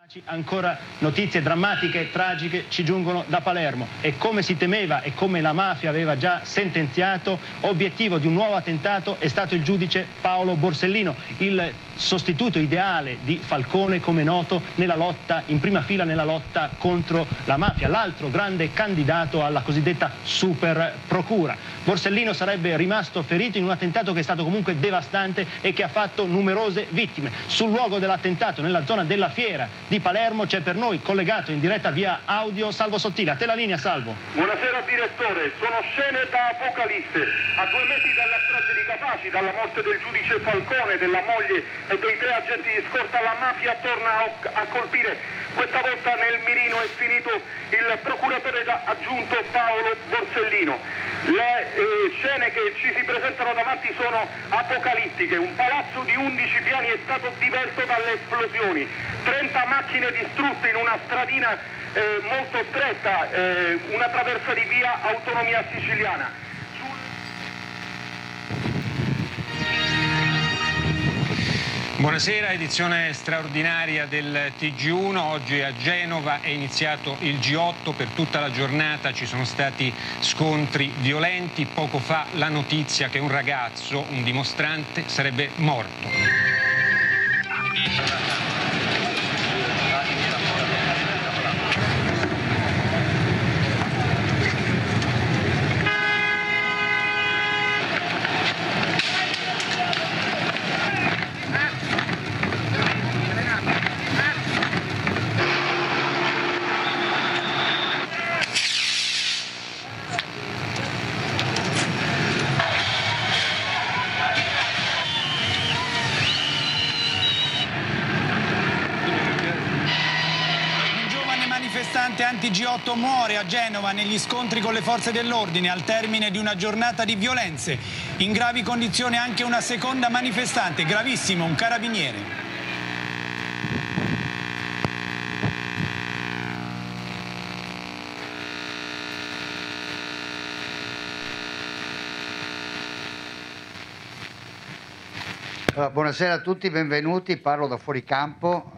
Ancora notizie drammatiche e tragiche ci giungono da Palermo e come si temeva e come la mafia aveva già sentenziato, obiettivo di un nuovo attentato è stato il giudice Paolo Borsellino, il sostituto ideale di Falcone, come noto, nella lotta, in prima fila nella lotta contro la mafia, l'altro grande candidato alla cosiddetta super procura. Borsellino sarebbe rimasto ferito in un attentato che è stato comunque devastante e che ha fatto numerose vittime. Sul luogo dell'attentato, nella zona della Fiera di Palermo, c'è per noi collegato in diretta via audio Salvo Sottile. A te la linea, Salvo. Buonasera direttore, sono scene da Apocalisse. A 2 metri dalla strage di Capaci, dalla morte del giudice Falcone, della moglie e dei 3 agenti di scorta, la mafia torna a colpire. Questa volta nel mirino è finito il procuratore aggiunto Paolo Borsellino. Le scene che ci si presentano davanti sono apocalittiche. Un palazzo di 11 piani è stato divelto dalle esplosioni, 30 macchine distrutte in una stradina molto stretta, una traversa di via Autonomia Siciliana. Buonasera, edizione straordinaria del TG1. Oggi a Genova è iniziato il G8, per tutta la giornata ci sono stati scontri violenti. Poco fa la notizia che un ragazzo, un dimostrante, sarebbe morto. Anti-G8 muore a Genova negli scontri con le forze dell'ordine al termine di una giornata di violenze. In gravi condizioni anche una seconda manifestante, gravissimo, un carabiniere. Allora, buonasera a tutti, benvenuti, parlo da fuori campo.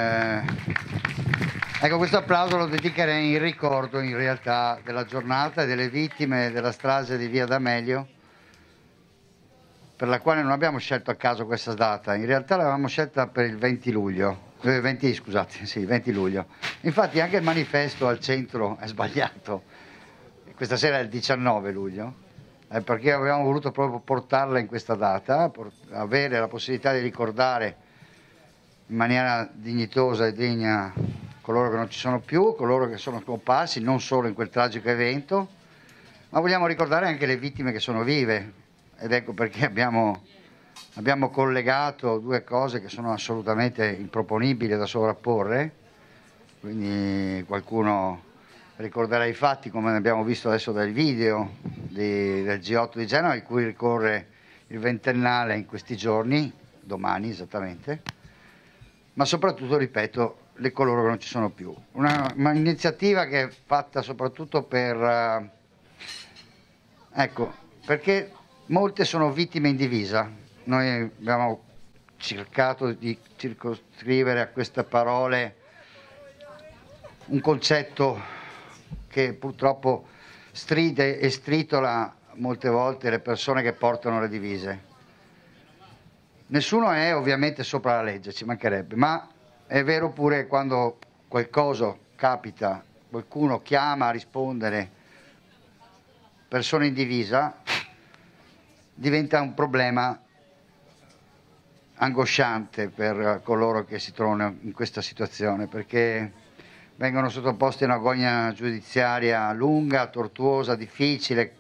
Ecco, questo applauso lo dedicherei in ricordo in realtà della giornata e delle vittime della strage di Via D'Amelio, per la quale non abbiamo scelto a caso questa data, in realtà l'avevamo scelta per il 20 luglio. 20 luglio. Infatti anche il manifesto al centro è sbagliato. Questa sera è il 19 luglio, perché avevamo voluto proprio portarla in questa data, avere la possibilità di ricordare in maniera dignitosa e degna coloro che non ci sono più, coloro che sono scomparsi, non solo in quel tragico evento, ma vogliamo ricordare anche le vittime che sono vive. Ed ecco perché abbiamo collegato due cose che sono assolutamente improponibili da sovrapporre. Quindi qualcuno ricorderà i fatti, come abbiamo visto adesso dal video del G8 di Genova, in cui ricorre il ventennale in questi giorni, domani esattamente, ma soprattutto, ripeto, le coloro che non ci sono più. Un'iniziativa che è fatta soprattutto per, ecco, perché molte sono vittime in divisa. Noi abbiamo cercato di circoscrivere a queste parole un concetto che purtroppo stride e stritola molte volte le persone che portano le divise. Nessuno è ovviamente sopra la legge, ci mancherebbe, ma è vero pure quando qualcosa capita, qualcuno chiama a rispondere, persone in divisa, diventa un problema angosciante per coloro che si trovano in questa situazione, perché vengono sottoposti a una gogna giudiziaria lunga, tortuosa, difficile,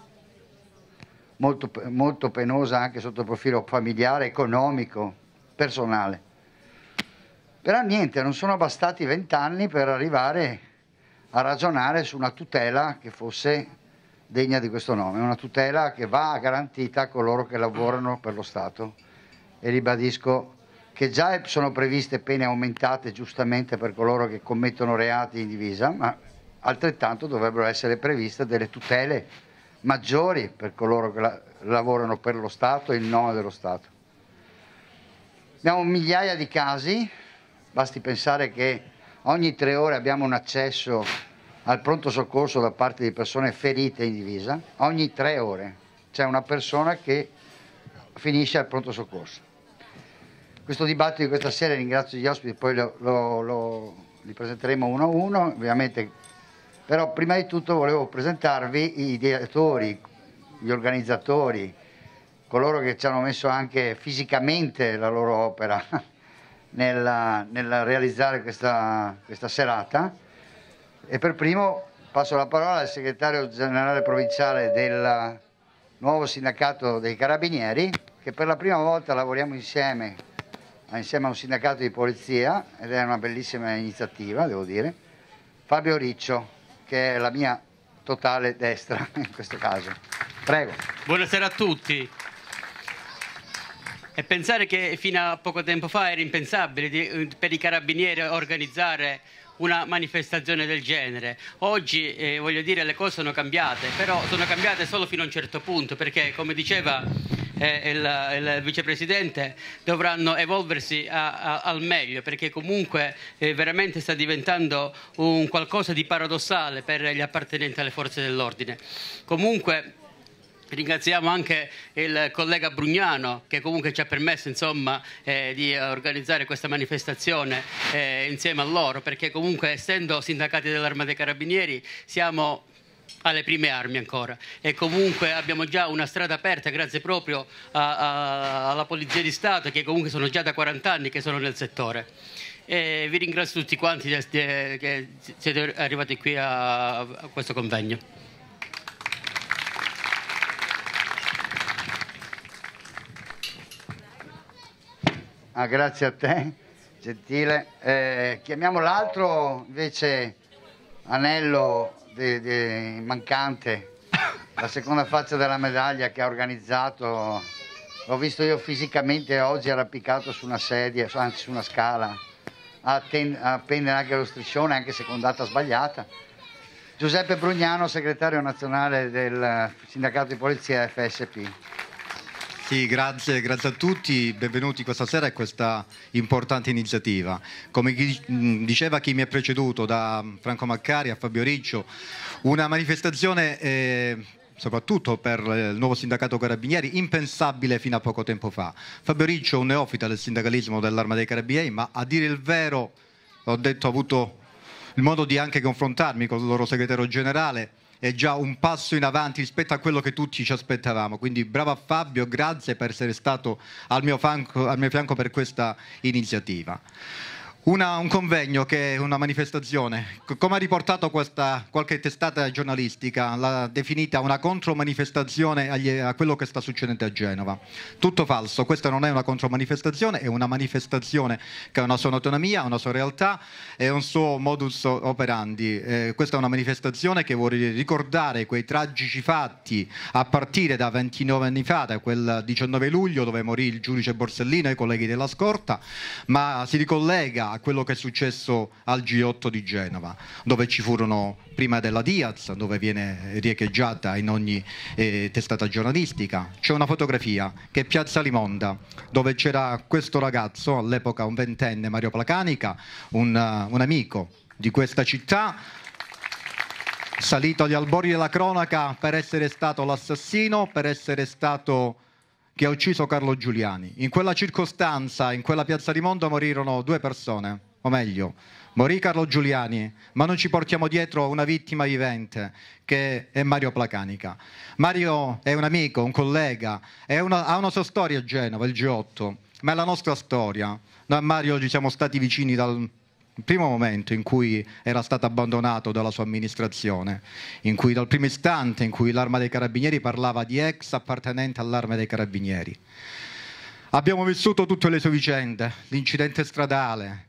molto penosa anche sotto il profilo familiare, economico, personale. Però niente, non sono bastati 20 anni per arrivare a ragionare su una tutela che fosse degna di questo nome, una tutela che va garantita a coloro che lavorano per lo Stato. E ribadisco che già sono previste pene aumentate giustamente per coloro che commettono reati in divisa, ma altrettanto dovrebbero essere previste delle tutele maggiori per coloro che lavorano per lo Stato e in nome dello Stato. Abbiamo migliaia di casi Basti pensare che ogni 3 ore abbiamo un accesso al pronto soccorso da parte di persone ferite in divisa. Ogni 3 ore c'è una persona che finisce al pronto soccorso. Questo dibattito di questa sera, ringrazio gli ospiti, poi li presenteremo uno a uno, ovviamente, però prima di tutto volevo presentarvi i direttori, gli organizzatori, coloro che ci hanno messo anche fisicamente la loro opera nel realizzare questa serata. E per primo passo la parola al segretario generale provinciale del nuovo sindacato dei Carabinieri, che per la prima volta lavoriamo insieme a un sindacato di polizia, ed è una bellissima iniziativa, devo dire, Fabio Riccio, che è la mia totale destra in questo caso. Prego. Buonasera a tutti. E pensare che fino a poco tempo fa era impensabile per i Carabinieri organizzare una manifestazione del genere. Oggi, voglio dire, le cose sono cambiate, però sono cambiate solo fino a un certo punto, perché, come diceva il vicepresidente, dovranno evolversi al meglio, perché comunque veramente sta diventando un qualcosa di paradossale per gli appartenenti alle forze dell'ordine. Comunque ringraziamo anche il collega Brugnano, che comunque ci ha permesso, insomma, di organizzare questa manifestazione insieme a loro, perché comunque, essendo sindacati dell'Arma dei Carabinieri, siamo alle prime armi ancora, e comunque abbiamo già una strada aperta grazie proprio alla Polizia di Stato, che comunque sono già da 40 anni che sono nel settore. E vi ringrazio tutti quanti che siete arrivati qui a questo convegno. Grazie a te, gentile. Chiamiamo l'altro invece anello mancante, la seconda faccia della medaglia, che ha organizzato, l'ho visto io fisicamente oggi arrampicato su una sedia, anzi su una scala, a appendere anche lo striscione, anche se con data sbagliata. Giuseppe Brugnano, segretario nazionale del sindacato di polizia FSP. Sì, grazie a tutti, benvenuti questa sera a questa importante iniziativa. Come diceva chi mi ha preceduto, da Franco Maccari a Fabio Riccio, una manifestazione soprattutto per il nuovo sindacato Carabinieri impensabile fino a poco tempo fa. Fabio Riccio è un neofita del sindacalismo dell'Arma dei Carabinieri, ma a dire il vero, ho avuto il modo di anche confrontarmi con il loro segretario generale, è già un passo in avanti rispetto a quello che tutti ci aspettavamo. Quindi bravo a Fabio, grazie per essere stato al mio fianco per questa iniziativa. Un convegno che è una manifestazione, come ha riportato qualche testata giornalistica, l'ha definita una contromanifestazione a quello che sta succedendo a Genova. Tutto falso, questa non è una contromanifestazione, è una manifestazione che ha una sua autonomia, una sua realtà e un suo modus operandi. Questa è una manifestazione che vuole ricordare quei tragici fatti a partire da 29 anni fa, da quel 19 luglio dove morì il giudice Borsellino e i colleghi della scorta, ma si ricollega a quello che è successo al G8 di Genova, dove ci furono, prima della Diaz, dove viene riecheggiata in ogni testata giornalistica, c'è una fotografia che è Piazza Limonda, dove c'era questo ragazzo, all'epoca un 20enne, Mario Placanica, un amico di questa città, salito agli albori della cronaca per essere stato l'assassino, per essere stato che ha ucciso Carlo Giuliani. In quella circostanza, in quella Piazza Limonda, morirono 2 persone, o meglio, morì Carlo Giuliani, ma non ci portiamo dietro una vittima vivente, che è Mario Placanica. Mario è un amico, un collega, ha una sua storia a Genova, il G8, ma è la nostra storia. Noi a Mario ci siamo stati vicini dal primo momento in cui era stato abbandonato dalla sua amministrazione, in cui dal primo istante in cui l'Arma dei Carabinieri parlava di ex appartenente all'Arma dei Carabinieri. Abbiamo vissuto tutte le sue vicende, l'incidente stradale,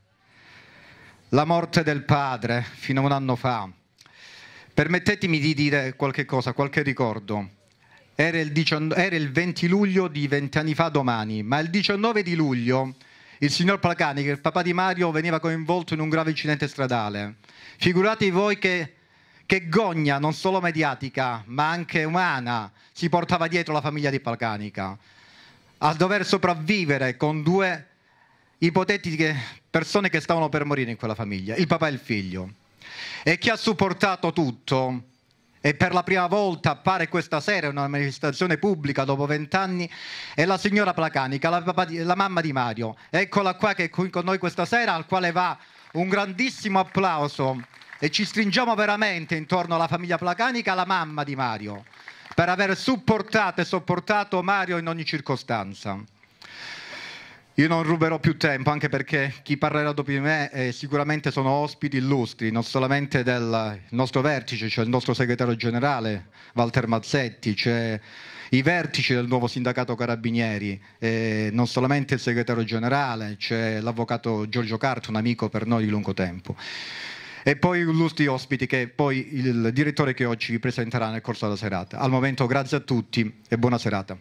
la morte del padre fino a un anno fa. Permettetemi di dire qualche cosa, qualche ricordo. Era il 20 luglio di 20 anni fa domani, ma il 19 di luglio il signor Placanica, il papà di Mario, veniva coinvolto in un grave incidente stradale. Figuratevi voi che gogna, non solo mediatica, ma anche umana, si portava dietro la famiglia di Placanica. A dover sopravvivere con 2 ipotetiche persone che stavano per morire in quella famiglia, il papà e il figlio. E chi ha supportato tutto, e per la prima volta appare questa sera in una manifestazione pubblica dopo 20 anni, è la signora Placanica, la mamma di Mario. Eccola qua che è qui con noi questa sera, al quale va un grandissimo applauso e ci stringiamo veramente intorno alla famiglia Placanica, alla mamma di Mario, per aver supportato e sopportato Mario in ogni circostanza. Io non ruberò più tempo, anche perché chi parlerà dopo di me sicuramente sono ospiti illustri, non solamente del nostro vertice, c'è il nostro segretario generale Walter Mazzetti, c'è i vertici del nuovo sindacato Carabinieri, non solamente il segretario generale, c'è l'avvocato Giorgio Carta, un amico per noi di lungo tempo. E poi illustri ospiti che poi il direttore che oggi vi presenterà nel corso della serata. Al momento grazie a tutti e buona serata.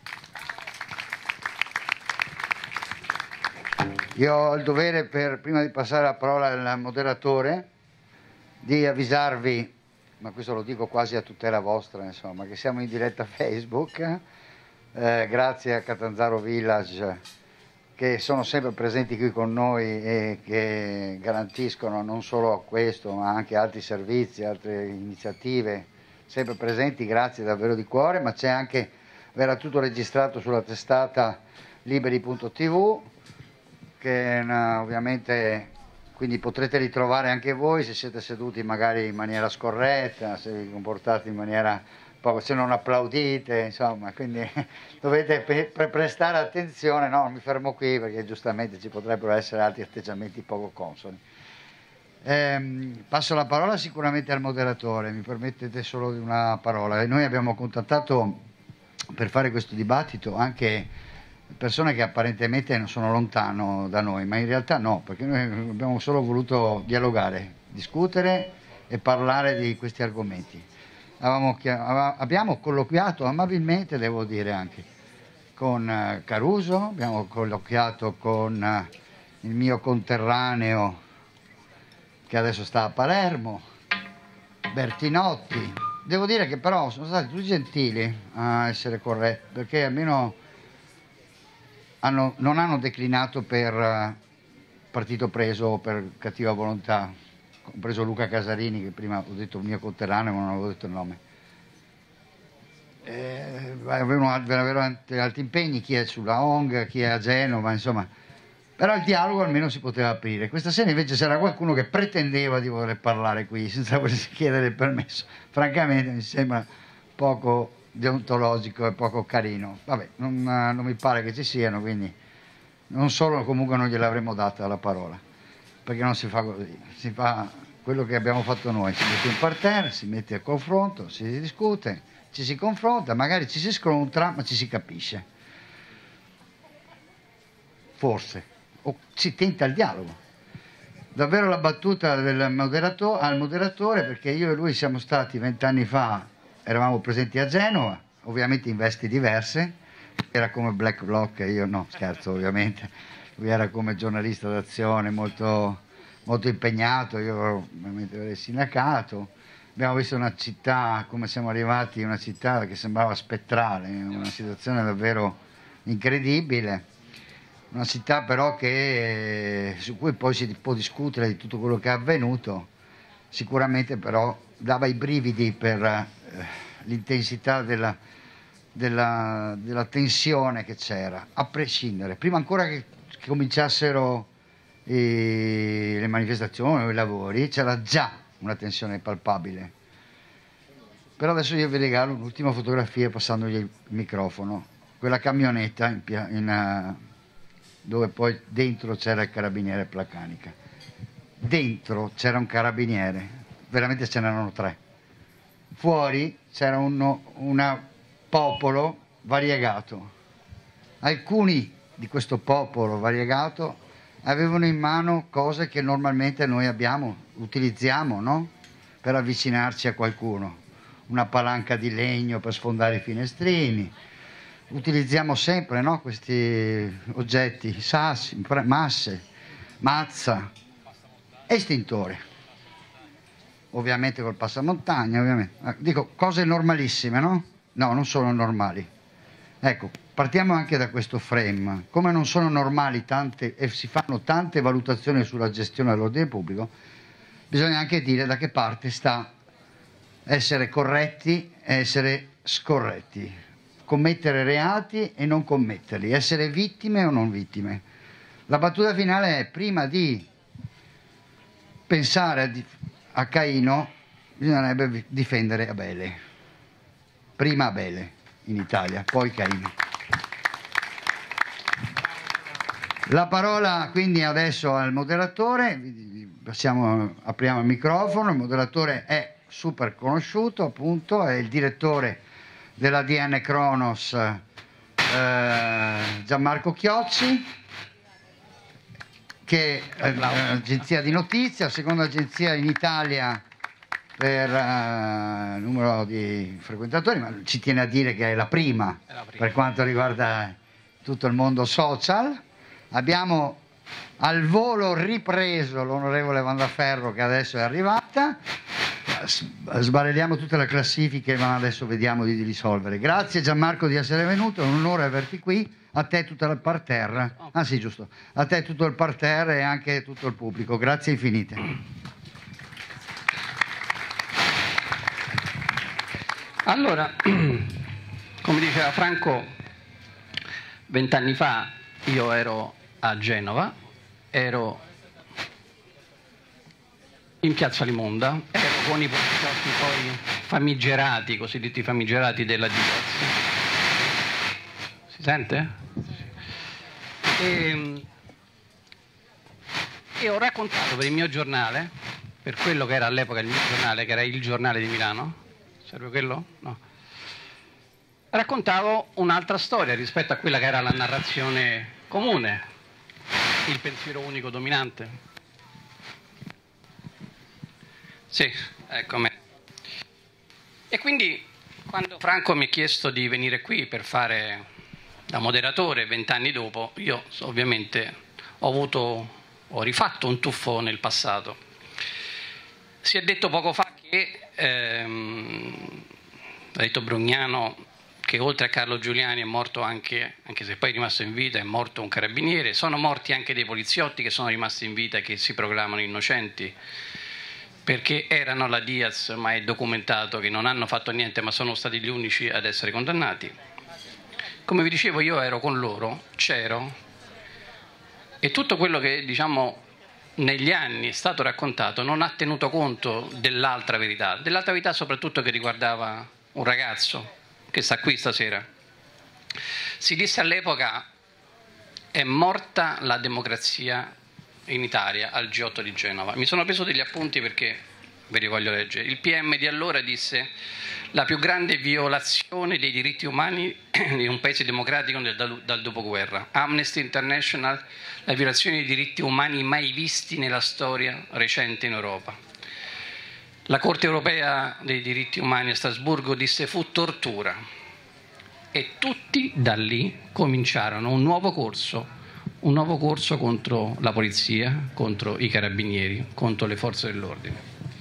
Io ho il dovere, prima di passare la parola al moderatore, di avvisarvi, ma questo lo dico quasi a tutela vostra, insomma, che siamo in diretta Facebook, grazie a Catanzaro Village, che sono sempre presenti qui con noi e che garantiscono non solo questo, ma anche altri servizi, altre iniziative, sempre presenti, grazie davvero di cuore, ma c'è anche, verrà tutto registrato sulla testata liberi.tv, che ovviamente quindi potrete ritrovare anche voi se siete seduti magari in maniera scorretta, se vi comportate in maniera poco, se non applaudite, insomma, quindi dovete prestare attenzione. No, non mi fermo qui perché giustamente ci potrebbero essere altri atteggiamenti poco consoni. Passo la parola sicuramente al moderatore, mi permettete solo una parola. Noi abbiamo contattato per fare questo dibattito anche persone che apparentemente non sono lontano da noi, ma in realtà no, perché noi abbiamo solo voluto dialogare, discutere e parlare di questi argomenti. Abbiamo colloquiato amabilmente, devo dire, anche con Caruso, abbiamo colloquiato con il mio conterraneo che adesso sta a Palermo, Bertinotti. Devo dire che però sono stati tutti gentili a essere corretti, perché almeno non hanno declinato per partito preso o per cattiva volontà, compreso Luca Casarini, che prima ho detto mio conterraneo ma non avevo detto il nome. Avevano altri impegni, chi è sulla ONG, chi è a Genova, insomma, però il dialogo almeno si poteva aprire. Questa sera invece c'era qualcuno che pretendeva di voler parlare qui senza volersi chiedere il permesso. Francamente mi sembra poco deontologico e poco carino. Vabbè, non mi pare che ci siano, quindi non solo, comunque non gliel'avremmo data la parola, perché non si fa così, si fa quello che abbiamo fatto noi, si mette in parterre, si mette a confronto, si discute, ci si confronta, magari ci si scontra, ma ci si capisce, forse, o si tenta il dialogo. Davvero la battuta al moderatore, perché io e lui siamo stati 20 anni fa, eravamo presenti a Genova, ovviamente in vesti diverse, era come Black Bloc e io no, scherzo ovviamente, lui era come giornalista d'azione molto, molto impegnato, io ovviamente ero del sindacato. Abbiamo visto una città, come siamo arrivati, una città che sembrava spettrale, una situazione davvero incredibile, una città però su cui poi si può discutere di tutto quello che è avvenuto, sicuramente però dava i brividi per l'intensità della tensione che c'era, a prescindere, prima ancora che cominciassero le manifestazioni o i lavori, c'era già una tensione palpabile. Però adesso io vi regalo un'ultima fotografia passandogli il microfono, quella camionetta dove poi dentro c'era il carabiniere Placanica, dentro c'era un carabiniere, veramente ce n'erano 3, fuori c'era un popolo variegato. Alcuni di questo popolo variegato avevano in mano cose che normalmente noi utilizziamo, no? Per avvicinarci a qualcuno, una palanca di legno per sfondare i finestrini, utilizziamo sempre, no? Questi oggetti, sassi, masse, mazza, estintore, ovviamente col passamontagna, ovviamente. Dico cose normalissime, no? No, non sono normali. Ecco, partiamo anche da questo frame. Come non sono normali tante, e si fanno tante valutazioni sulla gestione dell'ordine pubblico, bisogna anche dire da che parte sta essere corretti e essere scorretti, commettere reati e non commetterli, essere vittime o non vittime. La battuta finale è: prima di pensare a Caino bisognerebbe difendere Abele. Prima Abele in Italia, poi Caino. La parola quindi adesso al moderatore, apriamo il microfono. Il moderatore è super conosciuto, appunto, è il direttore dell'ADN Cronos, Gianmarco Chiozzi, che è un'agenzia di notizia, seconda agenzia in Italia per numero di frequentatori, ma ci tiene a dire che è la prima per quanto riguarda tutto il mondo social. Abbiamo al volo ripreso l'onorevole Vandaferro, che adesso è arrivata. Sbarelliamo tutte le classifiche, ma adesso vediamo di risolvere. Grazie Gianmarco di essere venuto, è un onore averti qui. A te tutto il parterre, ah sì, giusto, a te tutto il parterre e anche tutto il pubblico. Grazie infinite. Allora, come diceva Franco, 20 anni fa io ero a Genova, ero in Piazza Limonda, ero con i poliziotti poi famigerati, cosiddetti famigerati della Diaz. Si sente? E ho raccontato per il mio giornale, per quello che era all'epoca il mio giornale, che era Il Giornale di Milano. Serve quello? No. Raccontavo un'altra storia rispetto a quella che era la narrazione comune, il pensiero unico dominante. Sì, ecco me. E quindi quando Franco mi ha chiesto di venire qui per fare da moderatore 20 anni dopo, io ovviamente ho rifatto un tuffo nel passato. Si è detto poco fa che, ha detto Brugnano, che oltre a Carlo Giuliani è morto anche se poi è rimasto in vita, è morto un carabiniere, sono morti anche dei poliziotti che sono rimasti in vita e che si proclamano innocenti, perché erano la Diaz, ma è documentato che non hanno fatto niente, ma sono stati gli unici ad essere condannati. Come vi dicevo, io ero con loro, c'ero, e tutto quello che, diciamo, negli anni è stato raccontato non ha tenuto conto dell'altra verità soprattutto che riguardava un ragazzo che sta qui stasera. Si disse all'epoca: è morta la democrazia in Italia al G8 di Genova. Mi sono preso degli appunti perché ve li voglio leggere. Il PM di allora disse: la più grande violazione dei diritti umani in un paese democratico dal dopoguerra. Amnesty International: la violazione dei diritti umani mai visti nella storia recente in Europa. La Corte europea dei diritti umani a Strasburgo disse: fu tortura. E tutti da lì cominciarono un nuovo corso contro la polizia, contro i carabinieri, contro le forze dell'ordine.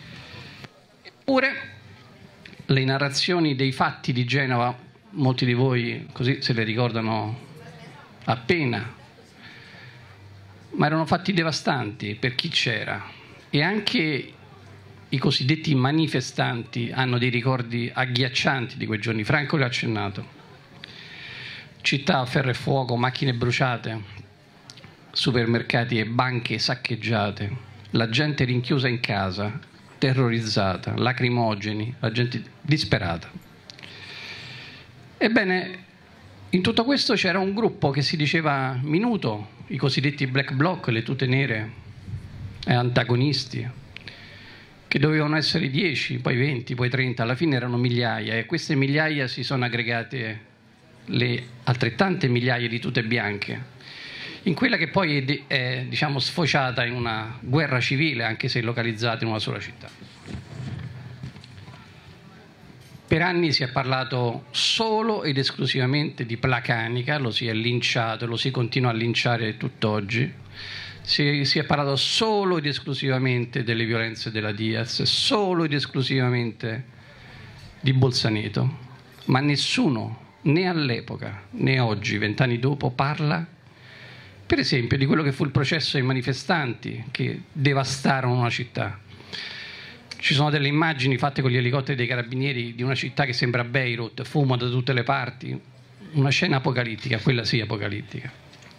Eppure le narrazioni dei fatti di Genova, molti di voi così se le ricordano appena, ma erano fatti devastanti per chi c'era, e anche i cosiddetti manifestanti hanno dei ricordi agghiaccianti di quei giorni. Franco l'ha accennato: città a ferro e fuoco, macchine bruciate, supermercati e banche saccheggiate, la gente rinchiusa in casa, terrorizzata, lacrimogeni, la gente disperata. Ebbene, in tutto questo c'era un gruppo che si diceva minuto, i cosiddetti black bloc, le tute nere, antagonisti, che dovevano essere 10, poi 20, poi 30, alla fine erano migliaia, e queste migliaia si sono aggregate le altrettante migliaia di tute bianche in quella che poi è diciamo, sfociata in una guerra civile, anche se localizzata in una sola città. Per anni si è parlato solo ed esclusivamente di Placanica, lo si è linciato, lo si continua a linciare tutt'oggi. Si è parlato solo ed esclusivamente delle violenze della Diaz, solo ed esclusivamente di Bolzaneto, ma nessuno né all'epoca né oggi, 20 anni dopo, parla per esempio di quello che fu il processo ai manifestanti che devastarono una città. Ci sono delle immagini fatte con gli elicotteri dei carabinieri di una città che sembra Beirut, fumo da tutte le parti, una scena apocalittica, quella sì apocalittica.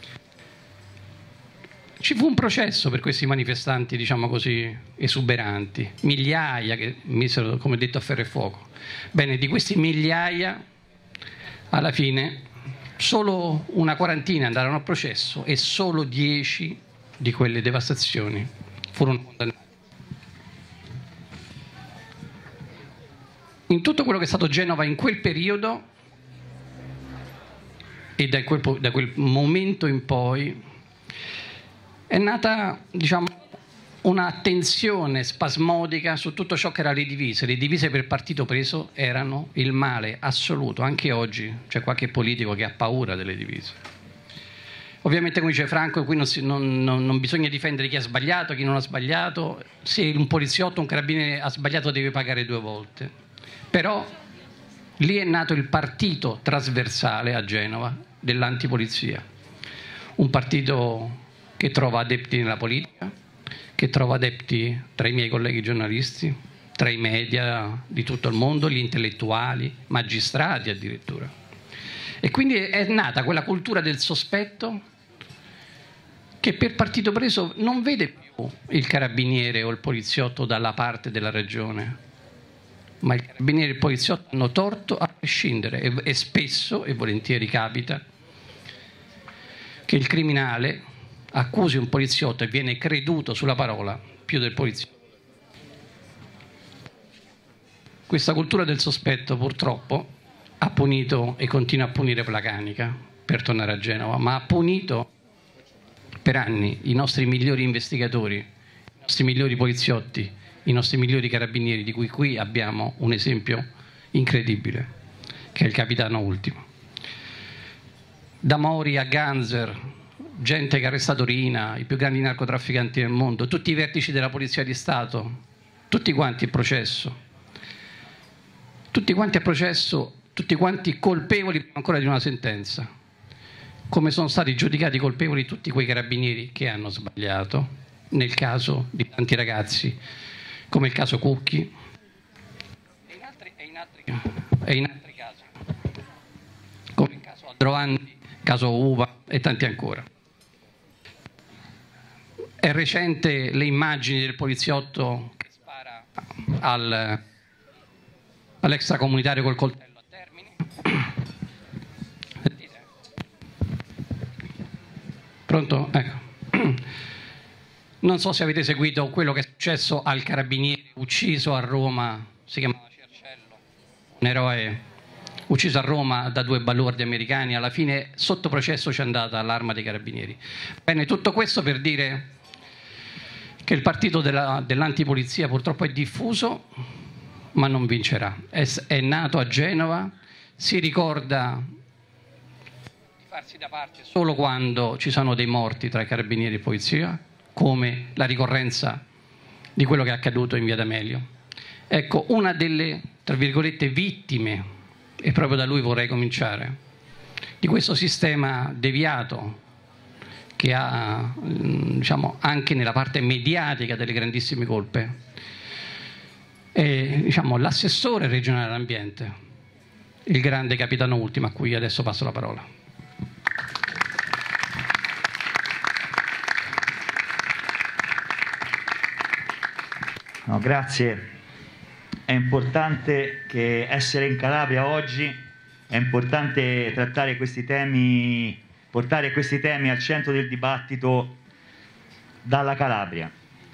Ci fu un processo per questi manifestanti, diciamo così, esuberanti, migliaia che misero, come detto, a ferro e fuoco. Bene, di questi migliaia, alla fine, solo una quarantina andarono a processo e solo 10 di quelle devastazioni furono condannati. In tutto quello che è stato Genova in quel periodo e da quel momento in poi è nata, diciamo, una tensione spasmodica su tutto ciò che era le divise. Le divise per partito preso erano il male assoluto. Anche oggi c'è qualche politico che ha paura delle divise. Ovviamente, come dice Franco, qui non bisogna difendere chi ha sbagliato, chi non ha sbagliato. Se un poliziotto, un carabiniere ha sbagliato deve pagare 2 volte. Però lì è nato il partito trasversale a Genova dell'antipolizia. Un partito che trova adepti nella politica, che trova adepti tra i miei colleghi giornalisti, tra i media di tutto il mondo, gli intellettuali, magistrati addirittura. E quindi è nata quella cultura del sospetto che per partito preso non vede più il carabiniere o il poliziotto dalla parte della ragione, ma il carabiniere e il poliziotto hanno torto a prescindere e spesso e volentieri capita che il criminale accusi un poliziotto e viene creduto sulla parola più del poliziotto. Questa cultura del sospetto purtroppo ha punito e continua a punire Placanica, per tornare a Genova, ma ha punito per anni i nostri migliori investigatori, i nostri migliori poliziotti, i nostri migliori carabinieri, di cui qui abbiamo un esempio incredibile, che è il capitano Ultimo. Da Mori a Ganzer, gente che ha arrestato Rina, i più grandi narcotrafficanti del mondo, tutti i vertici della Polizia di Stato, tutti quanti a processo, tutti quanti colpevoli ancora di una sentenza, come sono stati giudicati colpevoli tutti quei carabinieri che hanno sbagliato, nel caso di tanti ragazzi, come il caso Cucchi e in altri casi, come il caso Aldrovandi, caso Uva e tanti ancora. È recente le immagini del poliziotto che spara all'extracomunitario col coltello a Termini. Pronto? Ecco. Non so se avete seguito quello che è successo al carabiniere ucciso a Roma, si chiamava Cercello, un eroe ucciso a Roma da 2 balordi americani. Alla fine sotto processo c'è andata l'Arma dei Carabinieri. Bene, tutto questo per dire che il partito dell'antipolizia purtroppo è diffuso, ma non vincerà. È nato a Genova, si ricorda di farsi da parte solo quando ci sono dei morti tra i carabinieri e polizia, come la ricorrenza di quello che è accaduto in Via D'Amelio. Ecco, una delle, tra virgolette, vittime, e proprio da lui vorrei cominciare, di questo sistema deviato che ha, diciamo, anche nella parte mediatica delle grandissime colpe, è, diciamo, l'assessore regionale all'ambiente, il grande capitano Ultimo, a cui adesso passo la parola. No, grazie. È importante che essere in Calabria oggi, è importante trattare questi temi, portare questi temi al centro del dibattito dalla Calabria.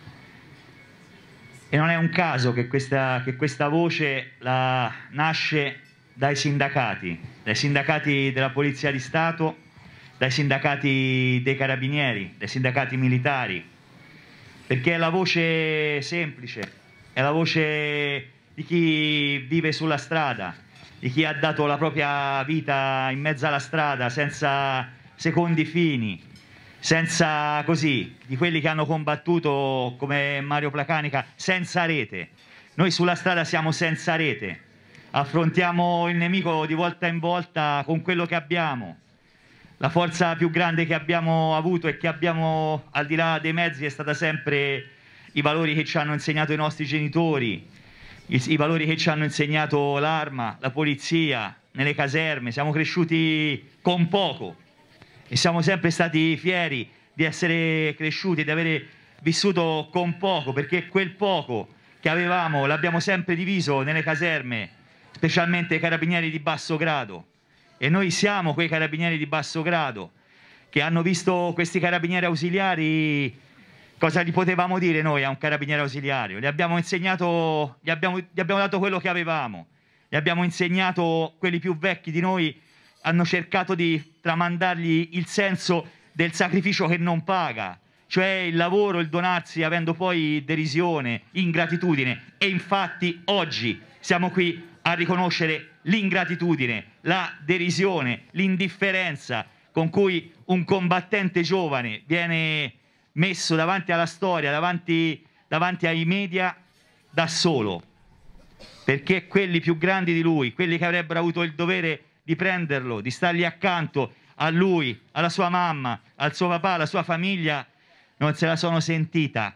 E non è un caso che questa voce nasce dai sindacati della Polizia di Stato, dai sindacati dei Carabinieri, dai sindacati militari, perché è la voce semplice, è la voce di chi vive sulla strada, di chi ha dato la propria vita in mezzo alla strada senza secondi fini, senza di quelli che hanno combattuto come Mario Placanica senza rete. Noi sulla strada siamo senza rete, affrontiamo il nemico di volta in volta con quello che abbiamo. La forza più grande che abbiamo avuto e che abbiamo al di là dei mezzi è stata sempre i valori che ci hanno insegnato i nostri genitori, i valori che ci hanno insegnato l'arma, la polizia, nelle caserme. Siamo cresciuti con poco e siamo sempre stati fieri di essere cresciuti, di avere vissuto con poco, perché quel poco che avevamo l'abbiamo sempre diviso nelle caserme, specialmente i carabinieri di basso grado. E noi siamo quei carabinieri di basso grado che hanno visto questi carabinieri ausiliari. Cosa gli potevamo dire noi a un carabiniere ausiliario? Gli abbiamo insegnato, gli abbiamo dato quello che avevamo, gli abbiamo insegnato, quelli più vecchi di noi hanno cercato di tramandargli il senso del sacrificio che non paga, cioè il lavoro, il donarsi avendo poi derisione, ingratitudine. E infatti oggi siamo qui a riconoscere l'ingratitudine, la derisione, l'indifferenza con cui un combattente giovane viene messo davanti alla storia, davanti ai media, da solo, perché quelli più grandi di lui, quelli che avrebbero avuto il dovere di prenderlo, di stargli accanto a lui, alla sua mamma, al suo papà, alla sua famiglia, non se la sono sentita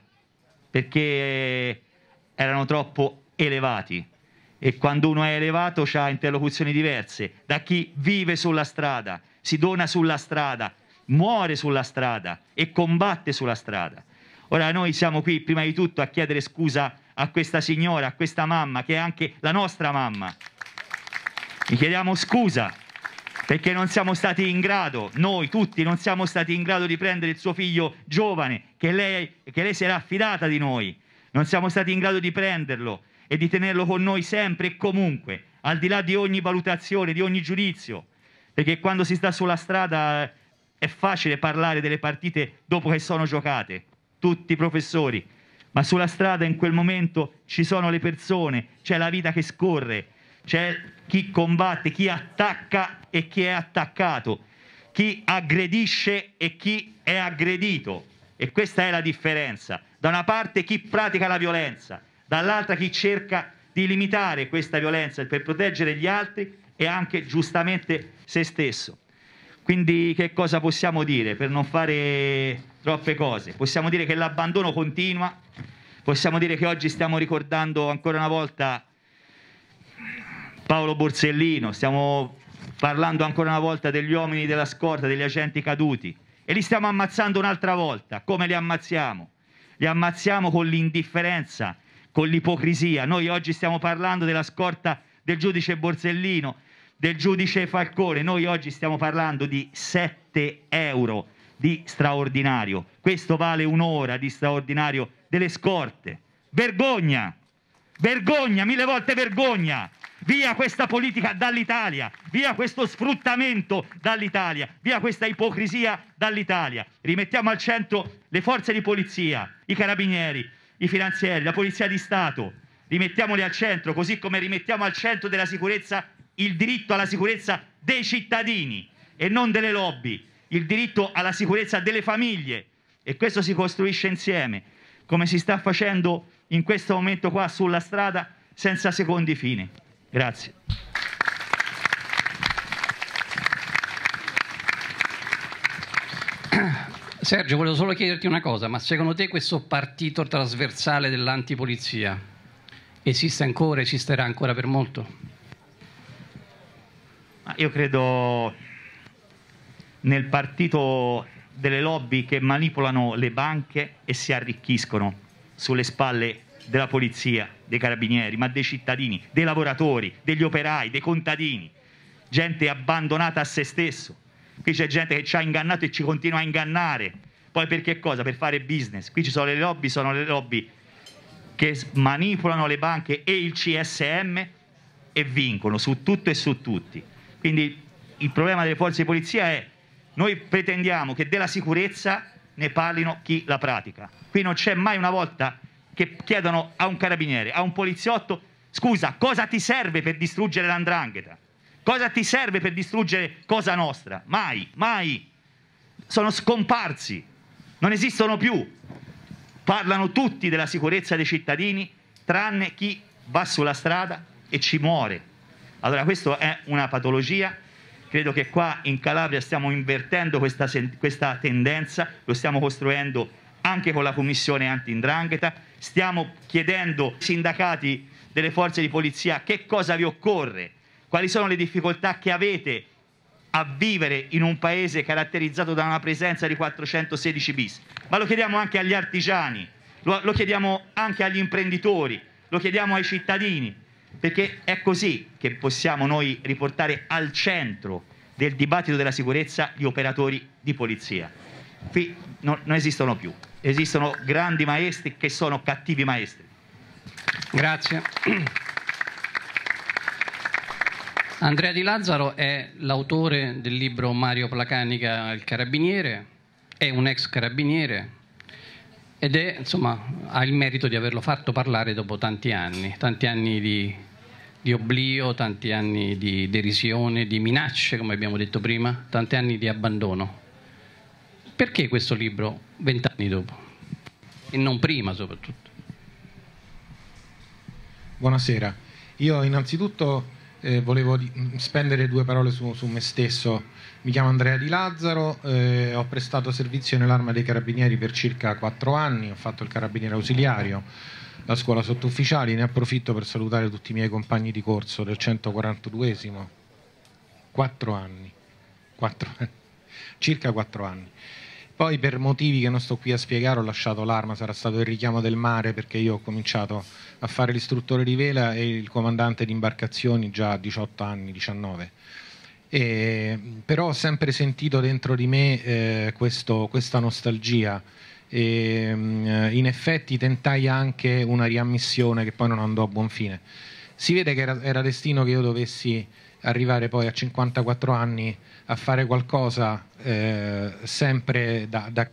perché erano troppo elevati. E quando uno è elevato ha interlocuzioni diverse da chi vive sulla strada, si dona sulla strada, muore sulla strada e combatte sulla strada. Ora noi siamo qui prima di tutto a chiedere scusa a questa signora, a questa mamma che è anche la nostra mamma. Gli chiediamo scusa perché non siamo stati in grado, noi tutti non siamo stati in grado di prendere il suo figlio giovane che lei si era affidata di noi. Non siamo stati in grado di prenderlo e di tenerlo con noi sempre e comunque, al di là di ogni valutazione, di ogni giudizio, perché quando si sta sulla strada è facile parlare delle partite dopo che sono giocate, tutti professori, ma sulla strada in quel momento ci sono le persone, c'è la vita che scorre, c'è chi combatte, chi attacca e chi è attaccato, chi aggredisce e chi è aggredito. E questa è la differenza. Da una parte chi pratica la violenza, dall'altra chi cerca di limitare questa violenza per proteggere gli altri e anche giustamente se stesso. Quindi che cosa possiamo dire per non fare troppe cose? Possiamo dire che l'abbandono continua, possiamo dire che oggi stiamo ricordando ancora una volta Paolo Borsellino, stiamo parlando ancora una volta degli uomini della scorta, degli agenti caduti, e li stiamo ammazzando un'altra volta. Come li ammazziamo? Li ammazziamo con l'indifferenza, con l'ipocrisia. Noi oggi stiamo parlando della scorta del giudice Borsellino, del giudice Falcone. Noi oggi stiamo parlando di 7 euro di straordinario. Questo vale un'ora di straordinario delle scorte. Vergogna! Vergogna, 1000 volte vergogna! Via questa politica dall'Italia, via questo sfruttamento dall'Italia, via questa ipocrisia dall'Italia. Rimettiamo al centro le forze di polizia, i carabinieri, i finanzieri, la polizia di Stato. Rimettiamoli al centro, così come rimettiamo al centro della sicurezza il diritto alla sicurezza dei cittadini e non delle lobby, il diritto alla sicurezza delle famiglie. E questo si costruisce insieme, come si sta facendo in questo momento qua sulla strada, senza secondi fine. Grazie. Sergio, volevo solo chiederti una cosa, ma secondo te questo partito trasversale dell'antipolizia esiste ancora, esisterà ancora per molto? Io credo nel partito delle lobby che manipolano le banche e si arricchiscono sulle spalle della polizia, dei carabinieri, ma dei cittadini, dei lavoratori, degli operai, dei contadini, gente abbandonata a se stesso. Qui c'è gente che ci ha ingannato e ci continua a ingannare. Poi per che cosa? Per fare business. Qui ci sono le lobby che manipolano le banche e il CSM e vincono su tutto e su tutti. Quindi il problema delle forze di polizia è: noi pretendiamo che della sicurezza ne parlino chi la pratica. Qui non c'è mai una volta che chiedono a un carabiniere, a un poliziotto: scusa, cosa ti serve per distruggere l''ndrangheta? Cosa ti serve per distruggere Cosa Nostra? Mai, mai. Sono scomparsi, non esistono più. Parlano tutti della sicurezza dei cittadini, tranne chi va sulla strada e ci muore. Allora questa è una patologia, credo che qua in Calabria stiamo invertendo questa tendenza, lo stiamo costruendo anche con la commissione anti-'ndrangheta, stiamo chiedendo ai sindacati delle forze di polizia che cosa vi occorre, quali sono le difficoltà che avete a vivere in un paese caratterizzato da una presenza di 416 bis, ma lo chiediamo anche agli artigiani, lo chiediamo anche agli imprenditori, lo chiediamo ai cittadini, perché è così che possiamo noi riportare al centro del dibattito della sicurezza gli operatori di polizia. Qui non esistono più, esistono grandi maestri che sono cattivi maestri. Grazie. Andrea Di Lazzaro è l'autore del libro Mario Placanica, il carabiniere, è un ex carabiniere ed è, insomma, ha il merito di averlo fatto parlare dopo tanti anni di oblio, tanti anni di derisione, di minacce, come abbiamo detto prima, tanti anni di abbandono. Perché questo libro 20 anni dopo? E non prima soprattutto. Buonasera, io innanzitutto volevo spendere 2 parole su me stesso. Mi chiamo Andrea Di Lazzaro, ho prestato servizio nell'Arma dei Carabinieri per circa 4 anni, ho fatto il carabiniere ausiliario, la scuola sottufficiali, ne approfitto per salutare tutti i miei compagni di corso del 142esimo. 4 anni, circa 4 anni. Poi per motivi che non sto qui a spiegare ho lasciato l'Arma, sarà stato il richiamo del mare, perché io ho cominciato a fare l'istruttore di vela e il comandante di imbarcazioni già a 18 anni, 19. Però ho sempre sentito dentro di me questa nostalgia e in effetti tentai anche una riammissione che poi non andò a buon fine. Si vede che era destino che io dovessi arrivare poi a 54 anni a fare qualcosa sempre da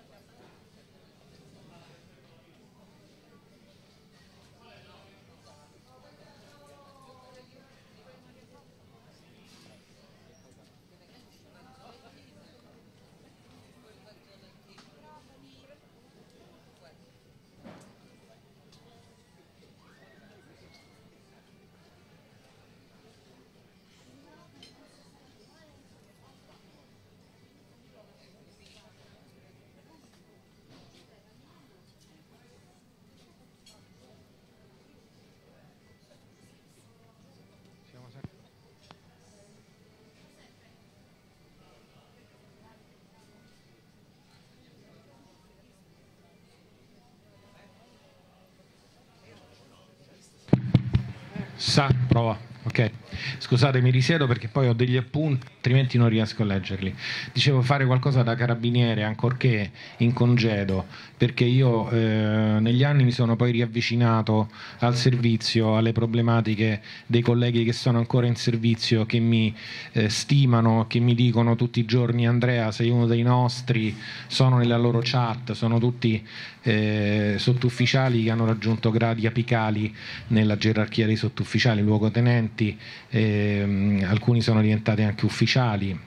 prova. Ok, scusate, mi risiedo perché poi ho degli appunti, altrimenti non riesco a leggerli. Dicevo, fare qualcosa da carabiniere, ancorché in congedo, perché io negli anni mi sono poi riavvicinato al servizio, alle problematiche dei colleghi che sono ancora in servizio, che mi stimano, che mi dicono tutti i giorni: Andrea, sei uno dei nostri, sono nella loro chat, sono tutti sottufficiali che hanno raggiunto gradi apicali nella gerarchia dei sottufficiali, luogotenenti, alcuni sono diventati anche ufficiali.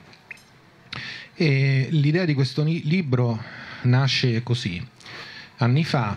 E l'idea di questo libro nasce così. Anni fa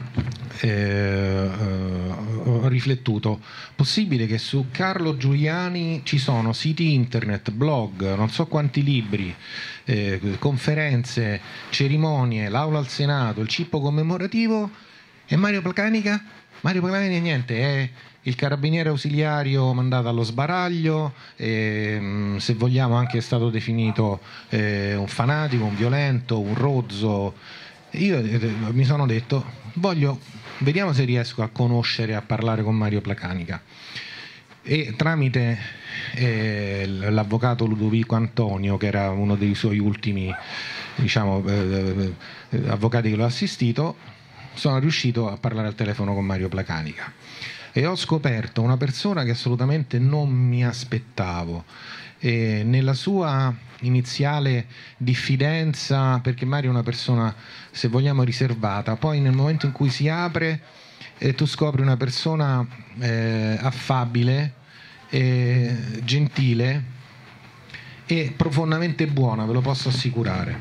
ho riflettuto: possibile che su Carlo Giuliani ci sono siti internet, blog, non so quanti libri, conferenze, cerimonie, l'aula al Senato, il cippo commemorativo, e Mario Placanica? Mario Placanica niente, è il carabiniere ausiliario mandato allo sbaraglio, se vogliamo anche è stato definito un fanatico, un violento, un rozzo. Io mi sono detto: vediamo se riesco a conoscere, a parlare con Mario Placanica. E tramite l'avvocato Ludovico Antonio, che era uno dei suoi ultimi, diciamo, avvocati che l'ho assistito, sono riuscito a parlare al telefono con Mario Placanica e ho scoperto una persona che assolutamente non mi aspettavo. Nella sua iniziale diffidenza, perché Mario è una persona, se vogliamo, riservata, poi nel momento in cui si apre tu scopri una persona affabile, gentile e profondamente buona, ve lo posso assicurare.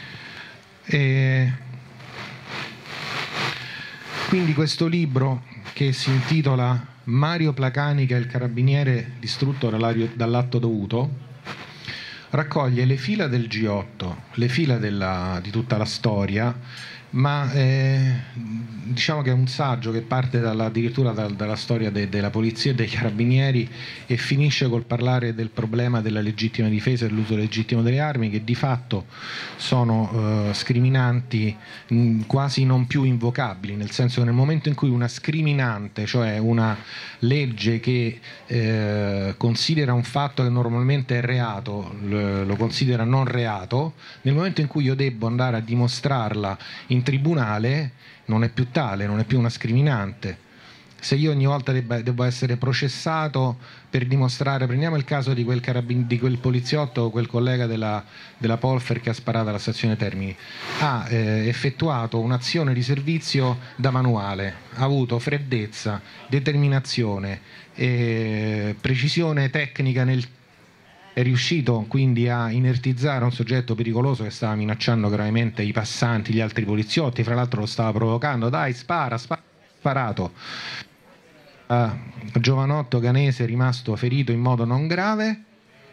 Quindi questo libro che si intitola Mario Placanica, il carabiniere distrutto dall'atto dovuto, raccoglie le fila del G8, le fila di tutta la storia, ma diciamo che è un saggio che parte addirittura dalla storia della polizia e dei carabinieri e finisce col parlare del problema della legittima difesa e dell'uso legittimo delle armi, che di fatto sono scriminanti quasi non più invocabili, nel senso che nel momento in cui una scriminante, cioè una legge che considera un fatto che normalmente è reato, lo considera non reato, nel momento in cui io debbo andare a dimostrarla in tribunale non è più tale, non è più una scriminante. Se io ogni volta devo essere processato per dimostrare, prendiamo il caso di quel poliziotto, quel collega della Polfer che ha sparato alla stazione Termini, ha effettuato un'azione di servizio da manuale, ha avuto freddezza, determinazione, precisione tecnica è riuscito quindi a inertizzare un soggetto pericoloso che stava minacciando gravemente i passanti, gli altri poliziotti, fra l'altro lo stava provocando, dai sparato. Giovanotto Ganese è rimasto ferito in modo non grave,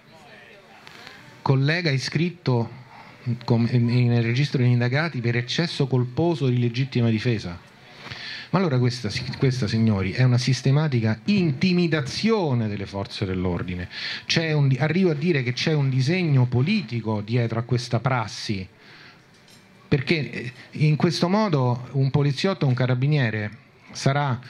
collega iscritto nel registro degli indagati per eccesso colposo di legittima difesa. Ma allora questa, signori, è una sistematica intimidazione delle forze dell'ordine. Arrivo a dire che c'è un disegno politico dietro a questa prassi, perché in questo modo un poliziotto o un carabiniere sarà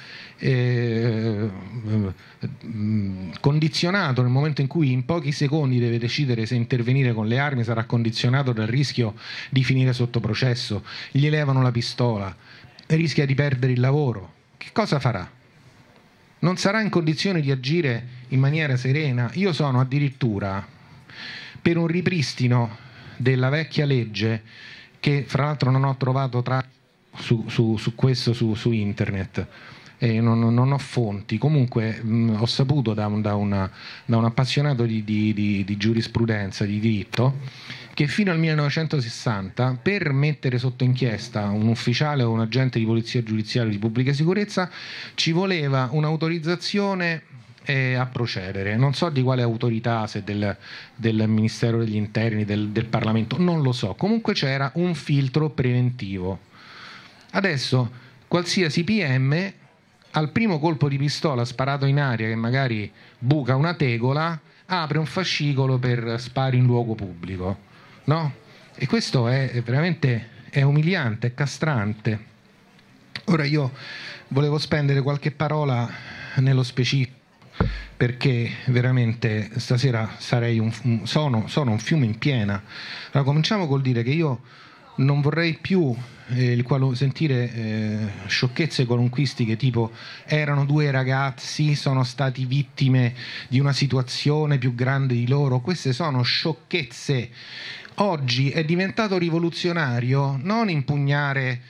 condizionato nel momento in cui in pochi secondi deve decidere se intervenire con le armi, sarà condizionato dal rischio di finire sotto processo, gli levano la pistola, rischia di perdere il lavoro. Che cosa farà? Non sarà in condizione di agire in maniera serena. Io sono addirittura per un ripristino della vecchia legge, che fra l'altro non ho trovato su questo su internet, non ho fonti, comunque ho saputo da un appassionato di giurisprudenza, di diritto, che fino al 1960 per mettere sotto inchiesta un ufficiale o un agente di polizia giudiziaria di pubblica sicurezza ci voleva un'autorizzazione a procedere, non so di quale autorità, se del Ministero degli Interni, del Parlamento, non lo so, comunque c'era un filtro preventivo. Adesso qualsiasi PM al primo colpo di pistola sparato in aria che magari buca una tegola apre un fascicolo per spari in luogo pubblico, no? E questo è veramente umiliante, è castrante. Ora io volevo spendere qualche parola nello specifico, perché veramente stasera sono un fiume in piena. Allora, cominciamo col dire che io non vorrei più sentire sciocchezze qualunquistiche tipo erano due ragazzi, sono stati vittime di una situazione più grande di loro. Queste sono sciocchezze. Oggi è diventato rivoluzionario non impugnare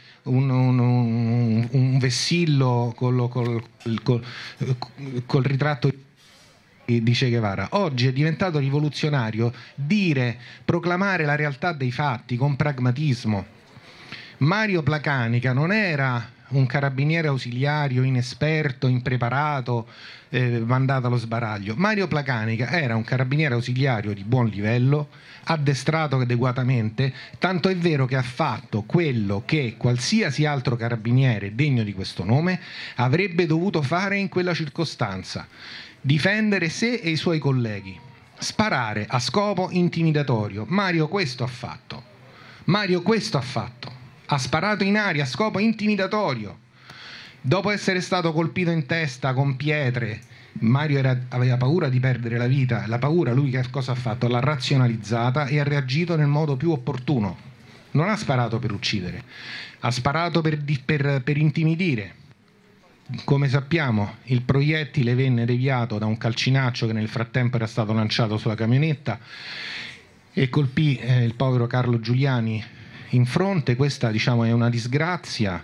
un vessillo col ritratto di Che Guevara. Oggi è diventato rivoluzionario proclamare la realtà dei fatti con pragmatismo. Mario Placanica non era un carabiniere ausiliario inesperto, impreparato, mandato allo sbaraglio. Mario Placanica era un carabiniere ausiliario di buon livello, addestrato adeguatamente, tanto è vero che ha fatto quello che qualsiasi altro carabiniere degno di questo nome avrebbe dovuto fare in quella circostanza: difendere sé e i suoi colleghi, sparare a scopo intimidatorio. Mario questo ha fatto. Ha sparato in aria a scopo intimidatorio. Dopo essere stato colpito in testa con pietre, Mario aveva paura di perdere la vita. La paura lui che cosa ha fatto? L'ha razionalizzata e ha reagito nel modo più opportuno. Non ha sparato per uccidere, ha sparato per intimidire. Come sappiamo, il proiettile venne deviato da un calcinaccio che nel frattempo era stato lanciato sulla camionetta e colpì il povero Carlo Giuliani in fronte. Questa, diciamo, è una disgrazia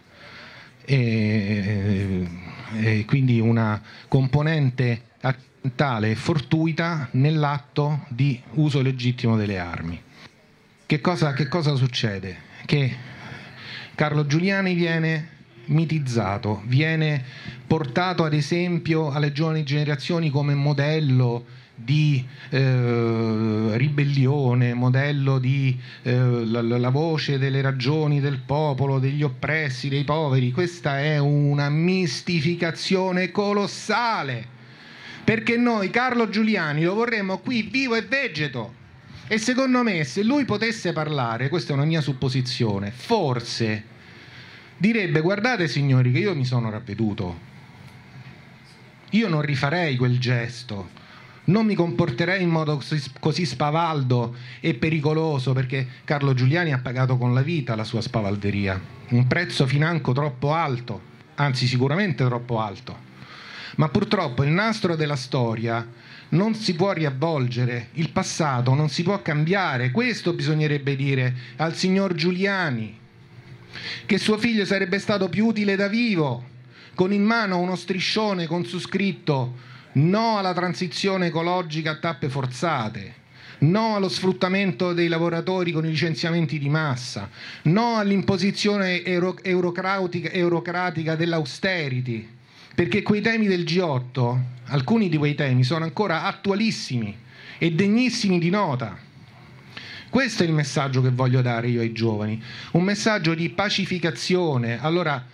e quindi una componente accidentale e fortuita nell'atto di uso legittimo delle armi. Che cosa succede? Che Carlo Giuliani viene mitizzato, viene portato ad esempio alle giovani generazioni come modello di ribellione, modello di la voce delle ragioni del popolo, degli oppressi, dei poveri. Questa è una mistificazione colossale, perché noi Carlo Giuliani lo vorremmo qui vivo e vegeto, e secondo me se lui potesse parlare, questa è una mia supposizione, forse direbbe: guardate signori che io mi sono ravveduto, io non rifarei quel gesto, non mi comporterei in modo così spavaldo e pericoloso, perché Carlo Giuliani ha pagato con la vita la sua spavalderia, un prezzo financo troppo alto, anzi sicuramente troppo alto. Ma purtroppo il nastro della storia non si può riavvolgere, il passato non si può cambiare. Questo bisognerebbe dire al signor Giuliani, che suo figlio sarebbe stato più utile da vivo, con in mano uno striscione con su scritto: no alla transizione ecologica a tappe forzate, no allo sfruttamento dei lavoratori con i licenziamenti di massa, no all'imposizione eurocratica dell'austerity, perché quei temi del G8, alcuni di quei temi sono ancora attualissimi e degnissimi di nota. Questo è il messaggio che voglio dare io ai giovani, un messaggio di pacificazione. Allora,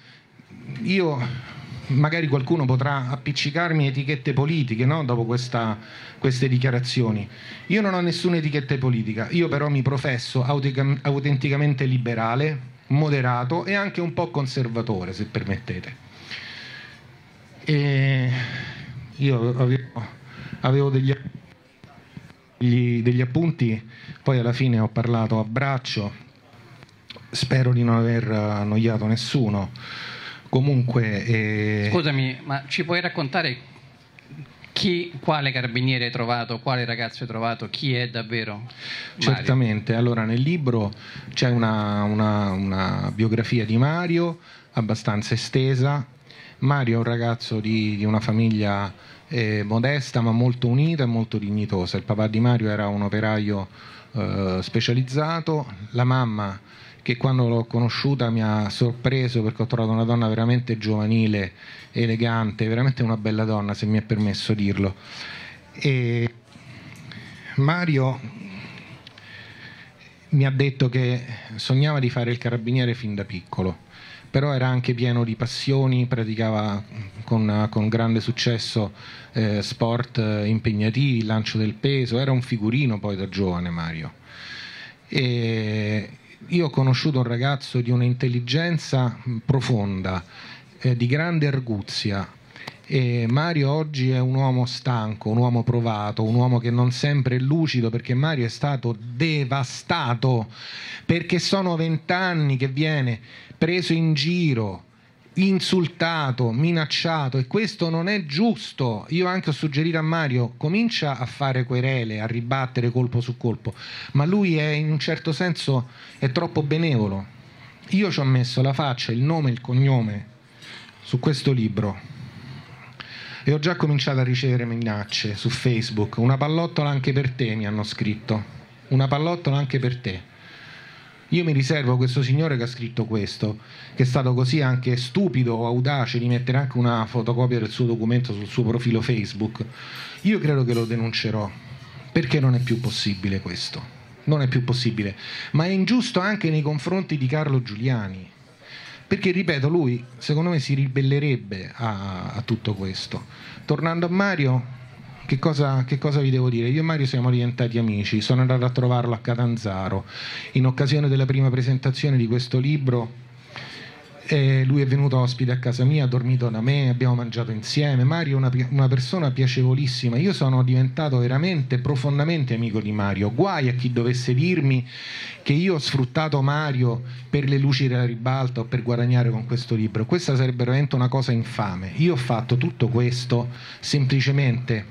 magari qualcuno potrà appiccicarmi etichette politiche, no? Dopo queste dichiarazioni. Io non ho nessuna etichetta politica, io però mi professo autenticamente liberale, moderato e anche un po' conservatore, se permettete. E io avevo degli appunti, poi alla fine ho parlato a braccio, spero di non aver annoiato nessuno. Comunque scusami, ma ci puoi raccontare quale carabiniere hai trovato, quale ragazzo hai trovato, chi è davvero Mario? Certamente. Allora, nel libro c'è una biografia di Mario abbastanza estesa. Mario è un ragazzo di una famiglia modesta ma molto unita e molto dignitosa. Il papà di Mario era un operaio specializzato, la mamma, che quando l'ho conosciuta mi ha sorpreso perché ho trovato una donna veramente giovanile, elegante, veramente una bella donna, se mi è permesso dirlo. E Mario mi ha detto che sognava di fare il carabiniere fin da piccolo, però era anche pieno di passioni, praticava con grande successo sport impegnativi, il lancio del peso, era un figurino poi da giovane Mario. E io ho conosciuto un ragazzo di un'intelligenza profonda, di grande arguzia, e Mario oggi è un uomo stanco, un uomo provato, un uomo che non sempre è lucido, perché Mario è stato devastato, perché sono 20 anni che viene preso in giro, insultato, minacciato, e questo non è giusto. Io anche ho suggerito a Mario: comincia a fare querele, a ribattere colpo su colpo, ma lui è, in un certo senso, è troppo benevolo. Io ci ho messo la faccia, il nome e il cognome su questo libro e ho già cominciato a ricevere minacce su Facebook. Una pallottola anche per te, mi hanno scritto, una pallottola anche per te. Io mi riservo questo signore che ha scritto questo, che è stato così anche stupido o audace di mettere anche una fotocopia del suo documento sul suo profilo Facebook. Io credo che lo denuncerò, perché non è più possibile questo, non è più possibile, ma è ingiusto anche nei confronti di Carlo Giuliani, perché, ripeto, lui secondo me si ribellerebbe a tutto questo. Tornando a Mario, che cosa vi devo dire? Io e Mario siamo diventati amici, sono andato a trovarlo a Catanzaro in occasione della prima presentazione di questo libro. Lui è venuto ospite a casa mia, ha dormito da me, abbiamo mangiato insieme. Mario è una persona piacevolissima, io sono diventato veramente profondamente amico di Mario. Guai a chi dovesse dirmi che io ho sfruttato Mario per le luci della ribalta o per guadagnare con questo libro. Questa sarebbe veramente una cosa infame. Io ho fatto tutto questo semplicemente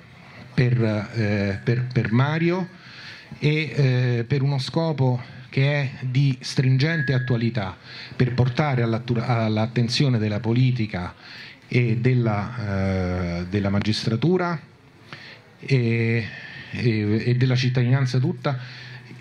per Mario e per uno scopo che è di stringente attualità, per portare all'attenzione della politica e della magistratura e della cittadinanza tutta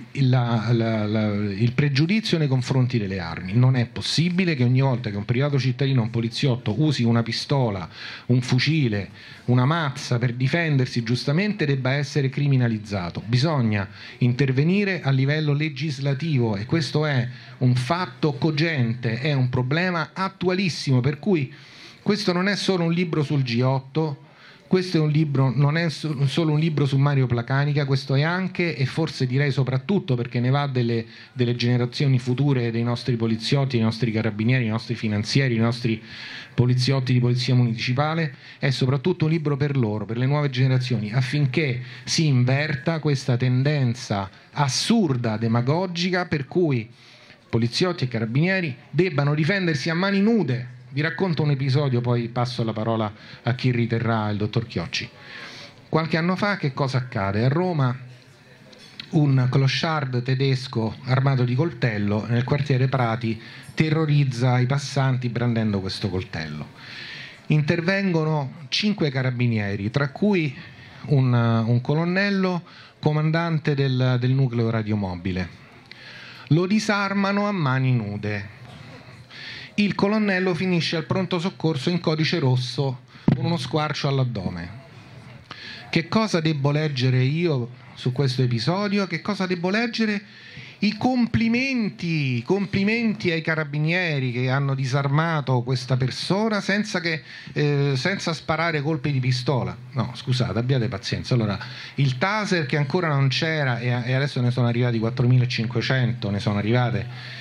il pregiudizio nei confronti delle armi. Non è possibile che ogni volta che un privato cittadino, un poliziotto, usi una pistola, un fucile, una mazza per difendersi giustamente debba essere criminalizzato. Bisogna intervenire a livello legislativo e questo è un fatto cogente, è un problema attualissimo, per cui questo non è solo un libro sul G8, questo è un libro, non è solo un libro su Mario Placanica, questo è anche, e forse direi soprattutto perché ne va delle generazioni future dei nostri poliziotti, dei nostri carabinieri, dei nostri finanzieri, dei nostri poliziotti di polizia municipale, è soprattutto un libro per loro, per le nuove generazioni, affinché si inverta questa tendenza assurda, demagogica, per cui poliziotti e carabinieri debbano difendersi a mani nude. Vi racconto un episodio, poi passo la parola a chi riterrà il dottor Chiocci. Qualche anno fa che cosa accade? A Roma un clochard tedesco armato di coltello nel quartiere Prati terrorizza i passanti brandendo questo coltello. Intervengono 5 carabinieri, tra cui un colonnello comandante del nucleo radiomobile. Lo disarmano a mani nude. Il colonnello finisce al pronto soccorso in codice rosso con uno squarcio all'addome. Che cosa debbo leggere io su questo episodio? Che cosa debbo leggere? I complimenti ai carabinieri che hanno disarmato questa persona senza sparare colpi di pistola. No, scusate, abbiate pazienza. Allora, il taser che ancora non c'era e adesso ne sono arrivati 4.500, ne sono arrivate.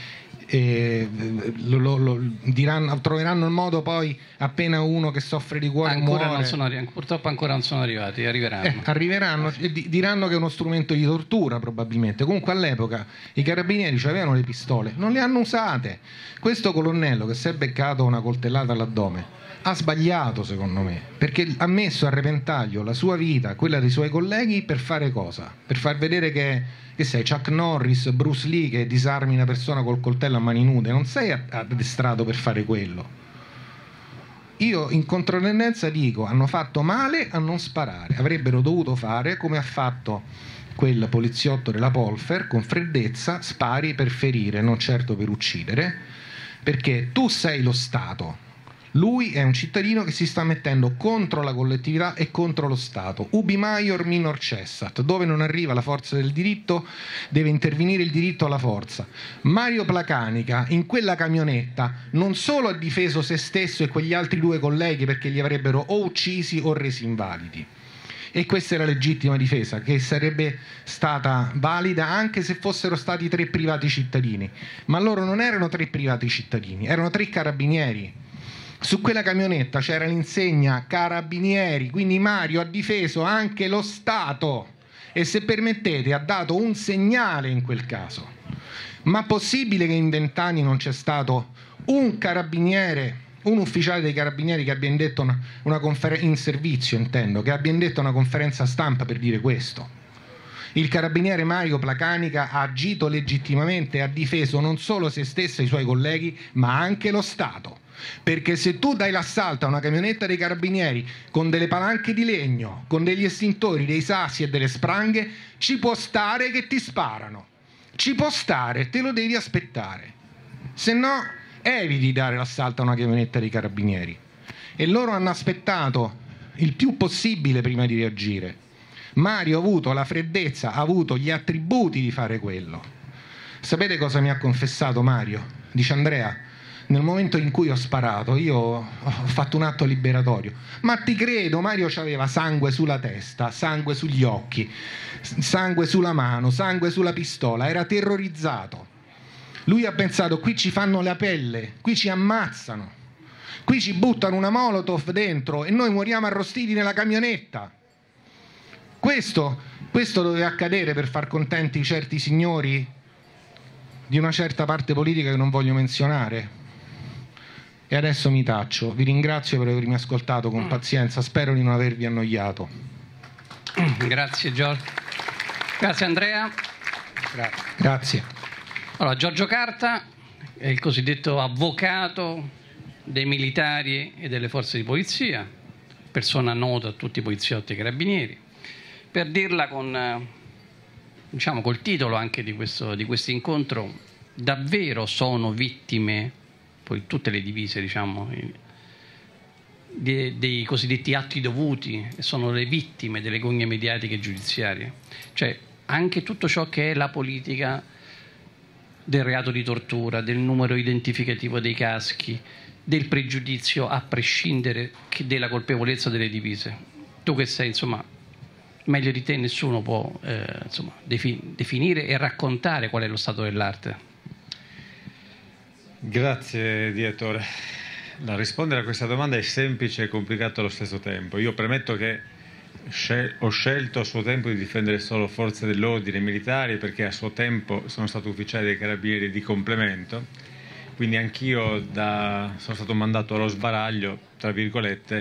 Troveranno il modo poi, appena uno che soffre di cuore muore, purtroppo ancora non sono arrivati, arriveranno e diranno che è uno strumento di tortura probabilmente. Comunque all'epoca i carabinieri avevano le pistole, non le hanno usate. Questo colonnello che si è beccato una coltellata all'addome ha sbagliato, secondo me, perché ha messo a repentaglio la sua vita, quella dei suoi colleghi, per fare cosa? Per far vedere che sei Chuck Norris, Bruce Lee, che disarmi una persona col coltello a mani nude. Non sei addestrato per fare quello. Io in controtendenza dico, hanno fatto male a non sparare, avrebbero dovuto fare come ha fatto quel poliziotto della Polfer, con freddezza, spari per ferire, non certo per uccidere, perché tu sei lo Stato. Lui è un cittadino che si sta mettendo contro la collettività e contro lo Stato. Ubi maior minor cessat. Dove non arriva la forza del diritto, deve intervenire il diritto alla forza. Mario Placanica in quella camionetta non solo ha difeso se stesso e quegli altri 2 colleghi perché li avrebbero o uccisi o resi invalidi. E questa è la legittima difesa, che sarebbe stata valida anche se fossero stati 3 privati cittadini. Ma loro non erano 3 privati cittadini, erano 3 carabinieri. Su quella camionetta c'era l'insegna carabinieri, quindi Mario ha difeso anche lo Stato e, se permettete, ha dato un segnale in quel caso. Ma possibile che in 20 anni non c'è stato un carabiniere, un ufficiale dei carabinieri che abbia indetto una conferenza in servizio, intendo, che abbia indetto una conferenza stampa per dire questo? Il carabiniere Mario Placanica ha agito legittimamente, ha difeso non solo se stesso e i suoi colleghi, ma anche lo Stato. Perché se tu dai l'assalto a una camionetta dei carabinieri con delle palanche di legno, con degli estintori, dei sassi e delle spranghe, ci può stare che ti sparano. Ci può stare, te lo devi aspettare. Se no, eviti di dare l'assalto a una camionetta dei carabinieri. E loro hanno aspettato il più possibile prima di reagire. Mario ha avuto la freddezza, ha avuto gli attributi di fare quello. Sapete cosa mi ha confessato Mario? Dice: Andrea, nel momento in cui ho sparato io ho fatto un atto liberatorio. Ma ti credo, Mario c'aveva sangue sulla testa, sangue sugli occhi, sangue sulla mano, sangue sulla pistola, era terrorizzato. Lui ha pensato: qui ci fanno la pelle, qui ci ammazzano, qui ci buttano una molotov dentro e noi moriamo arrostiti nella camionetta. Questo doveva accadere per far contenti certi signori di una certa parte politica che non voglio menzionare. E adesso mi taccio. Vi ringrazio per avermi ascoltato con pazienza, spero di non avervi annoiato. Grazie Giorgio. Grazie Andrea. Grazie. Allora, Giorgio Carta è il cosiddetto avvocato dei militari e delle forze di polizia, persona nota a tutti i poliziotti e carabinieri. Per dirla con diciamo col titolo anche di questo incontro, davvero sono vittime, poi tutte le divise, diciamo, dei cosiddetti atti dovuti, sono le vittime delle gogne mediatiche e giudiziarie. Cioè anche tutto ciò che è la politica del reato di tortura, del numero identificativo dei caschi, del pregiudizio a prescindere della colpevolezza delle divise. Tu che sei, insomma, meglio di te nessuno può insomma, definire e raccontare qual è lo stato dell'arte. Grazie direttore. Rispondere a questa domanda è semplice e complicato allo stesso tempo. Io premetto che ho scelto a suo tempo di difendere solo forze dell'ordine militari, perché a suo tempo sono stato ufficiale dei carabinieri di complemento, quindi anch'io sono stato mandato allo sbaraglio, tra virgolette,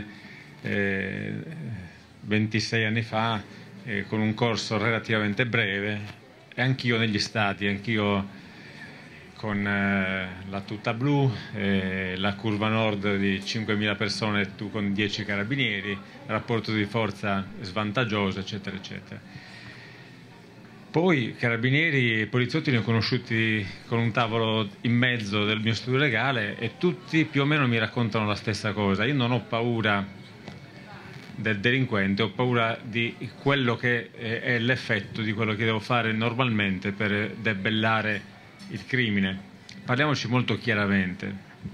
26 anni fa, con un corso relativamente breve, e anch'io negli stati, anch'io con la tuta blu, la curva nord di 5.000 persone, tu con 10 carabinieri, rapporto di forza svantaggioso, eccetera, eccetera. Poi carabinieri e poliziotti ne ho conosciuti con un tavolo in mezzo del mio studio legale e tutti più o meno mi raccontano la stessa cosa. Io non ho paura del delinquente, ho paura di quello che è l'effetto di quello che devo fare normalmente per debellare il crimine. Parliamoci molto chiaramente.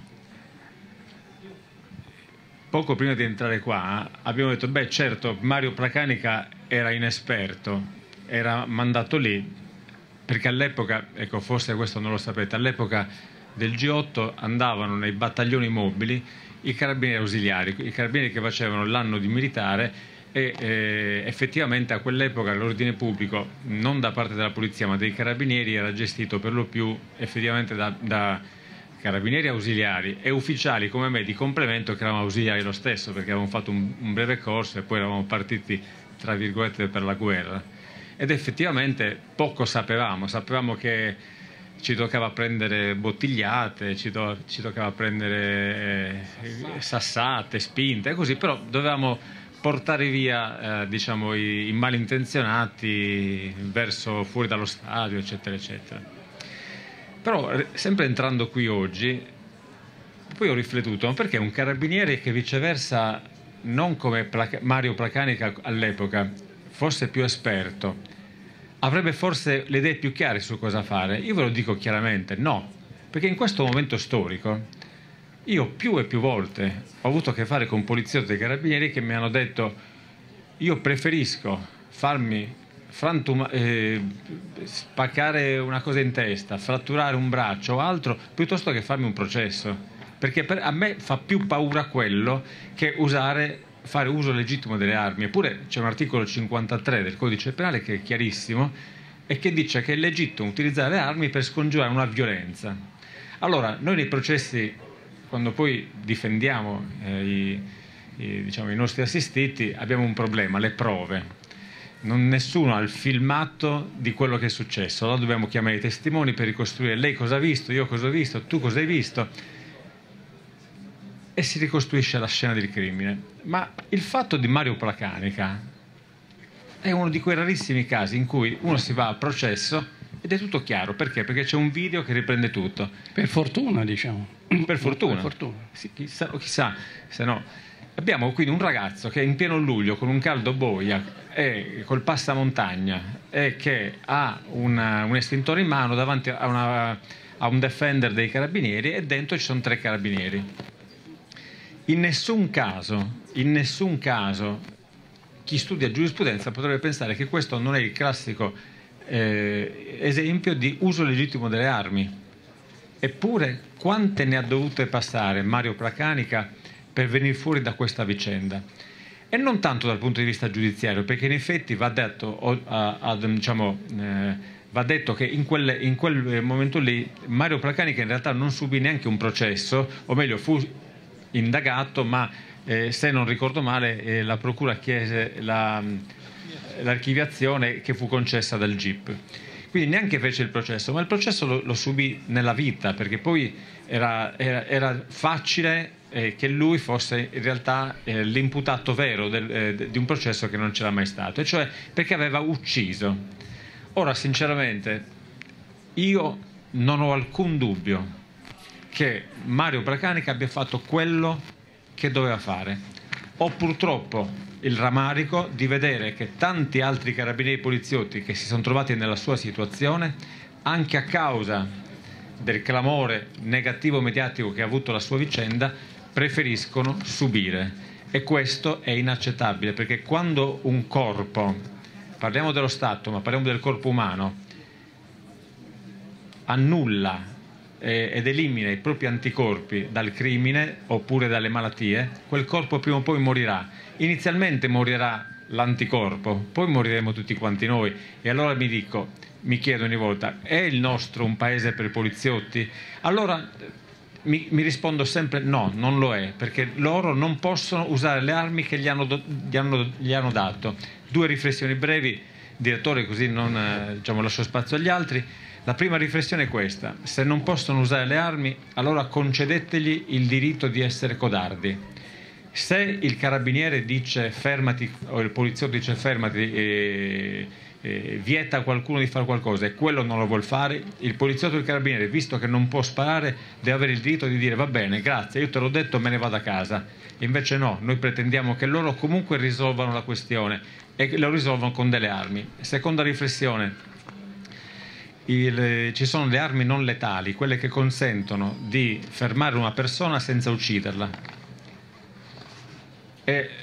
Poco prima di entrare qua abbiamo detto, beh certo, Mario Pracanica era inesperto, era mandato lì perché all'epoca, ecco forse questo non lo sapete, all'epoca del G8 andavano nei battaglioni mobili i carabinieri ausiliari, i carabinieri che facevano l'anno di militare, e effettivamente a quell'epoca l'ordine pubblico, non da parte della polizia ma dei carabinieri, era gestito per lo più effettivamente da carabinieri ausiliari e ufficiali come me di complemento, che eravamo ausiliari lo stesso perché avevamo fatto un breve corso e poi eravamo partiti tra virgolette per la guerra. Ed effettivamente poco sapevamo che ci toccava prendere bottigliate, ci toccava prendere sassate, spinte e così, però dovevamo portare via diciamo, i malintenzionati verso fuori dallo stadio, eccetera, eccetera. Però sempre entrando qui oggi, poi ho riflettuto, ma perché un carabiniere che viceversa, non come Mario Pracanica all'epoca, fosse più esperto, avrebbe forse le idee più chiare su cosa fare? Io ve lo dico chiaramente, no, perché in questo momento storico io più e più volte ho avuto a che fare con poliziotti e carabinieri che mi hanno detto io preferisco farmi spaccare una cosa in testa, fratturare un braccio o altro, piuttosto che farmi un processo, perché a me fa più paura quello che fare uso legittimo delle armi. Eppure c'è un articolo 53 del codice penale che è chiarissimo e che dice che è legittimo utilizzare le armi per scongiurare una violenza. Allora noi nei processi, quando poi difendiamo diciamo, i nostri assistiti, abbiamo un problema, le prove. Nessuno ha il filmato di quello che è successo, allora dobbiamo chiamare i testimoni per ricostruire lei cosa ha visto, io cosa ho visto, tu cosa hai visto, e si ricostruisce la scena del crimine. Ma il fatto di Mario Pracanica è uno di quei rarissimi casi in cui uno si va a processo ed è tutto chiaro. Perché? Perché c'è un video che riprende tutto. Per fortuna, diciamo. Per fortuna. Sì, chissà se no. Abbiamo quindi un ragazzo che è in pieno luglio con un caldo boia e col passamontagna e che ha un estintore in mano davanti a un defender dei carabinieri e dentro ci sono 3 carabinieri. In nessun caso chi studia giurisprudenza potrebbe pensare che questo non è il classico esempio di uso legittimo delle armi. Eppure quante ne ha dovute passare Mario Pracanica per venire fuori da questa vicenda? E non tanto dal punto di vista giudiziario, perché in effetti va detto che in quel momento lì Mario Pracanica in realtà non subì neanche un processo, o meglio fu indagato, ma se non ricordo male la procura chiese l'archiviazione che fu concessa dal GIP. Quindi neanche fece il processo, ma il processo lo subì nella vita, perché poi era facile che lui fosse in realtà l'imputato vero di un processo che non c'era mai stato, e cioè perché aveva ucciso Ora, sinceramente, io non ho alcun dubbio che Mario Pracanica abbia fatto quello che doveva fare. Ho purtroppo il rammarico di vedere che tanti altri carabinieri poliziotti che si sono trovati nella sua situazione, anche a causa del clamore negativo mediatico che ha avuto la sua vicenda, preferiscono subire. E questo è inaccettabile, perché quando un corpo, parliamo dello Stato, ma parliamo del corpo umano, annulla ed elimina i propri anticorpi dal crimine oppure dalle malattie, quel corpo prima o poi morirà. Inizialmente morirà l'anticorpo, poi moriremo tutti quanti noi. E allora mi chiedo ogni volta, è il nostro un paese per i poliziotti? Allora mi rispondo sempre no, non lo è, perché loro non possono usare le armi che gli hanno dato. 2 riflessioni brevi, direttore, così non lascio spazio agli altri. La prima riflessione è questa: se non possono usare le armi, allora concedetegli il diritto di essere codardi. Se il carabiniere dice fermati, o il poliziotto dice fermati, vieta a qualcuno di fare qualcosa e quello non lo vuol fare, il poliziotto o il carabiniere, visto che non può sparare, deve avere il diritto di dire va bene, grazie, io te l'ho detto, me ne vado a casa. Invece no, noi pretendiamo che loro comunque risolvano la questione e lo risolvano con delle armi. Seconda riflessione: ci sono le armi non letali, quelle che consentono di fermare una persona senza ucciderla. E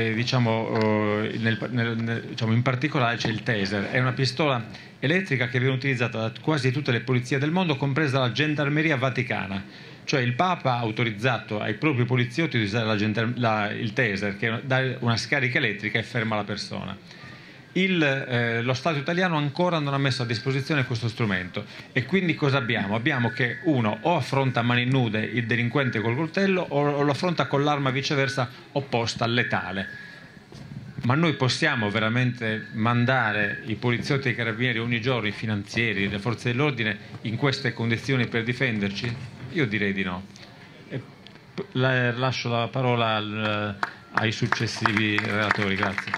in particolare c'è il taser, è una pistola elettrica che viene utilizzata da quasi tutte le polizie del mondo, compresa la gendarmeria vaticana. Cioè il Papa ha autorizzato ai propri poliziotti di usare il taser, che dà una scarica elettrica e ferma la persona. Lo Stato italiano ancora non ha messo a disposizione questo strumento, e quindi cosa abbiamo? Abbiamo che uno o affronta a mani nude il delinquente col coltello o lo affronta con l'arma viceversa opposta, letale. Ma noi possiamo veramente mandare i poliziotti e i carabinieri ogni giorno, i finanzieri, le forze dell'ordine, in queste condizioni per difenderci? Io direi di no. Lascio la parola ai successivi relatori. Grazie.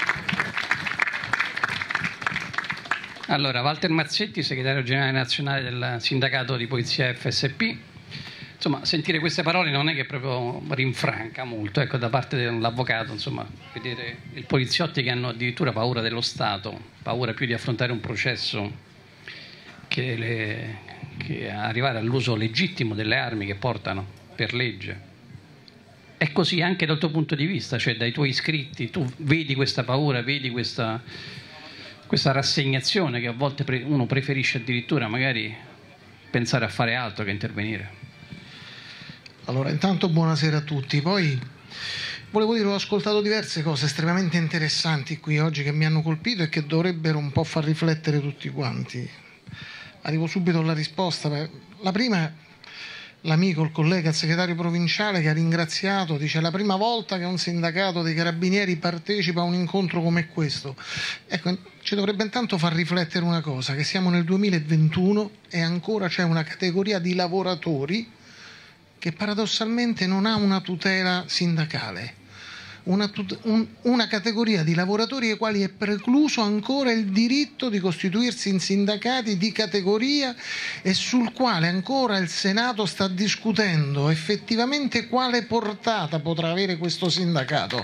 Allora, Walter Mazzetti, segretario generale nazionale del sindacato di polizia FSP. Insomma, sentire queste parole non è che proprio rinfranca molto, ecco, da parte dell'avvocato, insomma, vedere i poliziotti che hanno addirittura paura dello Stato, paura più di affrontare un processo che arrivare all'uso legittimo delle armi che portano per legge. È così anche dal tuo punto di vista, cioè dai tuoi iscritti, tu vedi questa paura, vedi questa rassegnazione, che a volte uno preferisce addirittura magari pensare a fare altro che intervenire. Allora, intanto buonasera a tutti. Poi volevo dire, ho ascoltato diverse cose estremamente interessanti qui oggi che mi hanno colpito e che dovrebbero un po' far riflettere tutti quanti. Arrivo subito alla risposta. La prima, l'amico, il collega, il segretario provinciale, che ha ringraziato, dice: è la prima volta che un sindacato dei carabinieri partecipa a un incontro come questo. Ecco, ci dovrebbe intanto far riflettere una cosa, che siamo nel 2021 e ancora c'è una categoria di lavoratori che paradossalmente non ha una tutela sindacale, una categoria di lavoratori ai quali è precluso ancora il diritto di costituirsi in sindacati di categoria e sul quale ancora il Senato sta discutendo effettivamente quale portata potrà avere questo sindacato.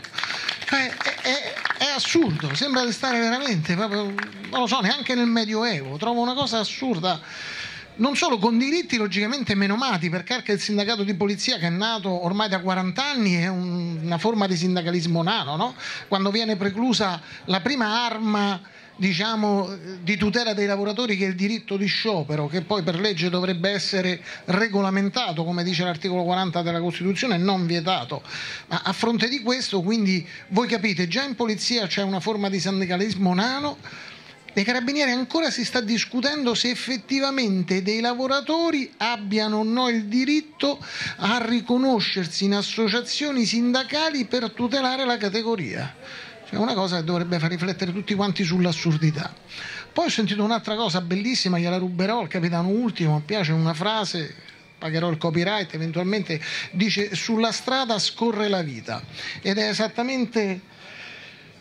È assurdo, sembra di stare veramente, proprio, non lo so, neanche nel Medioevo. Trovo una cosa assurda. Non solo, con diritti logicamente menomati, perché anche il sindacato di polizia, che è nato ormai da 40 anni, è una forma di sindacalismo nano, no? Quando viene preclusa la prima arma, diciamo, di tutela dei lavoratori, che è il diritto di sciopero, che poi per legge dovrebbe essere regolamentato, come dice l'articolo 40 della Costituzione, e non vietato. Ma a fronte di questo, quindi, voi capite, già in polizia c'è una forma di sindacalismo nano. Nei carabinieri ancora si sta discutendo se effettivamente dei lavoratori abbiano o no il diritto a riconoscersi in associazioni sindacali per tutelare la categoria. Cioè, una cosa che dovrebbe far riflettere tutti quanti sull'assurdità. Poi ho sentito un'altra cosa bellissima, gliela ruberò al capitano Ultimo, mi piace una frase, pagherò il copyright eventualmente, dice: sulla strada scorre la vita. Ed è esattamente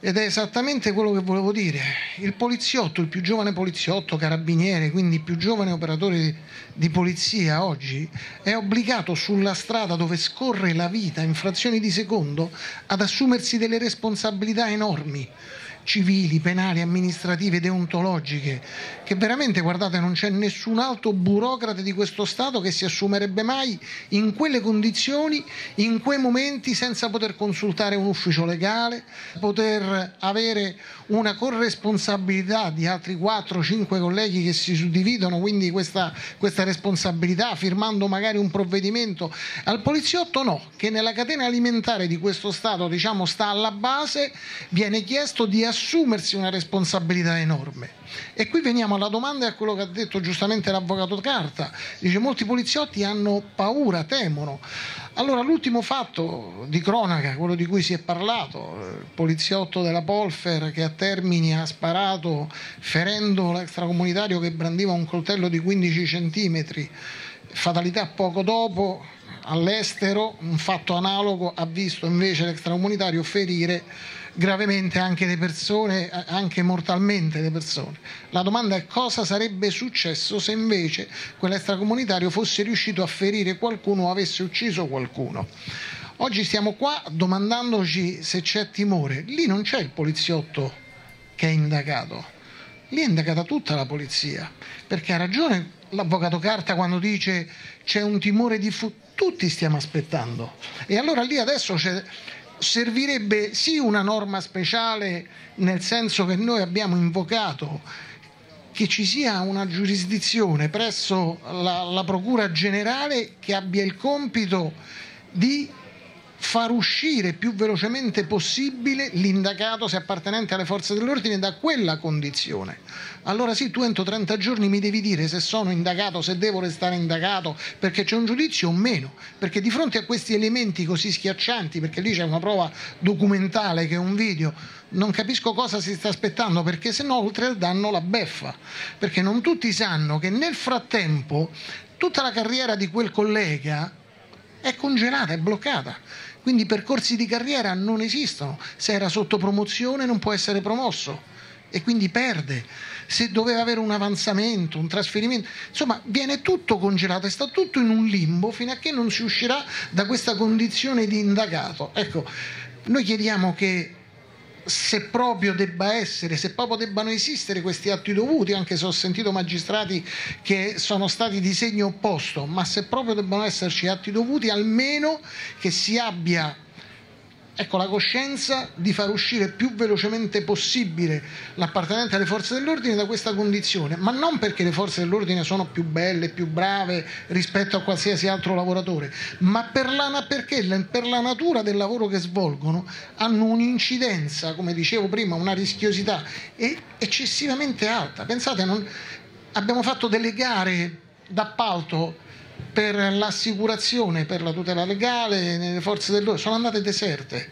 Ed è esattamente quello che volevo dire. Il poliziotto, il più giovane poliziotto, carabiniere, quindi il più giovane operatore di polizia oggi, è obbligato sulla strada dove scorre la vita in frazioni di secondo ad assumersi delle responsabilità enormi, civili, penali, amministrative, deontologiche, che veramente, guardate, non c'è nessun altro burocrate di questo Stato che si assumerebbe mai in quelle condizioni, in quei momenti, senza poter consultare un ufficio legale, poter avere una corresponsabilità di altri 4-5 colleghi che si suddividono quindi questa responsabilità, firmando magari un provvedimento. Al poliziotto no, che nella catena alimentare di questo Stato, diciamo, sta alla base, viene chiesto di assumersi una responsabilità enorme. E qui veniamo alla domanda e a quello che ha detto giustamente l'avvocato Carta. Dice: molti poliziotti hanno paura, temono. Allora, l'ultimo fatto di cronaca, quello di cui si è parlato, il poliziotto della Polfer che a Termini ha sparato ferendo l'extracomunitario che brandiva un coltello di 15 centimetri, fatalità poco dopo. All'estero un fatto analogo ha visto invece l'extracomunitario ferire gravemente anche le persone, anche mortalmente le persone. La domanda è: cosa sarebbe successo se invece quell'extracomunitario fosse riuscito a ferire qualcuno o avesse ucciso qualcuno? Oggi stiamo qua domandandoci se c'è timore. Lì non c'è il poliziotto che è indagato, lì è indagata tutta la polizia, perché ha ragione l'avvocato Carta quando dice c'è un timore tutti stiamo aspettando. E allora lì adesso servirebbe sì una norma speciale, nel senso che noi abbiamo invocato che ci sia una giurisdizione presso la Procura Generale che abbia il compito di far uscire più velocemente possibile l'indagato, se appartenente alle forze dell'ordine, da quella condizione. Allora sì, tu entro 30 giorni mi devi dire se sono indagato, se devo restare indagato perché c'è un giudizio o meno, perché di fronte a questi elementi così schiaccianti, perché lì c'è una prova documentale che è un video, non capisco cosa si sta aspettando, perché se no oltre al danno la beffa, perché non tutti sanno che nel frattempo tutta la carriera di quel collega è congelata, è bloccata. Quindi i percorsi di carriera non esistono. Se era sotto promozione non può essere promosso e quindi perde. Se doveva avere un avanzamento, un trasferimento, insomma viene tutto congelato e sta tutto in un limbo fino a che non si uscirà da questa condizione di indagato. Ecco, noi chiediamo che se proprio debbano esistere questi atti dovuti, anche se ho sentito magistrati che sono stati di segno opposto, ma se proprio debbano esserci atti dovuti, almeno che si abbia la coscienza di far uscire più velocemente possibile l'appartenente alle forze dell'ordine da questa condizione, ma non perché le forze dell'ordine sono più belle, più brave rispetto a qualsiasi altro lavoratore, ma perché per la natura del lavoro che svolgono hanno un'incidenza, come dicevo prima, una rischiosità eccessivamente alta. Pensate, abbiamo fatto delle gare d'appalto per l'assicurazione, per la tutela legale nelle forze dell'ordine, sono andate deserte.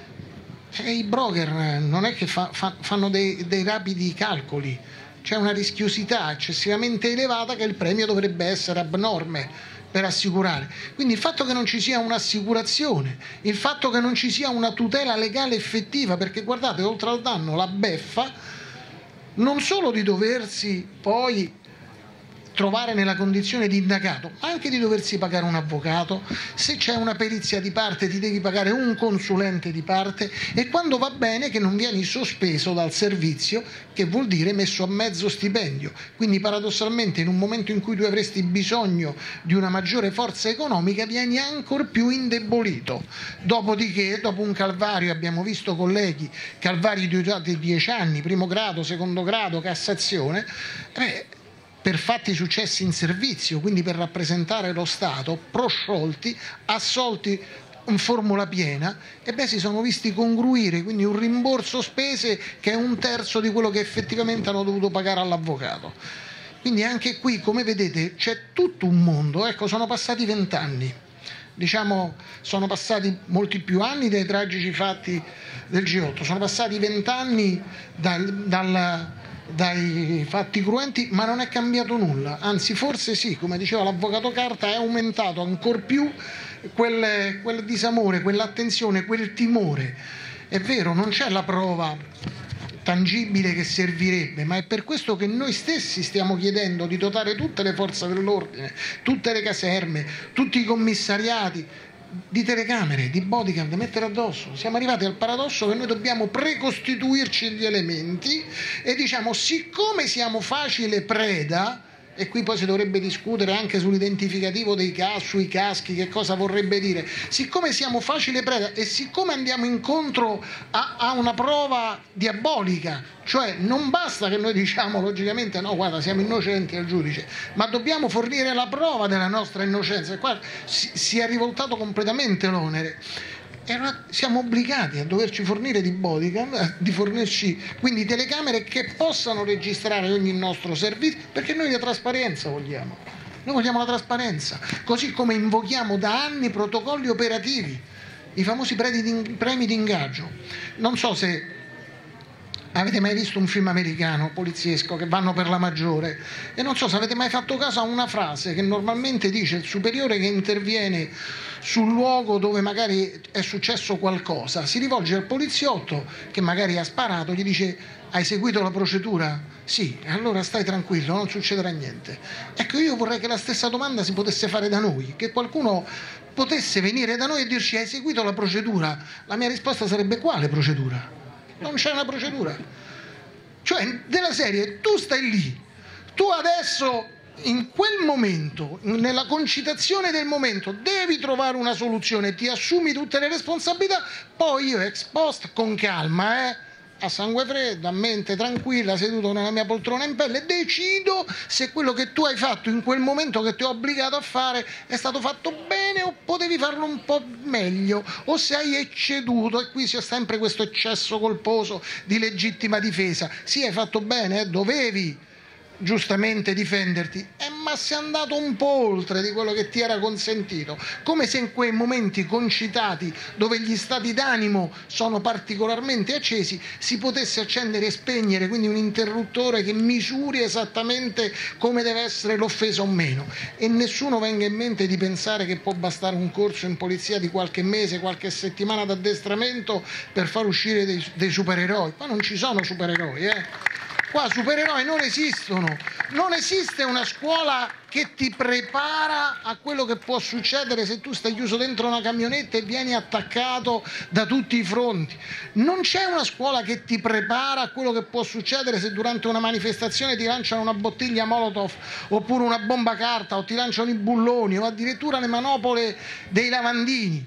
E i broker non è che fanno dei rapidi calcoli, c'è una rischiosità eccessivamente elevata che il premio dovrebbe essere abnorme per assicurare. Quindi il fatto che non ci sia un'assicurazione, il fatto che non ci sia una tutela legale effettiva, perché guardate, oltre al danno la beffa non solo di doversi poi trovare nella condizione di indagato, ma anche di doversi pagare un avvocato, se c'è una perizia di parte ti devi pagare un consulente di parte e quando va bene che non vieni sospeso dal servizio, che vuol dire messo a mezzo stipendio. Quindi paradossalmente in un momento in cui tu avresti bisogno di una maggiore forza economica vieni ancor più indebolito. Dopodiché, dopo un calvario, abbiamo visto colleghi, calvari durati 10 anni, primo grado, secondo grado, Cassazione, per fatti successi in servizio, quindi per rappresentare lo Stato, prosciolti, assolti in formula piena, si sono visti congruire, quindi un rimborso spese che è 1/3 di quello che effettivamente hanno dovuto pagare all'avvocato. Quindi anche qui, come vedete, c'è tutto un mondo. Ecco, sono passati 20 anni, sono passati molti più anni dai tragici fatti del G8, sono passati 20 anni dai fatti cruenti, ma non è cambiato nulla, anzi forse sì, come diceva l'avvocato Carta, è aumentato ancor più quel disamore, quell'attenzione, quel timore È vero, non c'è la prova tangibile che servirebbe, ma è per questo che noi stessi stiamo chiedendo di dotare tutte le forze dell'ordine, tutte le caserme, tutti i commissariati di telecamere, di bodycam da mettere addosso. Siamo arrivati al paradosso che noi dobbiamo precostituirci gli elementi e diciamo, siccome siamo facile preda, e qui poi si dovrebbe discutere anche sull'identificativo dei sui caschi, che cosa vorrebbe dire, siccome siamo facile preda e siccome andiamo incontro a una prova diabolica, cioè non basta che noi diciamo logicamente no, guarda, siamo innocenti al giudice, ma dobbiamo fornire la prova della nostra innocenza, e qua si è rivoltato completamente l'onere. E allora siamo obbligati a doverci fornire di bodycam, di fornirci quindi telecamere che possano registrare ogni nostro servizio, perché noi la trasparenza vogliamo. Noi vogliamo la trasparenza, così come invochiamo da anni protocolli operativi, i famosi premi di ingaggio. Non so se avete mai visto un film americano poliziesco che vanno per la maggiore, e non so se avete mai fatto caso a una frase che normalmente dice il superiore che interviene sul luogo dove magari è successo qualcosa, si rivolge al poliziotto che magari ha sparato, gli dice: hai seguito la procedura? Sì, allora stai tranquillo, non succederà niente. Ecco, io vorrei che la stessa domanda si potesse fare da noi, che qualcuno potesse venire da noi e dirci: hai seguito la procedura? La mia risposta sarebbe: quale procedura? Non c'è una procedura. Cioè, della serie, tu stai lì, tu adesso in quel momento, nella concitazione del momento, devi trovare una soluzione, ti assumi tutte le responsabilità, poi io ex post, con calma, a sangue freddo, a mente tranquilla, seduto nella mia poltrona in pelle, decido se quello che tu hai fatto in quel momento che ti ho obbligato a fare è stato fatto bene o potevi farlo un po' meglio, o se hai ecceduto, e qui c'è sempre questo eccesso colposo di legittima difesa. Sì, hai fatto bene, dovevi giustamente difenderti, ma sei andato un po' oltre di quello che ti era consentito, come se in quei momenti concitati dove gli stati d'animo sono particolarmente accesi si potesse accendere e spegnere, quindi un interruttore che misuri esattamente come deve essere l'offesa o meno, e nessuno venga in mente di pensare che può bastare un corso in polizia di qualche mese, qualche settimana d'addestramento per far uscire dei supereroi. Qua non ci sono supereroi, Qua supereroi non esistono, non esiste una scuola che ti prepara a quello che può succedere se tu stai chiuso dentro una camionetta e vieni attaccato da tutti i fronti. Non c'è una scuola che ti prepara a quello che può succedere se durante una manifestazione ti lanciano una bottiglia Molotov oppure una bomba carta, o ti lanciano i bulloni o addirittura le manopole dei lavandini,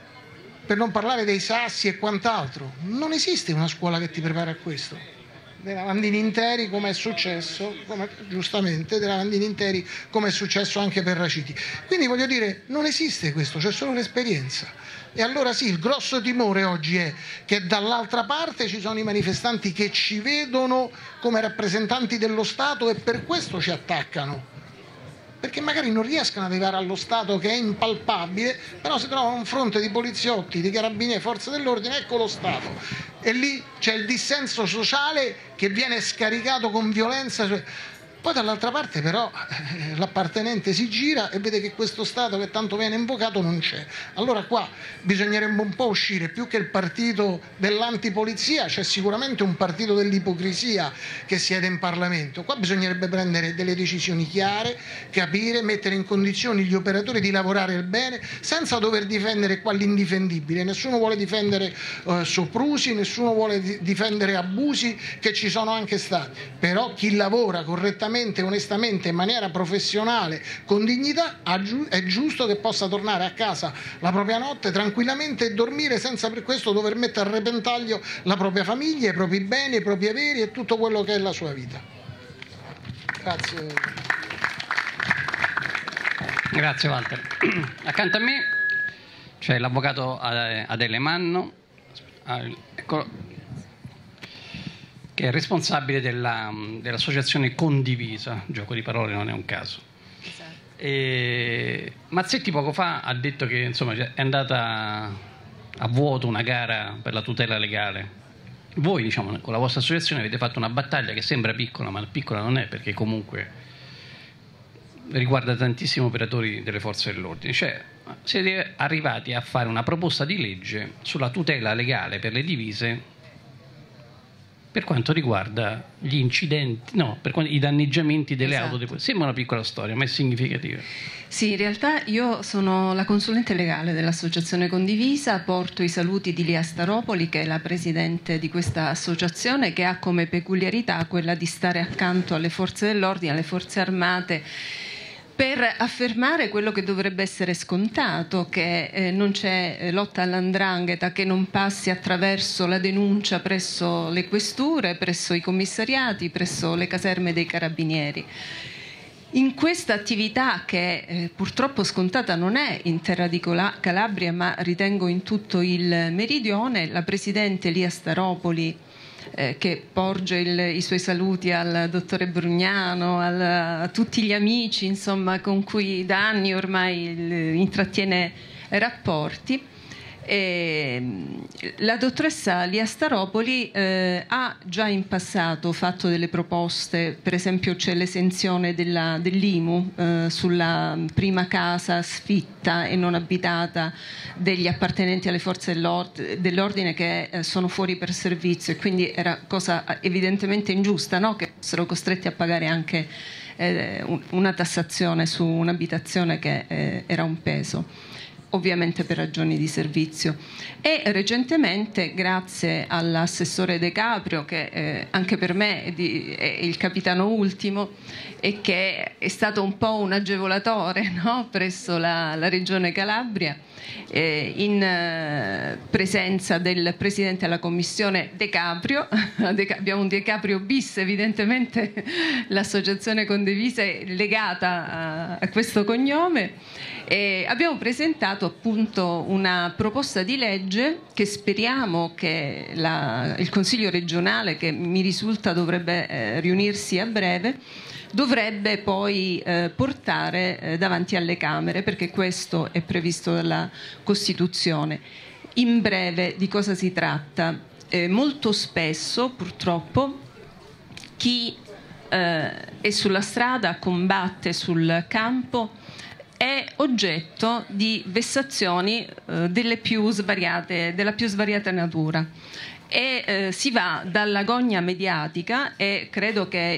per non parlare dei sassi e quant'altro. Non esiste una scuola che ti prepara a questo. Dei lavandini interi, come è successo, giustamente, dei lavandini interi, come è successo anche per Raciti. Quindi voglio dire, non esiste questo, c'è solo l'esperienza. E allora sì, il grosso timore oggi è che dall'altra parte ci sono i manifestanti che ci vedono come rappresentanti dello Stato e per questo ci attaccano. Perché magari non riescono ad arrivare allo Stato che è impalpabile, però si trovano un fronte di poliziotti, di carabinieri, forze dell'ordine, ecco lo Stato. E lì c'è il dissenso sociale che viene scaricato con violenza. Poi dall'altra parte però l'appartenente si gira e vede che questo Stato che tanto viene invocato non c'è. Allora qua bisognerebbe un po' uscire, più che il partito dell'antipolizia c'è sicuramente un partito dell'ipocrisia che siede in Parlamento. Qua bisognerebbe prendere delle decisioni chiare, capire, mettere in condizioni gli operatori di lavorare bene senza dover difendere qua l'indifendibile. Nessuno vuole difendere soprusi, nessuno vuole difendere abusi che ci sono anche stati, però chi lavora correttamente, onestamente, in maniera professionale, con dignità, è giusto che possa tornare a casa la propria notte tranquillamente e dormire senza per questo dover mettere a repentaglio la propria famiglia, i propri beni, i propri averi e tutto quello che è la sua vita. Grazie. Grazie Walter. Accanto a me c'è l'avvocato Adele Manno, che è responsabile dell'associazione Condivisa, gioco di parole non è un caso. E Mazzetti poco fa ha detto che insomma è andata a vuoto una gara per la tutela legale. Voi, diciamo, con la vostra associazione avete fatto una battaglia che sembra piccola, ma piccola non è, perché comunque riguarda tantissimi operatori delle forze dell'ordine, cioè siete arrivati a fare una proposta di legge sulla tutela legale per le divise per quanto riguarda gli incidenti, no, per i danneggiamenti delle auto. Sembra una piccola storia, ma è significativa. Sì, in realtà io sono la consulente legale dell'Associazione Condivisa, porto i saluti di Lia Staropoli, che è la presidente di questa associazione, che ha come peculiarità quella di stare accanto alle forze dell'ordine, alle forze armate, per affermare quello che dovrebbe essere scontato, che non c'è lotta all''ndrangheta che non passi attraverso la denuncia presso le questure, presso i commissariati, presso le caserme dei carabinieri. In questa attività, che purtroppo scontata non è in terra di Calabria, ma ritengo in tutto il meridione, la presidente Lia Staropoli, che porge i suoi saluti al dottore Brugnano, a tutti gli amici, insomma, con cui da anni ormai intrattiene rapporti. La dottoressa Lia Staropoli ha già in passato fatto delle proposte, per esempio c'è l'esenzione dell'IMU sulla prima casa sfitta e non abitata degli appartenenti alle forze dell'ordine che sono fuori per servizio, e quindi era cosa evidentemente ingiusta, no? Che fossero costretti a pagare anche una tassazione su un'abitazione che era un peso, ovviamente per ragioni di servizio. E recentemente, grazie all'assessore De Caprio, che anche per me è il capitano ultimo e che è stato un po' un agevolatore, no? Presso la Regione Calabria, in presenza del presidente della commissione De Caprio, abbiamo un De Caprio bis, evidentemente l'associazione Condivisa è legata a questo cognome. Abbiamo presentato appunto una proposta di legge che speriamo che il Consiglio regionale, che mi risulta dovrebbe riunirsi a breve, dovrebbe poi portare davanti alle Camere, perché questo è previsto dalla Costituzione. In breve, di cosa si tratta? Molto spesso, purtroppo, chi è sulla strada, combatte sul campo, è oggetto di vessazioni della più svariata natura, e si va dalla gogna mediatica, e credo che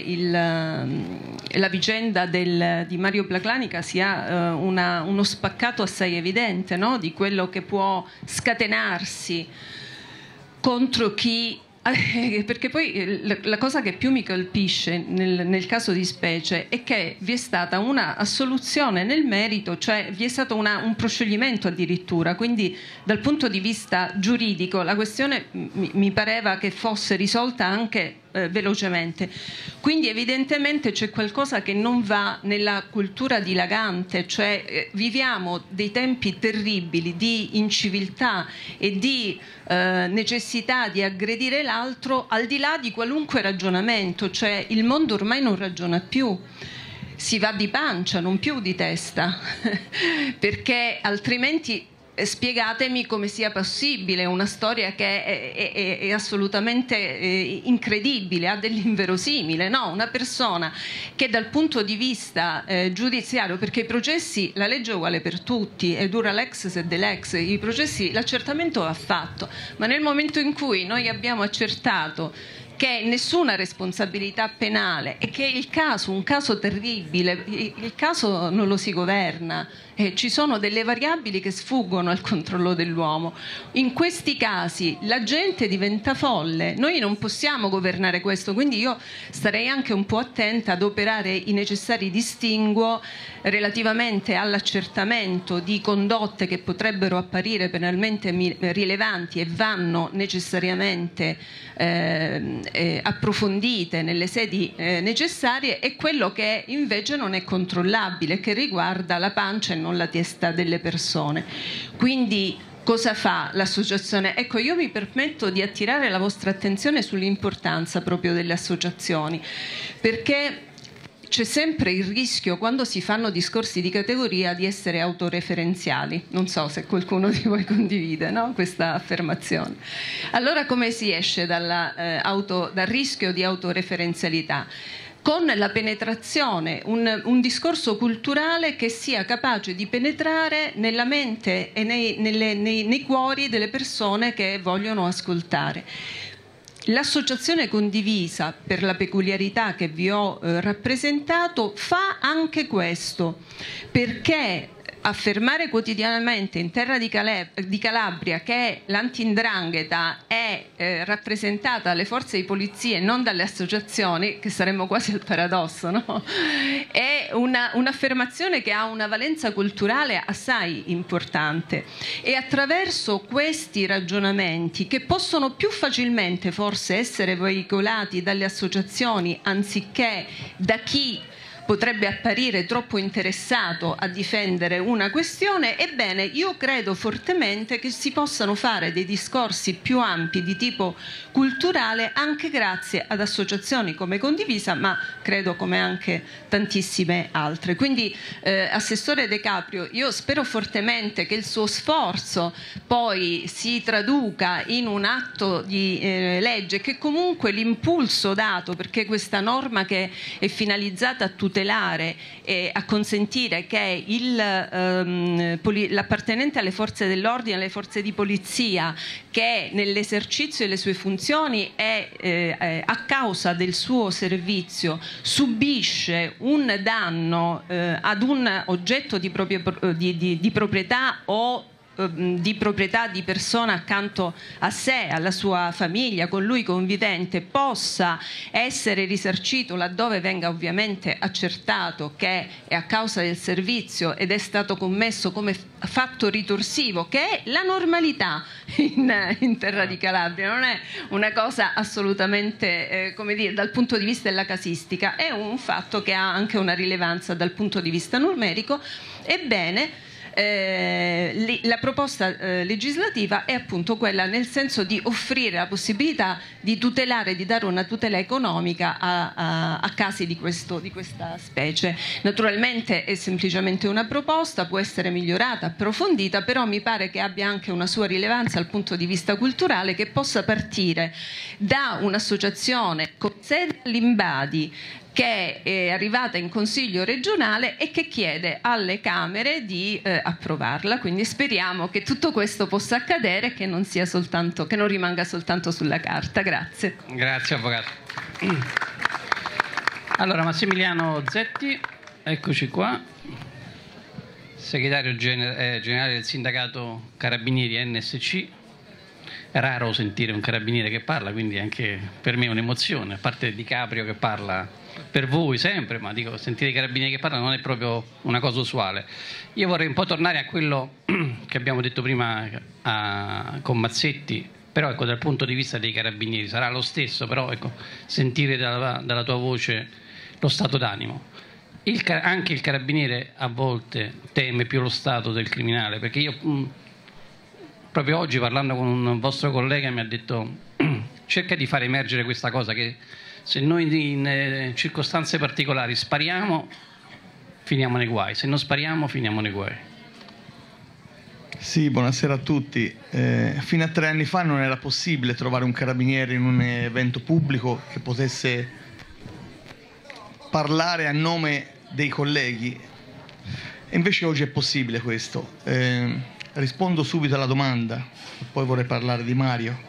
la vicenda di Mario Placlanica sia uno spaccato assai evidente, no? Di quello che può scatenarsi contro chi. Perché poi la cosa che più mi colpisce nel caso di specie è che vi è stata una assoluzione nel merito, cioè vi è stato un proscioglimento addirittura, quindi dal punto di vista giuridico la questione mi pareva che fosse risolta anche velocemente. Quindi evidentemente c'è qualcosa che non va nella cultura dilagante, cioè viviamo dei tempi terribili di inciviltà e di necessità di aggredire l'altro al di là di qualunque ragionamento, cioè il mondo ormai non ragiona più. Si va di pancia, non più di testa, perché altrimenti spiegatemi come sia possibile una storia che è assolutamente incredibile, ha dell'inverosimile, no? Una persona che dal punto di vista giudiziario, perché i processi, la legge è uguale per tutti, e dura l'ex sed lex, i processi, l'accertamento va fatto, ma nel momento in cui noi abbiamo accertato che nessuna responsabilità penale e che un caso terribile, il caso non lo si governa, ci sono delle variabili che sfuggono al controllo dell'uomo. In questi casi la gente diventa folle, noi non possiamo governare questo, quindi io starei anche un po' attenta ad operare i necessari distinguo relativamente all'accertamento di condotte che potrebbero apparire penalmente rilevanti e vanno necessariamente approfondite nelle sedi necessarie, e quello che invece non è controllabile, che riguarda la pancia e non la testa delle persone. Quindi cosa fa l'associazione? Ecco, io mi permetto di attirare la vostra attenzione sull'importanza proprio delle associazioni, perché c'è sempre il rischio, quando si fanno discorsi di categoria, di essere autoreferenziali. Non so se qualcuno di voi condivide, no? Questa affermazione. Allora come si esce dal rischio di autoreferenzialità? con la penetrazione, un discorso culturale che sia capace di penetrare nella mente e nei cuori delle persone che vogliono ascoltare. L'associazione condivisa, per la peculiarità che vi ho rappresentato, fa anche questo, perché affermare quotidianamente in terra di Calabria che l'anti-'ndrangheta è rappresentata dalle forze di polizia e non dalle associazioni, che saremmo quasi al paradosso, no? È un'affermazione che ha una valenza culturale assai importante, e attraverso questi ragionamenti, che possono più facilmente forse essere veicolati dalle associazioni anziché da chi potrebbe apparire troppo interessato a difendere una questione, ebbene io credo fortemente che si possano fare dei discorsi più ampi di tipo culturale anche grazie ad associazioni come Condivisa, ma credo come anche tantissime altre. Quindi Assessore De Caprio, io spero fortemente che il suo sforzo poi si traduca in un atto di legge, che comunque l'impulso dato, perché questa norma che è finalizzata a tutelare e a consentire che l'appartenente alle forze dell'ordine, alle forze di polizia, che nell'esercizio delle sue funzioni e a causa del suo servizio subisce un danno ad un oggetto di proprietà o di proprietà di persona accanto a sé, alla sua famiglia, con lui convivente, possa essere risarcito laddove venga ovviamente accertato che è a causa del servizio ed è stato commesso come fatto ritorsivo, che è la normalità in terra di Calabria, non è una cosa assolutamente come dire, dal punto di vista della casistica, è un fatto che ha anche una rilevanza dal punto di vista numerico. Ebbene, la proposta legislativa è appunto quella, nel senso di offrire la possibilità di tutelare, di dare una tutela economica a casi di questa specie. Naturalmente è semplicemente una proposta, può essere migliorata, approfondita, però mi pare che abbia anche una sua rilevanza dal punto di vista culturale, che possa partire da un'associazione con sede all'Imbadi, che è arrivata in Consiglio regionale e che chiede alle Camere di approvarla. Quindi speriamo che tutto questo possa accadere e che non rimanga soltanto sulla carta. Grazie. Grazie Avvocato. Allora, Massimiliano Zetti, eccoci qua, segretario generale del sindacato Carabinieri NSC. È raro sentire un carabiniere che parla, quindi anche per me è un'emozione, a parte Di Caprio che parla per voi sempre, ma dico, sentire i carabinieri che parlano non è proprio una cosa usuale. Io vorrei un po' tornare a quello che abbiamo detto prima con Mazzetti, però ecco, dal punto di vista dei carabinieri sarà lo stesso, però ecco, sentire dalla tua voce lo stato d'animo. Anche il carabiniere a volte teme più lo stato del criminale, perché io proprio oggi, parlando con un vostro collega, mi ha detto cerca di far emergere questa cosa, che se noi in circostanze particolari spariamo, finiamo nei guai, se non spariamo finiamo nei guai. Sì, buonasera a tutti. Fino a 3 anni fa non era possibile trovare un carabiniere in un evento pubblico che potesse parlare a nome dei colleghi, e invece oggi è possibile questo. Rispondo subito alla domanda, poi vorrei parlare di Mario.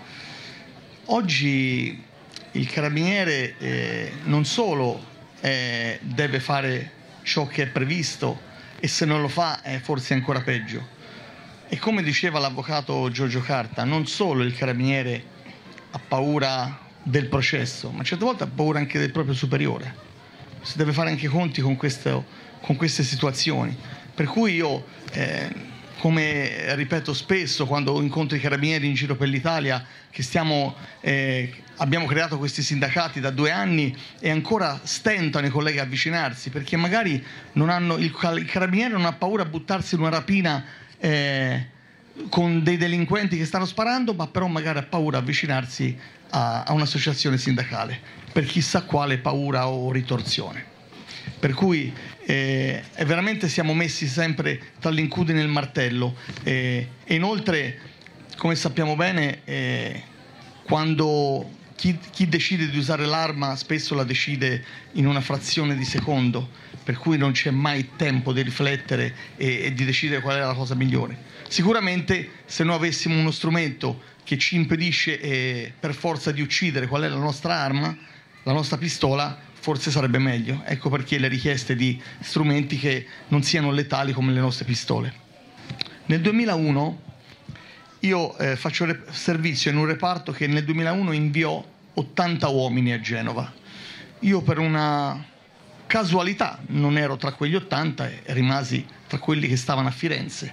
Oggi il carabiniere non solo deve fare ciò che è previsto, e se non lo fa è forse ancora peggio. E come diceva l'avvocato Giorgio Carta, non solo il carabiniere ha paura del processo, ma certe volte ha paura anche del proprio superiore. Si deve fare anche conti con queste situazioni. Per cui io, come ripeto spesso quando incontro i carabinieri in giro per l'Italia, che abbiamo creato questi sindacati da 2 anni e ancora stentano i colleghi a avvicinarsi, perché magari il carabiniere non ha paura a buttarsi in una rapina con dei delinquenti che stanno sparando, ma però magari ha paura a avvicinarsi a un'associazione sindacale per chissà quale paura o ritorsione. Per cui veramente siamo messi sempre tra l'incudine e il martello, e inoltre, come sappiamo bene, quando chi decide di usare l'arma spesso la decide in una frazione di secondo, per cui non c'è mai tempo di riflettere e di decidere qual è la cosa migliore. Sicuramente se noi avessimo uno strumento che ci impedisce per forza di uccidere qual è la nostra arma, la nostra pistola, forse sarebbe meglio. Ecco perché le richieste di strumenti che non siano letali come le nostre pistole. Nel 2001 io faccio servizio in un reparto che nel 2001 inviò 80 uomini a Genova. Io per una casualità non ero tra quegli 80 e rimasi tra quelli che stavano a Firenze.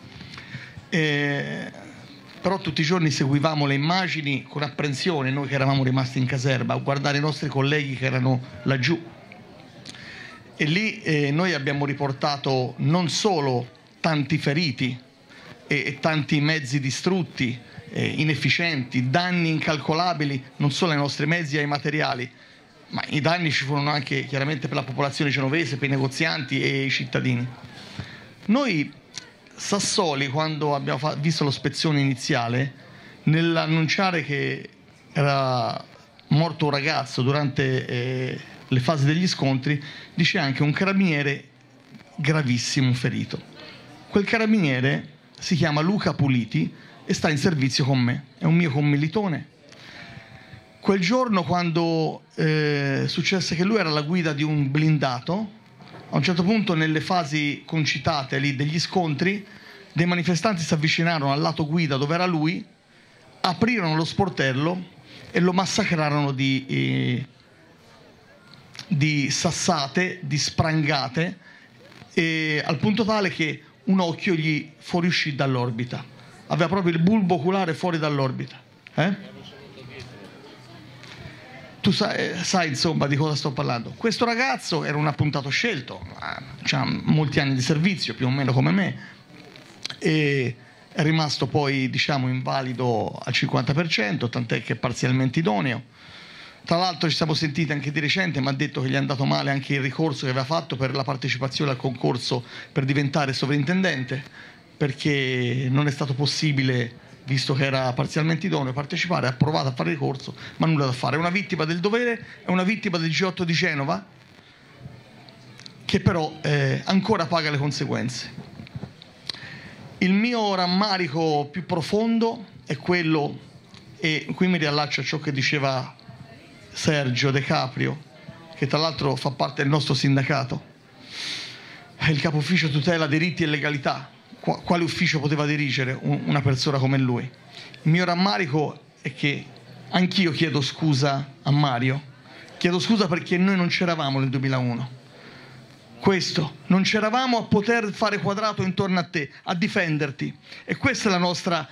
Però tutti i giorni seguivamo le immagini con apprensione, noi che eravamo rimasti in caserma, a guardare i nostri colleghi che erano laggiù. E lì noi abbiamo riportato non solo tanti feriti e tanti mezzi distrutti, inefficienti, danni incalcolabili non solo ai nostri mezzi e ai materiali, ma i danni ci furono anche chiaramente per la popolazione genovese, per i negozianti e i cittadini. Noi Sassoli, quando abbiamo visto l'ispezione iniziale, nell'annunciare che era morto un ragazzo durante le fasi degli scontri, dice anche un carabiniere gravissimo ferito. Quel carabiniere si chiama Luca Puliti e sta in servizio con me, è un mio commilitone. Quel giorno, quando successe che lui era alla guida di un blindato, a un certo punto nelle fasi concitate lì degli scontri, dei manifestanti si avvicinarono al lato guida dove era lui, aprirono lo sportello e lo massacrarono di sassate, di sprangate, al punto tale che un occhio gli fuoriuscì dall'orbita. Aveva proprio il bulbo oculare fuori dall'orbita. Tu sai insomma di cosa sto parlando. Questo ragazzo era un appuntato scelto, ha molti anni di servizio, più o meno come me, e è rimasto poi, diciamo, invalido al 50%, tant'è che è parzialmente idoneo. Tra l'altro ci siamo sentiti anche di recente, mi ha detto che gli è andato male anche il ricorso che aveva fatto per la partecipazione al concorso per diventare sovrintendente, perché non è stato possibile, visto che era parzialmente idoneo, partecipare. Ha provato a fare ricorso, ma nulla da fare. È una vittima del dovere, è una vittima del G8 di Genova, che però ancora paga le conseguenze. Il mio rammarico più profondo è quello, e qui mi riallaccio a ciò che diceva Sergio De Caprio, che tra l'altro fa parte del nostro sindacato, è il capo ufficio tutela diritti e legalità. Quale ufficio poteva dirigere una persona come lui? Il mio rammarico è che anch'io chiedo scusa a Mario, chiedo scusa perché noi non c'eravamo nel 2001. Questo, non c'eravamo a poter fare quadrato intorno a te, a difenderti. E questa è la nostra,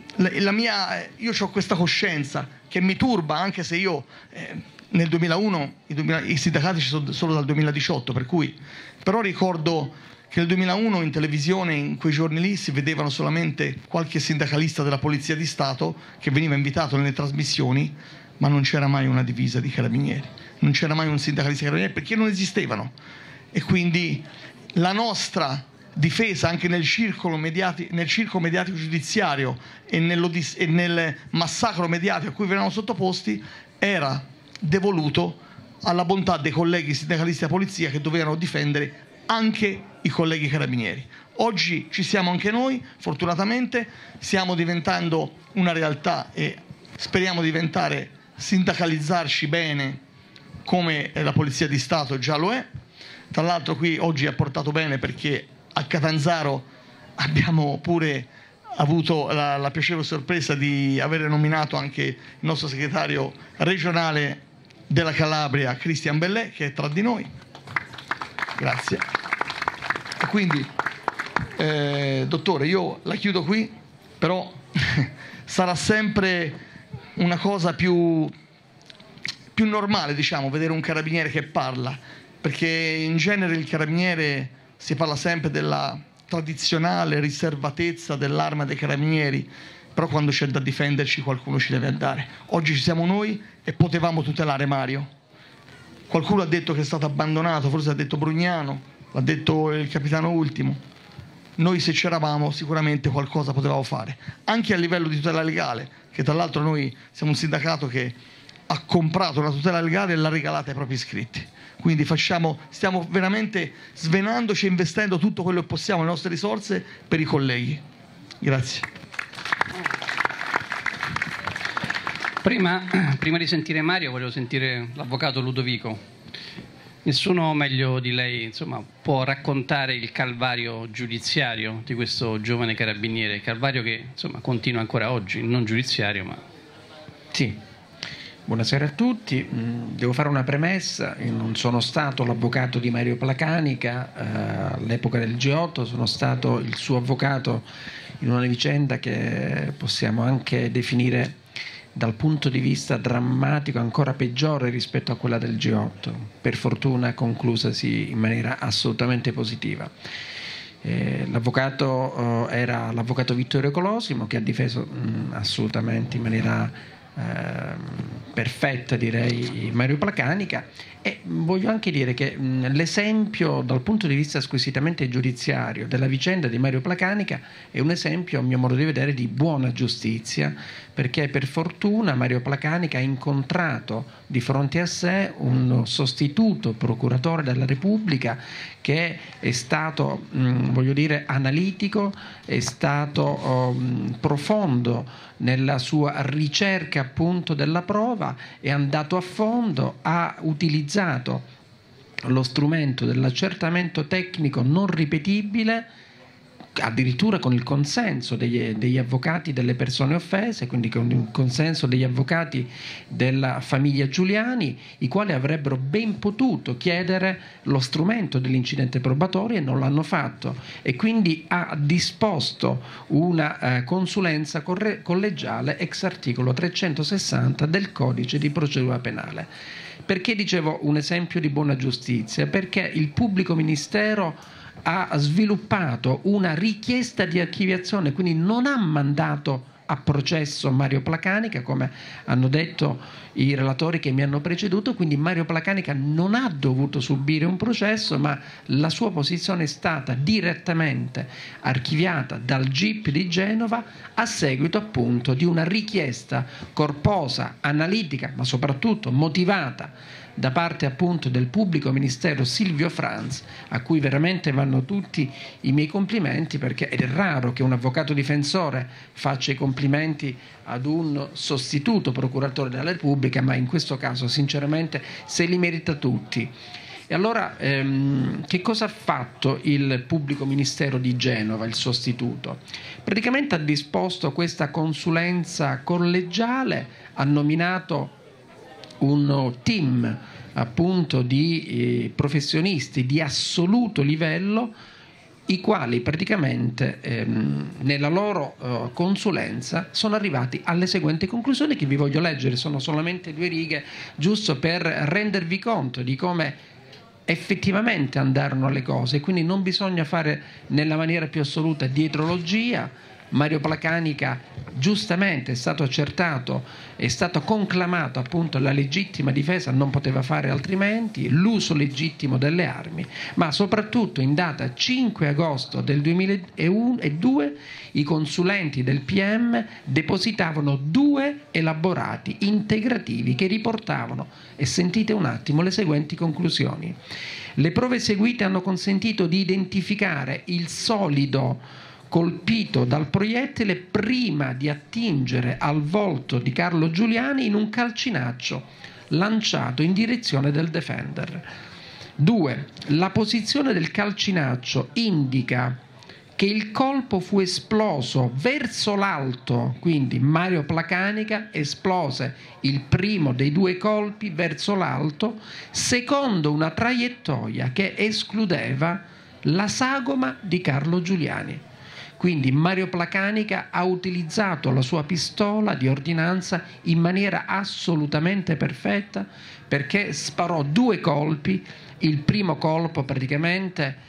io ho questa coscienza che mi turba, anche se io nel 2001, i sindacati ci sono solo dal 2018, per cui, però ricordo che nel 2001 in televisione, in quei giorni lì, si vedevano solamente qualche sindacalista della Polizia di Stato che veniva invitato nelle trasmissioni, ma non c'era mai una divisa di carabinieri, non c'era mai un sindacalista di carabinieri, perché non esistevano. E quindi la nostra difesa anche nel circo mediatico giudiziario e nel massacro mediatico a cui venivano sottoposti era devoluto alla bontà dei colleghi sindacalisti della polizia, che dovevano difendere anche i colleghi carabinieri. Oggi ci siamo anche noi, fortunatamente stiamo diventando una realtà e speriamo di sindacalizzarci bene come la Polizia di Stato già lo è. Tra l'altro qui oggi ha portato bene, perché a Catanzaro abbiamo pure avuto la piacevole sorpresa di avere nominato anche il nostro segretario regionale della Calabria, Cristian Bellè, che è tra di noi. Grazie. E quindi, dottore, io la chiudo qui, però sarà sempre una cosa più normale, diciamo, vedere un carabiniere che parla, perché in genere il carabiniere, si parla sempre della tradizionale riservatezza dell'arma dei carabinieri, però quando c'è da difenderci qualcuno ci deve andare. Oggi ci siamo noi e potevamo tutelare Mario. Qualcuno ha detto che è stato abbandonato, forse ha detto Brugnano, l'ha detto il capitano Ultimo. Noi se c'eravamo sicuramente qualcosa potevamo fare, anche a livello di tutela legale, che tra l'altro noi siamo un sindacato che ha comprato una tutela legale e l'ha regalata ai propri iscritti. Quindi stiamo veramente svenandoci e investendo tutto quello che possiamo, le nostre risorse, per i colleghi. Grazie. Prima di sentire Mario volevo sentire l'avvocato Ludovico. Nessuno meglio di lei, insomma, può raccontare il calvario giudiziario di questo giovane carabiniere, calvario che, insomma, continua ancora oggi, non giudiziario, ma... Sì. Buonasera a tutti. Devo fare una premessa: io non sono stato l'avvocato di Mario Placanica all'epoca del G8, sono stato il suo avvocato in una vicenda che possiamo anche definire dal punto di vista drammatico ancora peggiore rispetto a quella del G8, per fortuna conclusasi in maniera assolutamente positiva. L'avvocato era l'avvocato Vittorio Colosimo, che ha difeso assolutamente in maniera perfetta, direi, Mario Placanica, e voglio anche dire che l'esempio dal punto di vista squisitamente giudiziario della vicenda di Mario Placanica è un esempio, a mio modo di vedere, di buona giustizia, perché per fortuna Mario Placanica ha incontrato di fronte a sé un sostituto procuratore della Repubblica che è stato, voglio dire, analitico, è stato profondo nella sua ricerca appunto della prova, è andato a fondo, ha utilizzato lo strumento dell'accertamento tecnico non ripetibile, addirittura con il consenso degli avvocati delle persone offese, quindi con il consenso degli avvocati della famiglia Giuliani, i quali avrebbero ben potuto chiedere lo strumento dell'incidente probatorio e non l'hanno fatto, e quindi ha disposto una consulenza collegiale ex articolo 360 del Codice di procedura penale. Perché dicevo un esempio di buona giustizia? Perché il pubblico ministero ha sviluppato una richiesta di archiviazione, quindi non ha mandato a processo Mario Placanica, come hanno detto i relatori che mi hanno preceduto, quindi Mario Placanica non ha dovuto subire un processo, ma la sua posizione è stata direttamente archiviata dal GIP di Genova a seguito appunto di una richiesta corposa, analitica, ma soprattutto motivata da parte appunto del pubblico ministero Silvio Franz, a cui veramente vanno tutti i miei complimenti, perché è raro che un avvocato difensore faccia i complimenti ad un sostituto procuratore della Repubblica, ma in questo caso sinceramente se li merita tutti. E allora che cosa ha fatto il pubblico ministero di Genova, il sostituto? Praticamente ha disposto questa consulenza collegiale, ha nominato un team appunto di professionisti di assoluto livello, i quali praticamente nella loro consulenza sono arrivati alle seguenti conclusioni, che vi voglio leggere, sono solamente 2 righe, giusto per rendervi conto di come effettivamente andarono le cose. Quindi non bisogna fare nella maniera più assoluta dietrologia. Mario Placanica giustamente è stato accertato, è stato conclamato appunto la legittima difesa, non poteva fare altrimenti, l'uso legittimo delle armi, ma soprattutto in data 5 agosto del 2002 i consulenti del PM depositavano 2 elaborati integrativi che riportavano, e sentite un attimo le seguenti conclusioni: le prove eseguite hanno consentito di identificare il solido colpito dal proiettile prima di attingere al volto di Carlo Giuliani in un calcinaccio lanciato in direzione del defender. 2. La posizione del calcinaccio indica che il colpo fu esploso verso l'alto, quindi Mario Placanica esplose il primo dei 2 colpi verso l'alto, secondo una traiettoria che escludeva la sagoma di Carlo Giuliani. Quindi Mario Placanica ha utilizzato la sua pistola di ordinanza in maniera assolutamente perfetta, perché sparò 2 colpi, il primo colpo praticamente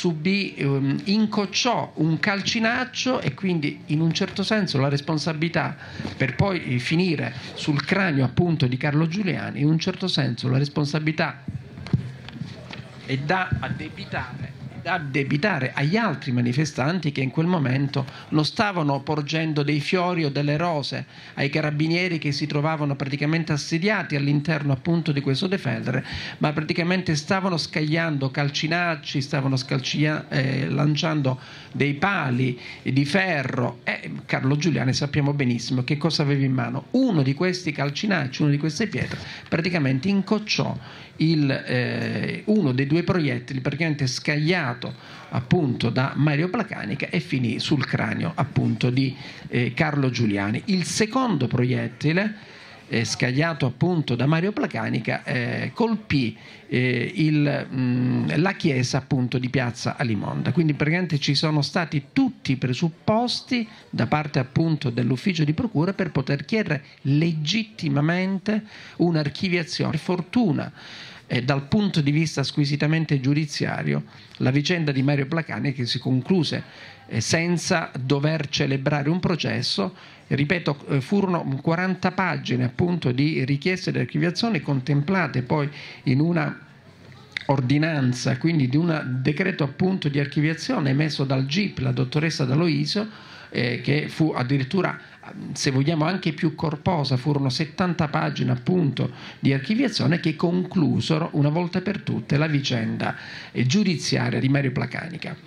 incocciò un calcinaccio, e quindi in un certo senso la responsabilità, per poi finire sul cranio appunto di Carlo Giuliani, in un certo senso la responsabilità è da addebitare addebitare agli altri manifestanti che in quel momento non stavano porgendo dei fiori o delle rose ai carabinieri che si trovavano praticamente assediati all'interno appunto di questo defedere, ma praticamente stavano scagliando calcinacci, stavano lanciando dei pali di ferro, e Carlo Giuliani sappiamo benissimo che cosa aveva in mano. Uno di questi calcinacci, una di queste pietre praticamente incocciò uno dei due proiettili praticamente scagliato appunto da Mario Placanica e finì sul cranio appunto di Carlo Giuliani. Il secondo proiettile scagliato appunto da Mario Placanica colpì la chiesa appunto di Piazza Alimonda. Quindi praticamente ci sono stati tutti i presupposti da parte appunto dell'ufficio di procura per poter chiedere legittimamente un'archiviazione. Per fortuna dal punto di vista squisitamente giudiziario la vicenda di Mario Placanica che si concluse senza dover celebrare un processo. Ripeto, furono 40 pagine appunto di richieste di archiviazione contemplate poi in una ordinanza, quindi di un decreto appunto di archiviazione emesso dal GIP, la dottoressa D'Aloisio, che fu addirittura, se vogliamo, anche più corposa. Furono 70 pagine appunto di archiviazione che conclusero una volta per tutte la vicenda giudiziaria di Mario Placanica.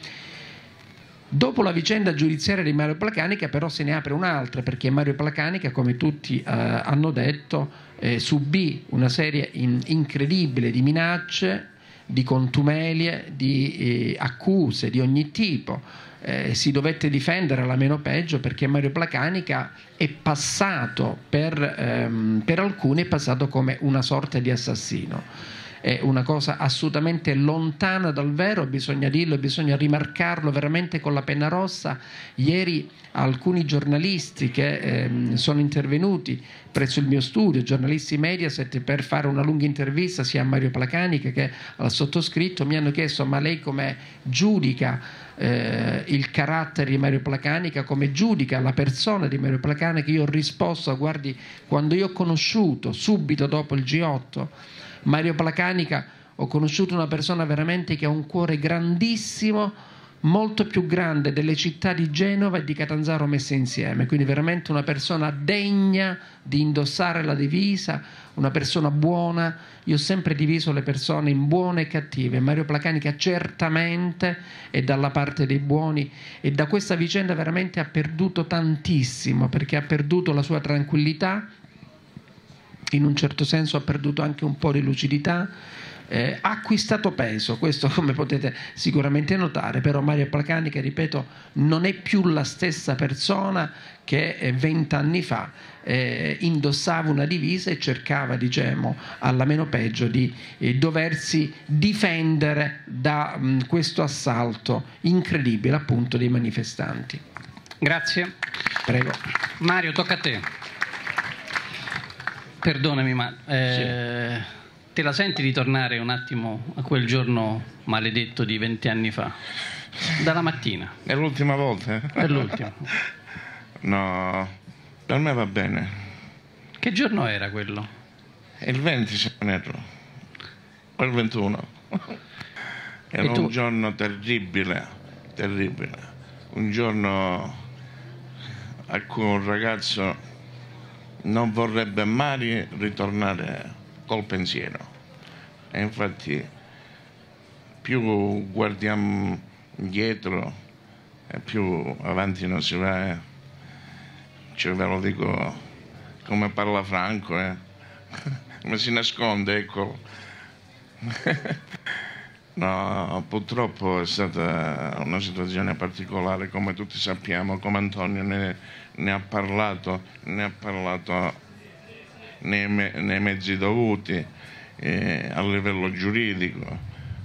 Dopo la vicenda giudiziaria di Mario Placanica però se ne apre un'altra, perché Mario Placanica, come tutti hanno detto, subì una serie incredibile di minacce, di contumelie, di accuse di ogni tipo. Si dovette difendere alla meno peggio, perché Mario Placanica è passato per alcuni è passato come una sorta di assassino. È una cosa assolutamente lontana dal vero, bisogna dirlo, bisogna rimarcarlo veramente con la penna rossa. Ieri alcuni giornalisti che sono intervenuti presso il mio studio, giornalisti Mediaset, per fare una lunga intervista sia a Mario Placanica che al sottoscritto, mi hanno chiesto: ma lei come giudica il carattere di Mario Placanica, come giudica la persona di Mario Placanica? Io ho risposto: guardi, quando io ho conosciuto subito dopo il G8 Mario Placanica, ho conosciuto una persona veramente che ha un cuore grandissimo, molto più grande delle città di Genova e di Catanzaro messe insieme, quindi veramente una persona degna di indossare la divisa, una persona buona. Io ho sempre diviso le persone in buone e cattive. Mario Placanica certamente è dalla parte dei buoni, e da questa vicenda veramente ha perduto tantissimo, perché ha perduto la sua tranquillità, in un certo senso ha perduto anche un po' di lucidità, ha acquistato peso, questo come potete sicuramente notare. Però Mario Placanica, ripeto, non è più la stessa persona che 20 anni fa indossava una divisa e cercava, diciamo, alla meno peggio di doversi difendere da questo assalto incredibile appunto dei manifestanti. Grazie. Prego. Mario, tocca a te. Perdonami, ma te la senti di tornare un attimo a quel giorno maledetto di 20 anni fa? Dalla mattina. È l'ultima volta? È l'ultima. No, per me va bene. Che giorno era quello? Il 20, se non erro. O il 21. Era un giorno terribile, terribile. Un giorno a cui un ragazzo non vorrebbe mai ritornare col pensiero. E infatti più guardiamo indietro e più avanti non si va. Cioè, ve lo dico come parla Franco, come si nasconde, ecco. No, purtroppo è stata una situazione particolare, come tutti sappiamo, come Antonio ne ha parlato nei mezzi dovuti, a livello giuridico.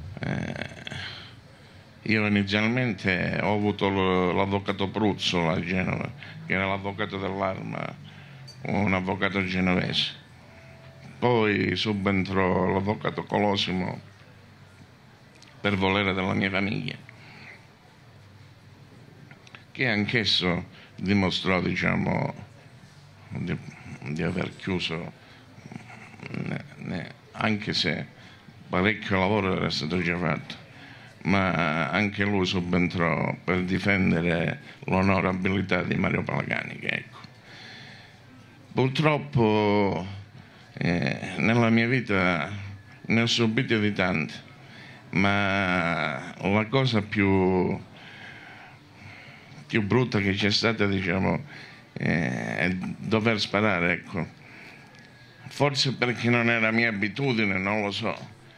Io inizialmente ho avuto l'avvocato Pruzzo a Genova, che era l'avvocato dell'Arma, un avvocato genovese. Poi subentrò l'avvocato Colosimo per volere della mia famiglia, che anch'esso dimostrò, diciamo, di aver chiuso, anche se parecchio lavoro era stato già fatto. ma anche lui subentrò per difendere l'onorabilità di Mario Palacanica. Ecco. Purtroppo nella mia vita ne ho subite di tante, ma la cosa più brutta che c'è stata, diciamo, è dover sparare, ecco. Forse perché non era mia abitudine, non lo so,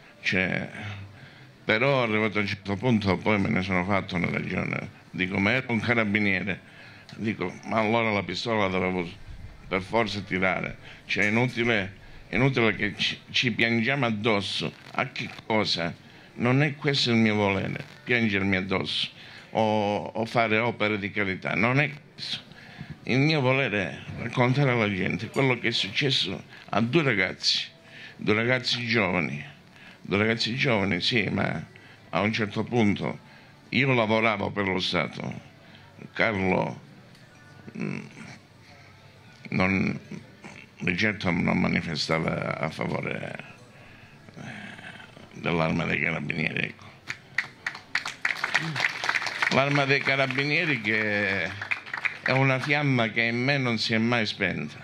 però arrivato a un certo punto poi me ne sono fatto una ragione. Dico, ma ero un carabiniere, dico, ma allora la pistola dovevo per forza tirare. È inutile che ci piangiamo addosso. A che cosa? Non è questo il mio volere, piangermi addosso o fare opere di carità, non è questo. Il mio volere è raccontare alla gente quello che è successo a due ragazzi giovani, sì, ma a un certo punto io lavoravo per lo Stato, Carlo di certo non manifestava a favore dell'Arma dei Carabinieri, ecco. L'Arma dei Carabinieri che è una fiamma che in me non si è mai spenta,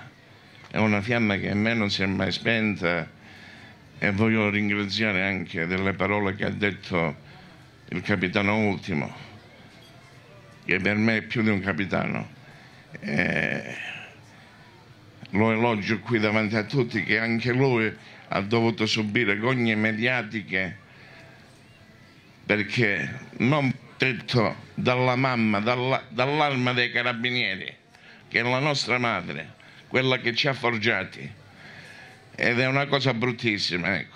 e voglio ringraziare anche delle parole che ha detto il capitano Ultimo, che per me è più di un capitano. Lo elogio qui davanti a tutti, che anche lui ha dovuto subire gogne mediatiche perché non detto dalla mamma, dall'Arma dei Carabinieri, che è la nostra madre, quella che ci ha forgiati, ed è una cosa bruttissima, ecco.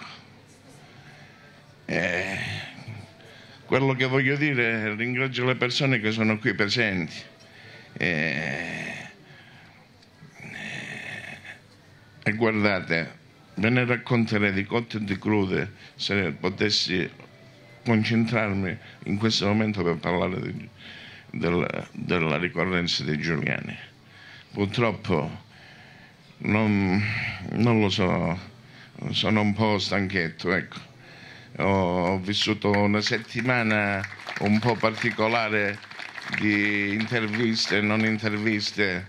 Quello che voglio dire, ringrazio le persone che sono qui presenti, e guardate, ve ne racconterei di cotte e di crude se potessi concentrarmi in questo momento per parlare della ricorrenza dei Giuliani. Purtroppo non lo so, sono un po' stanchetto, ecco. Ho vissuto una settimana un po' particolare di interviste e non interviste,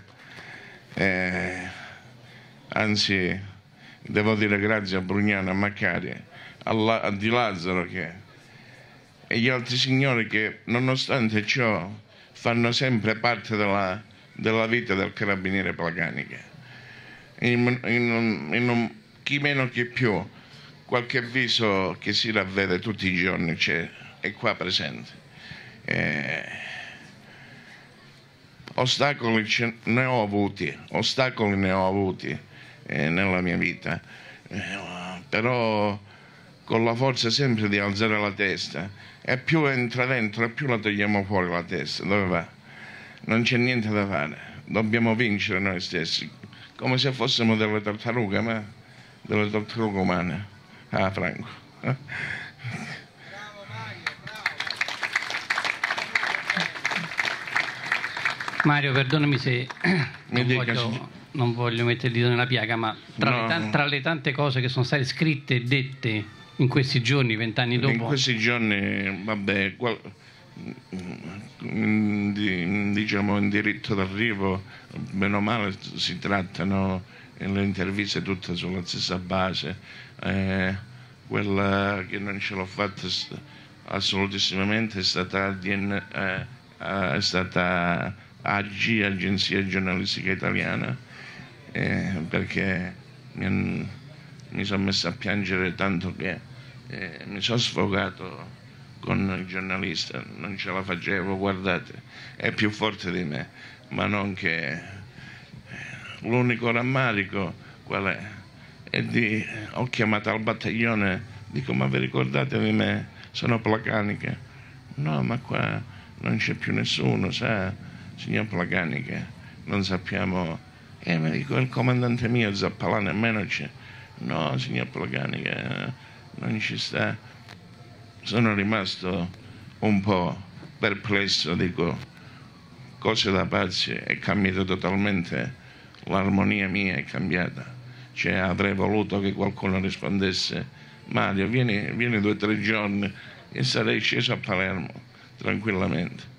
anzi devo dire grazie a Brugnano, a Maccari, a Di Lazzaro e gli altri signori che nonostante ciò fanno sempre parte della vita del carabiniere Palacanica. Chi meno chi più, qualche viso che si ravvede tutti i giorni è qua presente. Ostacoli ne ho avuti nella mia vita, però con la forza sempre di alzare la testa, e più entra dentro e più la togliamo fuori la testa. Dove va? Non c'è niente da fare, dobbiamo vincere noi stessi, come se fossimo delle tartarughe, ma delle tartarughe umane. Ah, Franco. Mario, perdonami se non voglio mettere il dito nella piaga, ma tra le tante cose che sono state scritte e dette in questi giorni, 20 anni dopo... In questi giorni, vabbè, diciamo in diritto d'arrivo, bene o male si trattano le interviste tutte sulla stessa base. Quella che non ce l'ho fatta assolutissimamente è stata AG, Agenzia Giornalistica Italiana, perché mi sono messo a piangere tanto che mi sono sfogato con il giornalista, non ce la facevo, guardate, è più forte di me, ma non che l'unico rammarico qual è? Ho chiamato al battaglione, dico, ma vi ricordate di me? Sono Palacanica. No, ma qua non c'è più nessuno, sa, signor Palacanica, non sappiamo. Mi dico, il comandante mio Zappalà nemmeno c'è. No, signor Palacanica, non ci sta. Sono rimasto un po' perplesso, dico, cose da pazzi, è cambiata totalmente, l'armonia mia è cambiata. Avrei voluto che qualcuno rispondesse, Mario, vieni 2 o 3 giorni e sarei sceso a Palermo tranquillamente.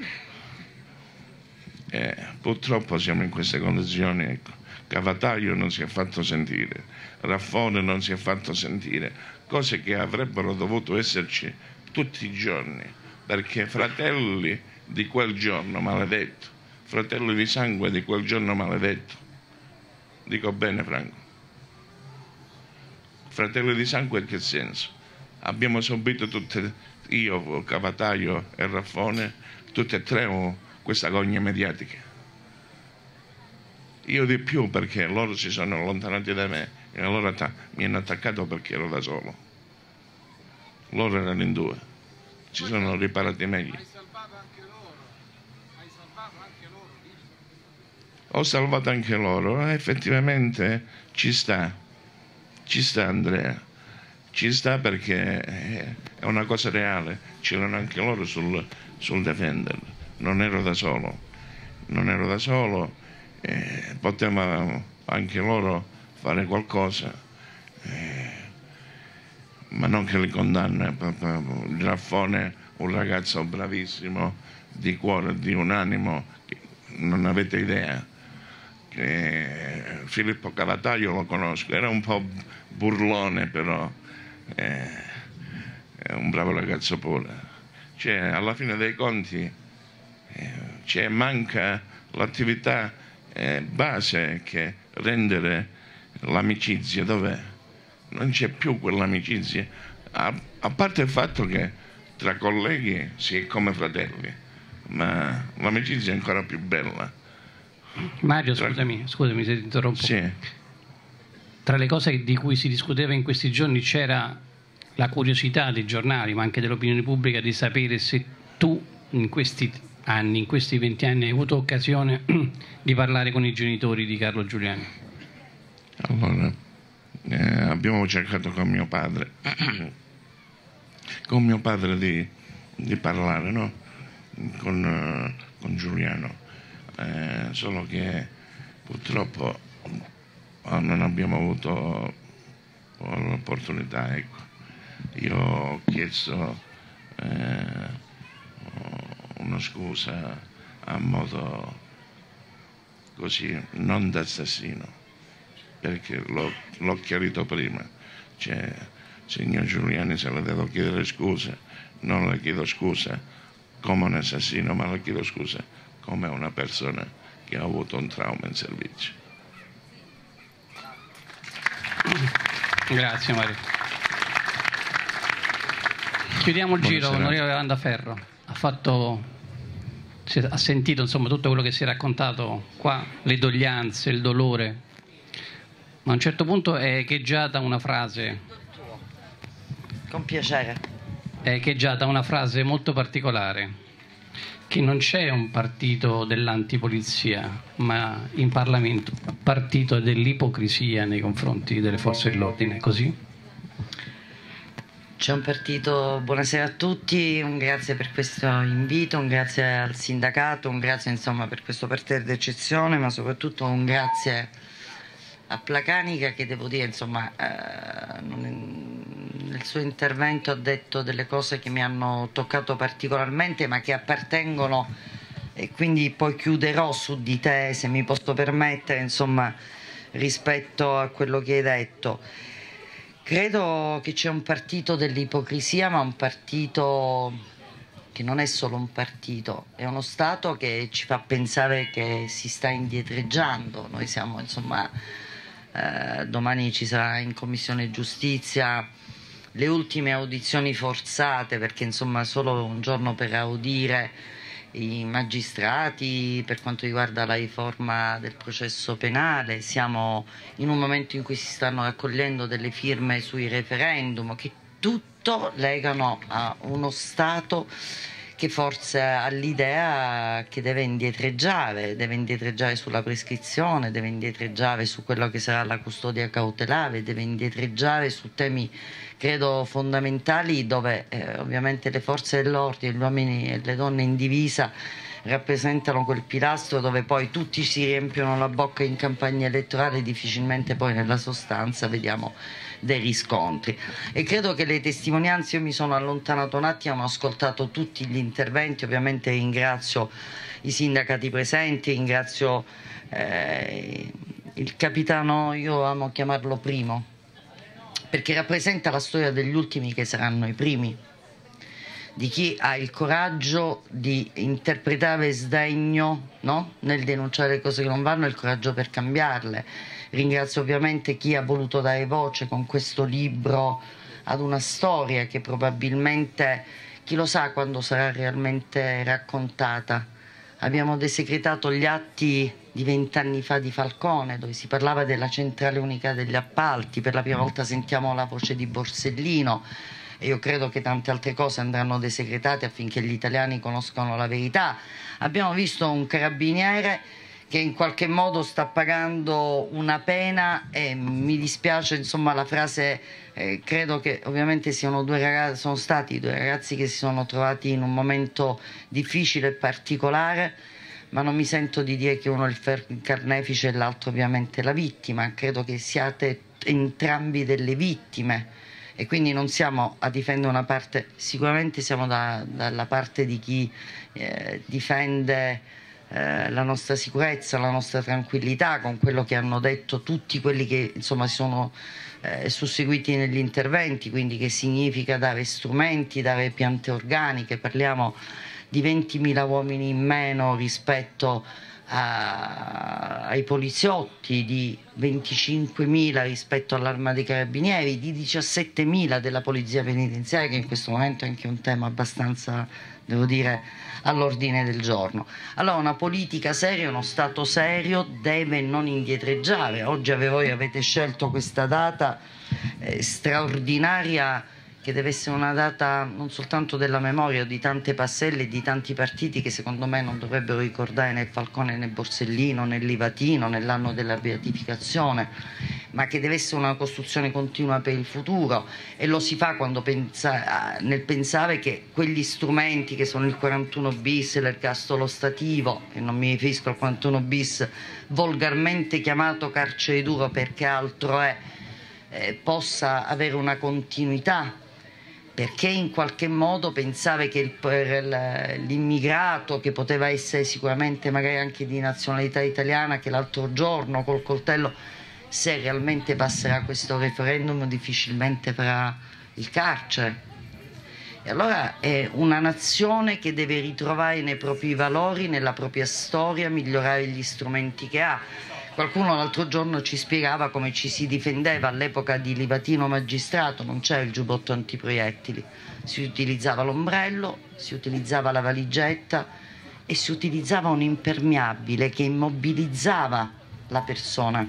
Purtroppo siamo in queste condizioni, ecco. Cavataio non si è fatto sentire, Raffone non si è fatto sentire, cose che avrebbero dovuto esserci tutti i giorni, perché fratelli di quel giorno maledetto, fratelli di sangue di quel giorno maledetto, dico bene Franco, fratelli di sangue in che senso? Abbiamo subito tutte, io, Cavataio e Raffone, tutte e tre questa gogna mediatica. Io di più perché loro si sono allontanati da me e allora mi hanno attaccato perché ero da solo. Loro erano in due, si sono riparati meglio. Ho salvato anche loro, effettivamente ci sta Andrea, ci sta perché è una cosa reale, c'erano anche loro sul difenderlo, non ero da solo, potevano anche loro fare qualcosa, ma non che li condanna. Raffone, un ragazzo bravissimo, di cuore, di un animo, che non avete idea. Filippo Cavataio lo conosco, era un po' burlone, però è un bravo ragazzo pure. Cioè, alla fine dei conti manca l'attività base che rendere l'amicizia. Dov'è? Non c'è più quell'amicizia, a parte il fatto che tra colleghi si è come fratelli, ma l'amicizia è ancora più bella. Mario, scusami se ti interrompo. Sì. Tra le cose di cui si discuteva in questi giorni c'era la curiosità dei giornali, ma anche dell'opinione pubblica, di sapere se tu in questi anni, in questi 20 anni, hai avuto occasione di parlare con i genitori di Carlo Giuliani. Allora, abbiamo cercato con mio padre di parlare, no? con Giuliano, solo che purtroppo non abbiamo avuto l'opportunità, ecco. Io ho chiesto una scusa a modo così, non da assassino, perché l'ho chiarito prima. Cioè, signor Giuliani, se le devo chiedere scusa, non le chiedo scusa come un assassino, ma le chiedo scusa come una persona che ha avuto un trauma in servizio. Grazie Mario. Chiudiamo il giro, onorevole Landaferro. Ha sentito insomma tutto quello che si è raccontato qua, le doglianze, il dolore, ma a un certo punto è echeggiata una frase. Con piacere. È echeggiata una frase molto particolare, che non c'è un partito dell'antipolizia, ma in Parlamento un partito dell'ipocrisia nei confronti delle forze dell'ordine, così? C'è un partito, buonasera a tutti, un grazie per questo invito, un grazie al sindacato, un grazie insomma per questo parterre d'eccezione, ma soprattutto un grazie a Placanica, che devo dire insomma nel suo intervento ha detto delle cose che mi hanno toccato particolarmente, ma che appartengono, e quindi poi chiuderò su di te, se mi posso permettere, insomma, rispetto a quello che hai detto. Credo che c'è un partito dell'ipocrisia, ma un partito che non è solo un partito, è uno Stato che ci fa pensare che si sta indietreggiando. Noi siamo, insomma, domani ci sarà in Commissione Giustizia le ultime audizioni forzate, perché insomma solo un giorno per audire i magistrati per quanto riguarda la riforma del processo penale. Siamo in un momento in cui si stanno raccogliendo delle firme sui referendum, che tutto legano a uno Stato che forse ha l'idea che deve indietreggiare sulla prescrizione, deve indietreggiare su quello che sarà la custodia cautelare, deve indietreggiare su temi credo fondamentali, dove ovviamente le forze dell'ordine, gli uomini e le donne in divisa rappresentano quel pilastro dove poi tutti si riempiono la bocca in campagna elettorale e difficilmente poi nella sostanza vediamo dei riscontri. E credo che le testimonianze, io mi sono allontanato un attimo, ho ascoltato tutti gli interventi, ovviamente ringrazio i sindacati presenti, ringrazio il capitano, io amo chiamarlo Primo, perché rappresenta la storia degli ultimi che saranno i primi, di chi ha il coraggio di interpretare sdegno, no? Nel denunciare le cose che non vanno, e il coraggio per cambiarle. Ringrazio ovviamente chi ha voluto dare voce con questo libro ad una storia che probabilmente, chi lo sa quando sarà realmente raccontata. Abbiamo desecretato gli atti di 20 anni fa di Falcone, dove si parlava della centrale unica degli appalti, per la prima volta sentiamo la voce di Borsellino, e io credo che tante altre cose andranno desecretate affinché gli italiani conoscano la verità. Abbiamo visto un carabiniere che in qualche modo sta pagando una pena, e mi dispiace insomma la frase, credo che ovviamente siano sono stati due ragazzi che si sono trovati in un momento difficile e particolare, ma non mi sento di dire che uno è il carnefice e l'altro ovviamente la vittima. Credo che siate entrambi delle vittime e quindi non siamo a difendere una parte, sicuramente siamo dalla parte di chi difende la nostra sicurezza, la nostra tranquillità, con quello che hanno detto tutti quelli che insomma si sono susseguiti negli interventi, quindi che significa dare strumenti, dare piante organiche. Parliamo di 20.000 uomini in meno rispetto ai poliziotti, di 25.000 rispetto all'Arma dei Carabinieri, di 17.000 della Polizia Penitenziaria, che in questo momento è anche un tema abbastanza, devo dire, all'ordine del giorno. Allora una politica seria, uno Stato serio deve non indietreggiare. Oggi voi avete scelto questa data straordinaria, che deve essere una data non soltanto della memoria di tante passelle e di tanti partiti che secondo me non dovrebbero ricordare né Falcone né Borsellino né Livatino nell'anno della beatificazione, ma che deve essere una costruzione continua per il futuro, e lo si fa quando nel pensare che quegli strumenti che sono il 41 bis, l'ergastolo stativo, e non mi riferisco al 41 bis volgarmente chiamato carcere duro perché altro è, possa avere una continuità, perché in qualche modo pensare che l'immigrato, che poteva essere sicuramente magari anche di nazionalità italiana, che l'altro giorno col coltello, se realmente passerà questo referendum difficilmente farà il carcere. E allora è una nazione che deve ritrovare nei propri valori, nella propria storia, migliorare gli strumenti che ha. Qualcuno l'altro giorno ci spiegava come ci si difendeva all'epoca di Livatino magistrato. Non c'era il giubbotto antiproiettili, si utilizzava l'ombrello, si utilizzava la valigetta e si utilizzava un impermeabile che immobilizzava la persona,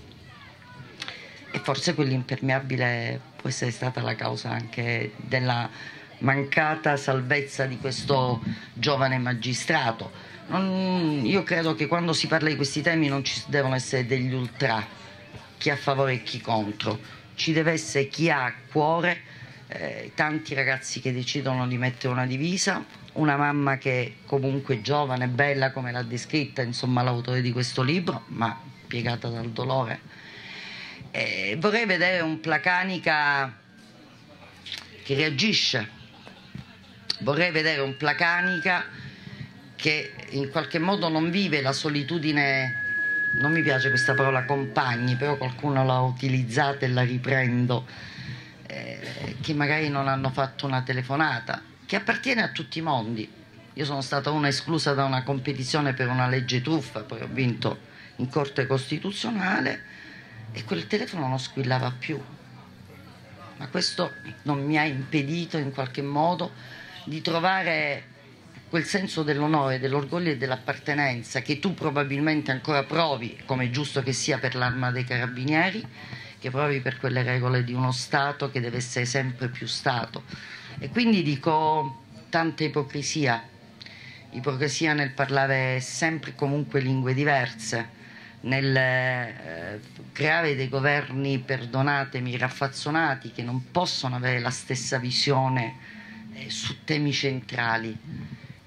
e forse quell'impermeabile può essere stata la causa anche della mancata salvezza di questo giovane magistrato. Io credo che quando si parla di questi temi non ci devono essere degli ultra, chi a favore e chi contro, ci deve essere chi ha a cuore tanti ragazzi che decidono di mettere una divisa, una mamma che comunque giovane, bella come l'ha descritta insomma l'autore di questo libro, ma piegata dal dolore. Vorrei vedere un Placanica che reagisce, vorrei vedere un Placanica che in qualche modo non vive la solitudine, non mi piace questa parola compagni, però qualcuno l'ha utilizzata e la riprendo, che magari non hanno fatto una telefonata, che appartiene a tutti i mondi. Io sono stata una esclusa da una competizione per una legge truffa, poi ho vinto in Corte Costituzionale e quel telefono non squillava più, ma questo non mi ha impedito in qualche modo di trovare quel senso dell'onore, dell'orgoglio e dell'appartenenza che tu probabilmente ancora provi, come è giusto che sia per l'Arma dei Carabinieri, che provi per quelle regole di uno Stato che deve essere sempre più Stato. E quindi dico tanta ipocrisia nel parlare sempre e comunque lingue diverse, nel creare dei governi, perdonatemi, raffazzonati, che non possono avere la stessa visione su temi centrali.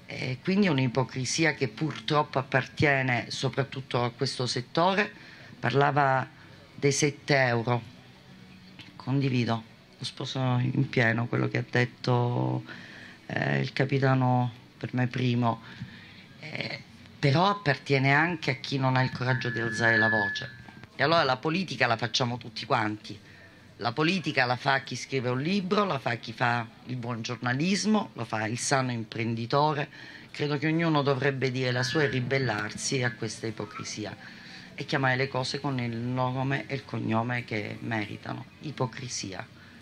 Quindi un'ipocrisia che purtroppo appartiene soprattutto a questo settore. Parlava dei 7 euro, condivido, lo sposo in pieno quello che ha detto il capitano per me primo, però appartiene anche a chi non ha il coraggio di alzare la voce. E allora la politica la facciamo tutti quanti. La politica la fa chi scrive un libro, la fa chi fa il buon giornalismo, lo fa il sano imprenditore. Credo che ognuno dovrebbe dire la sua e ribellarsi a questa ipocrisia e chiamare le cose con il nome e il cognome che meritano. Ipocrisia.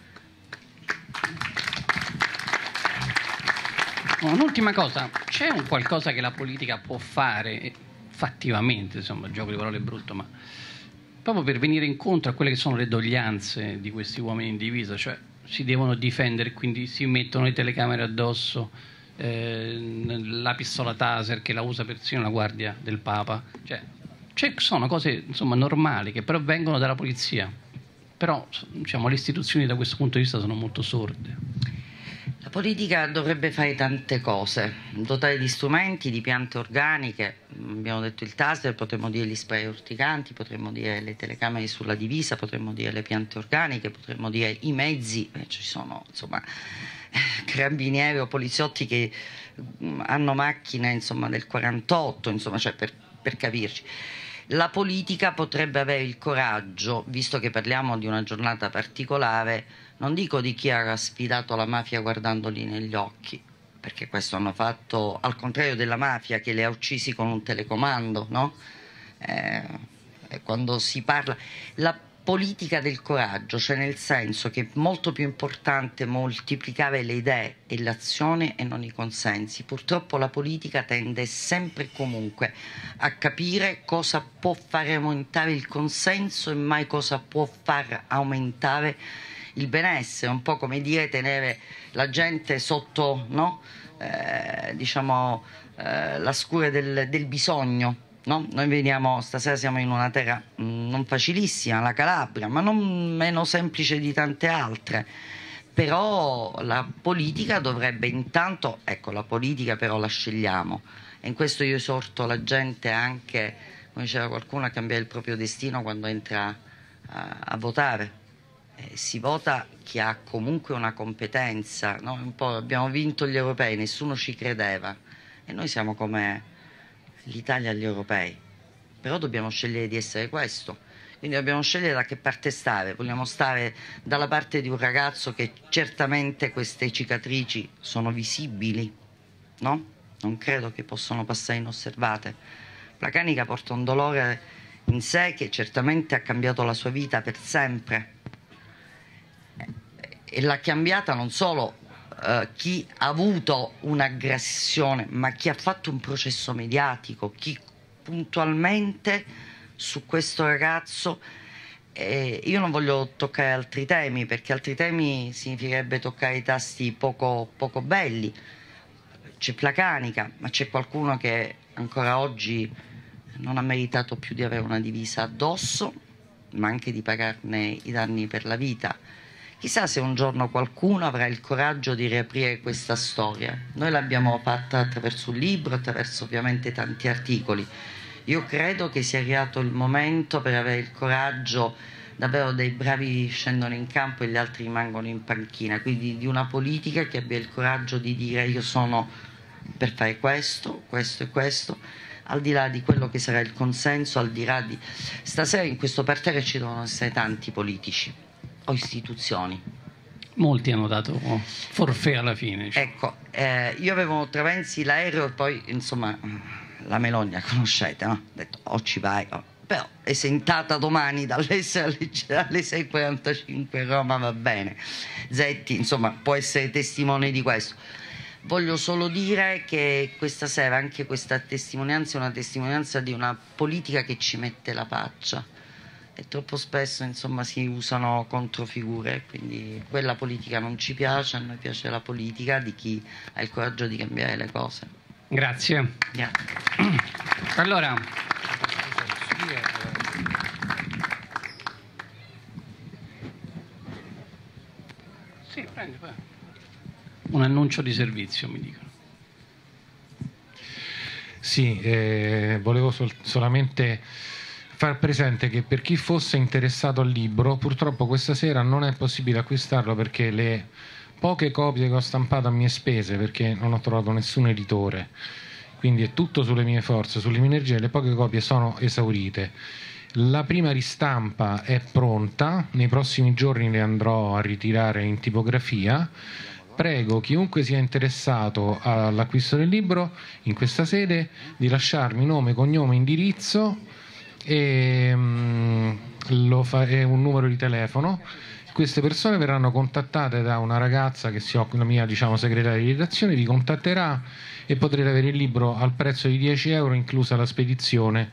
Un'ultima cosa, c'è un qualcosa che la politica può fare fattivamente, insomma, gioco di parole brutto, ma proprio per venire incontro a quelle che sono le doglianze di questi uomini in divisa, cioè si devono difendere, quindi si mettono le telecamere addosso, la pistola taser che la usa persino la guardia del Papa, sono cose insomma normali che però vengono dalla polizia, però diciamo, le istituzioni da questo punto di vista sono molto sorde. La politica dovrebbe fare tante cose, dotare di strumenti, di piante organiche, abbiamo detto il taser, potremmo dire gli spray urticanti, potremmo dire le telecamere sulla divisa, potremmo dire le piante organiche, potremmo dire i mezzi, ci sono insomma carabinieri o poliziotti che hanno macchine insomma del 48, insomma, cioè per capirci. La politica potrebbe avere il coraggio, visto che parliamo di una giornata particolare, non dico di chi ha sfidato la mafia guardandoli negli occhi, perché questo hanno fatto al contrario della mafia che le ha uccisi con un telecomando, no? Quando si parla... La politica del coraggio, cioè nel senso che è molto più importante moltiplicare le idee e l'azione e non i consensi. Purtroppo la politica tende sempre e comunque a capire cosa può fare aumentare il consenso e mai cosa può far aumentare il benessere, un po' come dire tenere la gente sotto, no? La scure del bisogno. No? Noi veniamo, stasera siamo in una terra non facilissima, la Calabria, ma non meno semplice di tante altre. Però la politica dovrebbe intanto, ecco, la politica però la scegliamo. E in questo io esorto la gente anche, come diceva qualcuno, a cambiare il proprio destino quando entra a votare. Si vota chi ha comunque una competenza, no? Un po' abbiamo vinto gli europei, nessuno ci credeva. E noi siamo come... l'Italia agli europei, però dobbiamo scegliere di essere questo, quindi dobbiamo scegliere da che parte stare. Vogliamo stare dalla parte di un ragazzo che certamente queste cicatrici sono visibili, no? Non credo che possano passare inosservate. Placanica porta un dolore in sé che certamente ha cambiato la sua vita per sempre e l'ha cambiata non solo chi ha avuto un'aggressione, ma chi ha fatto un processo mediatico, chi puntualmente su questo ragazzo, io non voglio toccare altri temi, perché altri temi significherebbe toccare i tasti poco belli. C'è Placanica, ma c'è qualcuno che ancora oggi non ha meritato più di avere una divisa addosso, ma anche di pagarne i danni per la vita. Chissà se un giorno qualcuno avrà il coraggio di riaprire questa storia. Noi l'abbiamo fatta attraverso un libro, attraverso ovviamente tanti articoli. Io credo che sia arrivato il momento per avere il coraggio, davvero dei bravi scendono in campo e gli altri rimangono in panchina, quindi di una politica che abbia il coraggio di dire io sono per fare questo, questo e questo, al di là di quello che sarà il consenso, al di là di... Stasera in questo parterre ci devono essere tanti politici o istituzioni. Molti hanno dato forfè alla fine. Ecco, io avevo Travenzi l'aereo e poi insomma la Meloni la conoscete, no? Ho detto o ci vai, però è sentata domani dalle 6:45 a Roma, va bene. Zetti insomma può essere testimone di questo. Voglio solo dire che questa sera anche questa testimonianza è una testimonianza di una politica che ci mette la faccia. E troppo spesso insomma si usano controfigure, quindi quella politica non ci piace, a noi piace la politica di chi ha il coraggio di cambiare le cose. Grazie. Allora, sì, prendi, un annuncio di servizio mi dicono. Sì, volevo solamente far presente che per chi fosse interessato al libro, purtroppo questa sera non è possibile acquistarlo perché le poche copie che ho stampato a mie spese, perché non ho trovato nessun editore, quindi è tutto sulle mie forze, sulle mie energie, le poche copie sono esaurite. La prima ristampa è pronta, nei prossimi giorni le andrò a ritirare in tipografia. Prego chiunque sia interessato all'acquisto del libro in questa sede di lasciarmi nome, cognome, indirizzo e un numero di telefono. Queste persone verranno contattate da una ragazza che si occupa, la mia segretaria di redazione, vi contatterà e potrete avere il libro al prezzo di 10 euro, inclusa la spedizione.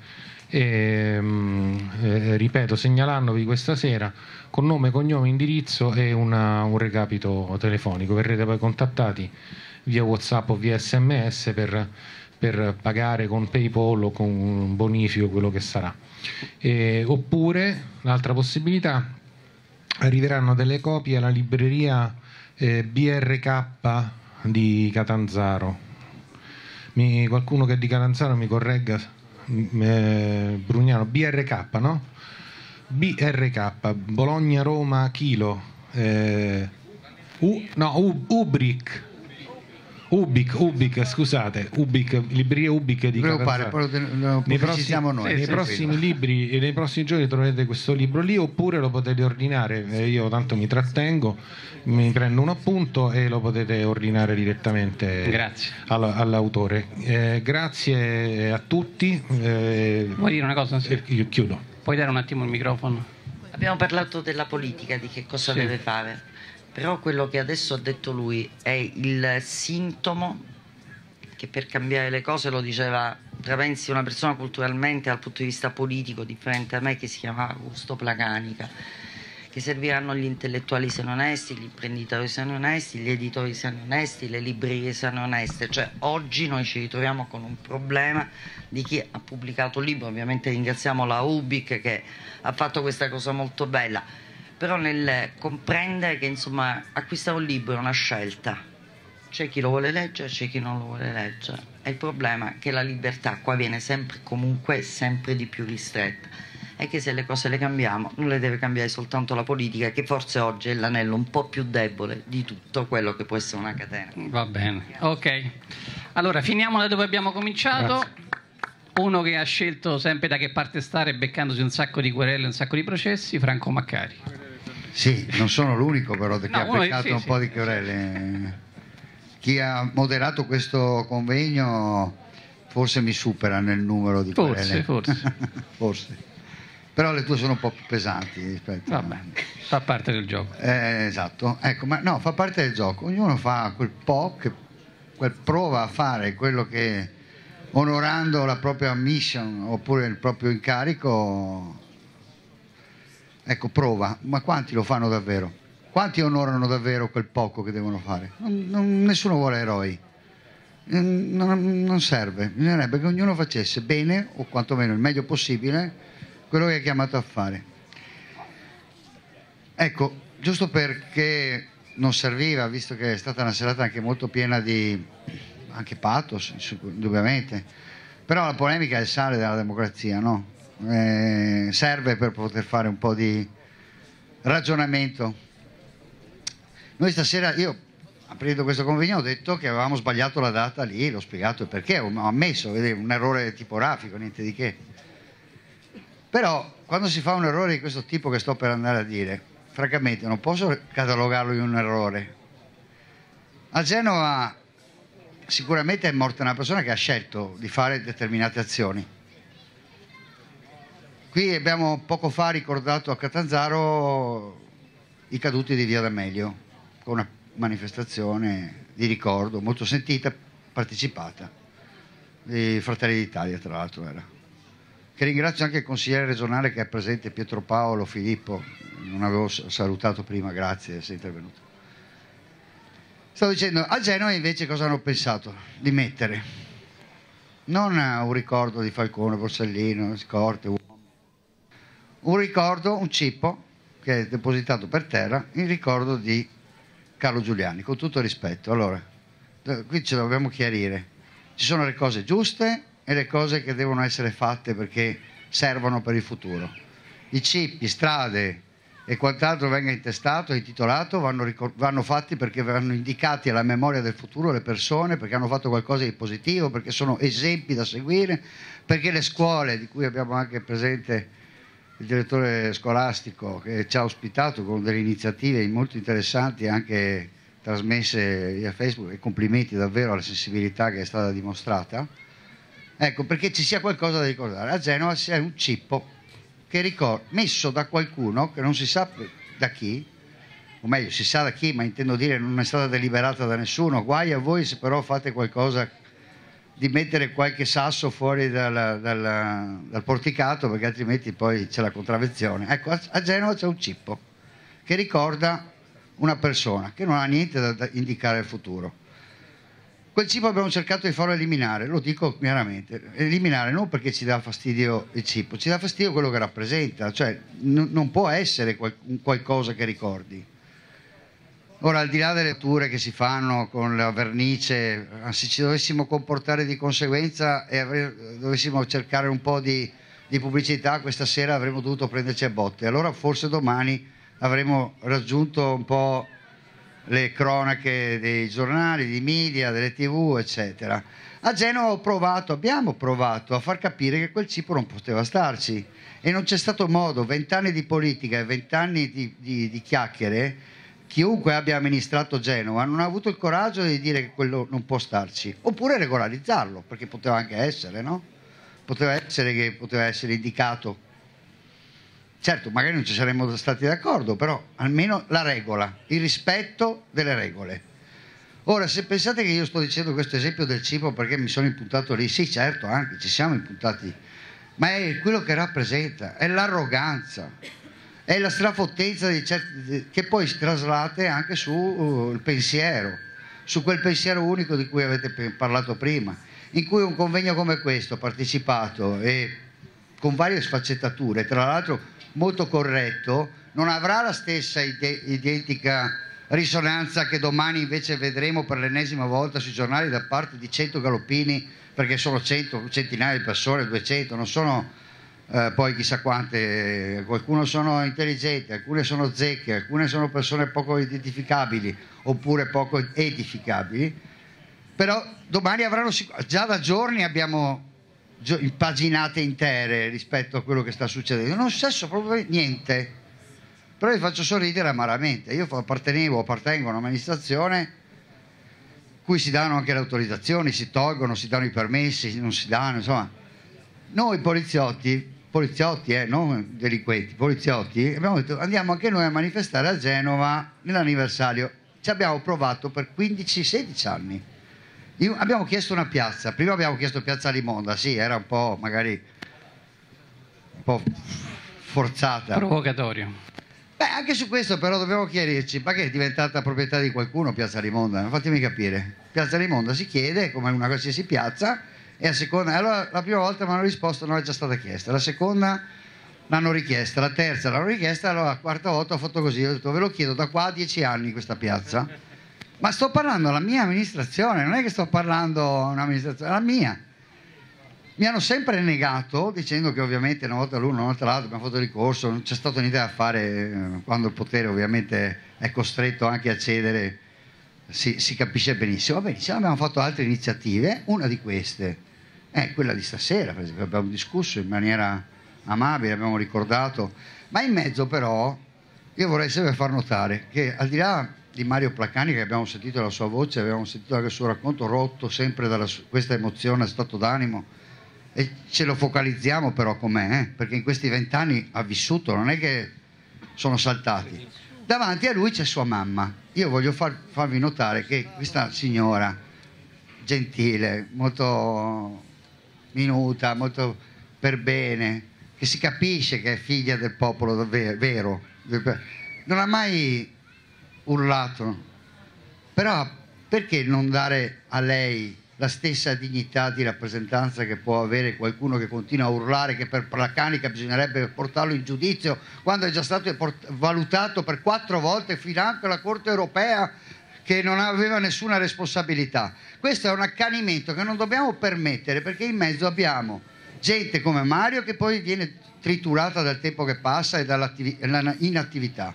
Ripeto, segnalandovi questa sera con nome, cognome, indirizzo e un recapito telefonico. Verrete poi contattati via WhatsApp o via SMS per pagare con PayPal o con un bonifico, quello che sarà. Oppure l'altra possibilità, arriveranno delle copie alla libreria BRK di Catanzaro. Qualcuno che è di Catanzaro mi corregga. Brugnano, BRK, no? BRK, Bologna-Roma Chilo, Ubic, scusate, libreria Ubic di Catanzaro. Nei prossimi libri, nei prossimi giorni troverete questo libro lì, oppure lo potete ordinare. Io tanto mi trattengo, mi prendo un appunto e lo potete ordinare direttamente all'autore. Grazie a tutti. Vuoi dire una cosa? Io chiudo. Puoi dare un attimo il microfono? Abbiamo parlato della politica, di che cosa deve fare. Però quello che adesso ha detto lui è il sintomo che per cambiare le cose, lo diceva Trapensi, una persona culturalmente dal punto di vista politico differente da me, che si chiamava Augusto Placanica, che serviranno gli intellettuali siano onesti, gli imprenditori siano onesti, gli editori siano onesti, le librerie siano oneste. Cioè oggi noi ci ritroviamo con un problema di chi ha pubblicato un libro. Ovviamente ringraziamo la Ubic che ha fatto questa cosa molto bella, però nel comprendere che insomma acquistare un libro è una scelta, c'è chi lo vuole leggere, c'è chi non lo vuole leggere, e il problema è che la libertà qua viene sempre comunque sempre di più ristretta, e che se le cose le cambiamo non le deve cambiare soltanto la politica, che forse oggi è l'anello un po' più debole di tutto quello che può essere una catena. Va bene, ok, allora finiamo da dove abbiamo cominciato. Grazie. Uno che ha scelto sempre da che parte stare, beccandosi un sacco di querele, un sacco di processi, Franco Maccari. Sì, non sono l'unico però che ha beccato un po' di querele. Chi ha moderato questo convegno forse mi supera nel numero di querele. Forse. Però le tue sono un po' più pesanti rispetto. Vabbè, fa parte del gioco. Esatto, ecco, ma no, fa parte del gioco. Ognuno fa quel po' prova a fare quello che, onorando la propria mission oppure il proprio incarico, ecco, prova. Ma quanti lo fanno davvero? Quanti onorano davvero quel poco che devono fare? Nessuno vuole eroi. Non serve. Bisognerebbe che ognuno facesse bene, o quantomeno il meglio possibile, quello che è chiamato a fare. Ecco, giusto perché non serviva, visto che è stata una serata anche molto piena di anche pathos, indubbiamente, però la polemica è il sale della democrazia, no? Serve per poter fare un po' di ragionamento. Noi stasera, io aprendo questo convegno ho detto che avevamo sbagliato la data lì, l'ho spiegato il perché, ho ammesso, un errore tipografico, niente di che. Però quando si fa un errore di questo tipo che sto per andare a dire, francamente non posso catalogarlo in un errore. A Genova sicuramente è morta una persona che ha scelto di fare determinate azioni. Qui abbiamo poco fa ricordato a Catanzaro i caduti di Via D'Amelio, con una manifestazione di ricordo molto sentita, partecipata, di Fratelli d'Italia tra l'altro era. Che ringrazio anche il consigliere regionale che è presente, Pietro Paolo Filippo, non avevo salutato prima, grazie, sei intervenuto. Stavo dicendo, a Genova invece cosa hanno pensato? Di mettere non un ricordo di Falcone, Borsellino, Scorte, un ricordo, un cippo che è depositato per terra in ricordo di Carlo Giuliani, con tutto rispetto. Allora, qui ce lo dobbiamo chiarire, ci sono le cose giuste e nelle cose che devono essere fatte perché servono per il futuro. I CIP, strade e quant'altro venga intestato e intitolato vanno fatti perché vanno indicati alla memoria del futuro le persone, perché hanno fatto qualcosa di positivo, perché sono esempi da seguire, perché le scuole, di cui abbiamo anche presente il direttore scolastico che ci ha ospitato con delle iniziative molto interessanti anche trasmesse via Facebook, e complimenti davvero alla sensibilità che è stata dimostrata, ecco, perché ci sia qualcosa da ricordare. A Genova c'è un cippo che messo da qualcuno che non si sa da chi, o meglio si sa da chi, ma intendo dire non è stata deliberata da nessuno. Guai a voi se però fate qualcosa di mettere qualche sasso fuori dal porticato, perché altrimenti poi c'è la contravvenzione. Ecco, a Genova c'è un cippo che ricorda una persona che non ha niente da indicare al futuro. Quel cippo abbiamo cercato di farlo eliminare, lo dico chiaramente, eliminare non perché ci dà fastidio il cippo, ci dà fastidio quello che rappresenta, cioè non può essere qualcosa che ricordi. Ora, al di là delle letture che si fanno con la vernice, se ci dovessimo comportare di conseguenza e dovessimo cercare un po' di pubblicità, questa sera avremmo dovuto prenderci a botte. Allora forse domani avremmo raggiunto un po' le cronache dei giornali, dei media, delle TV, eccetera. A Genova abbiamo provato a far capire che quel cippo non poteva starci e non c'è stato modo. 20 anni di politica e 20 anni di chiacchiere, chiunque abbia amministrato Genova non ha avuto il coraggio di dire che quello non può starci, oppure regolarizzarlo, perché poteva anche essere, no? Poteva essere che poteva essere indicato. Certo, magari non ci saremmo stati d'accordo, però almeno la regola, il rispetto delle regole. Ora, se pensate che io sto dicendo questo esempio del cibo perché mi sono impuntato lì, sì, certo, anche ci siamo impuntati, ma è quello che rappresenta, è l'arroganza, è la strafottenza che poi si traslate anche sul pensiero, su quel pensiero unico di cui avete parlato prima, in cui un convegno come questo, partecipato e con varie sfaccettature, tra l'altro molto corretto, non avrà la stessa identica risonanza che domani invece vedremo per l'ennesima volta sui giornali da parte di 100 galoppini, perché sono centinaia di persone, 200, non sono poi chissà quante, qualcuno sono intelligenti, alcune sono zecche, alcune sono persone poco identificabili oppure poco edificabili, però domani avranno, già da giorni abbiamo paginate intere rispetto a quello che sta succedendo, non è successo proprio niente, però vi faccio sorridere amaramente. Io appartengo a un'amministrazione cui si danno anche le autorizzazioni, si tolgono, si danno i permessi, non si danno, insomma. Noi poliziotti, non delinquenti, poliziotti, abbiamo detto andiamo anche noi a manifestare a Genova nell'anniversario. Ci abbiamo provato per 15-16 anni. Abbiamo chiesto una piazza, prima abbiamo chiesto piazza Limonda, sì, era un po' magari un po' forzata. Provocatorio. Beh, anche su questo però dobbiamo chiarirci, ma che è diventata proprietà di qualcuno piazza Limonda? Fatemi capire. Piazza Limonda si chiede come una qualsiasi piazza e a seconda, allora la prima volta mi hanno risposto no, è già stata chiesta, la seconda l'hanno richiesta, la terza l'hanno richiesta, allora la quarta volta ho fatto così, ho detto ve lo chiedo da qua a 10 anni questa piazza. Ma sto parlando della mia amministrazione, non è che sto parlando un'amministrazione, la mia. Mi hanno sempre negato, dicendo che ovviamente una volta l'uno, una volta l'altro, abbiamo fatto ricorso, non c'è stato niente da fare, quando il potere ovviamente è costretto anche a cedere, si capisce benissimo. Va benissimo, abbiamo fatto altre iniziative, una di queste è quella di stasera, per esempio, abbiamo discusso in maniera amabile, abbiamo ricordato, ma in mezzo però io vorrei sempre far notare che al di là di Mario Placani, che abbiamo sentito la sua voce, abbiamo sentito anche il suo racconto rotto sempre da questa emozione, stato d'animo, e ce lo focalizziamo però com'è, perché in questi 20 anni ha vissuto, non è che sono saltati. Davanti a lui c'è sua mamma. Io voglio farvi notare che questa signora gentile, molto minuta, molto per bene, che si capisce che è figlia del popolo vero, non ha mai urlato, però perché non dare a lei la stessa dignità di rappresentanza che può avere qualcuno che continua a urlare che per Placanica bisognerebbe portarlo in giudizio quando è già stato valutato per 4 volte finanche la Corte europea che non aveva nessuna responsabilità. Questo è un accanimento che non dobbiamo permettere, perché in mezzo abbiamo gente come Mario che poi viene triturata dal tempo che passa e dalla inattività,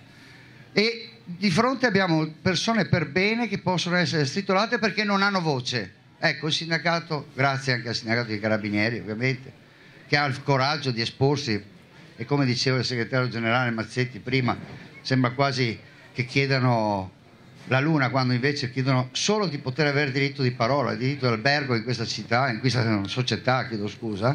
e di fronte abbiamo persone per bene che possono essere stritolate perché non hanno voce. Ecco, il sindacato, grazie anche al sindacato dei Carabinieri ovviamente, che ha il coraggio di esporsi, e come diceva il segretario generale Mazzetti prima, sembra quasi che chiedano la luna, quando invece chiedono solo di poter avere diritto di parola, il diritto d'albergo in questa città, in questa società, chiedo scusa,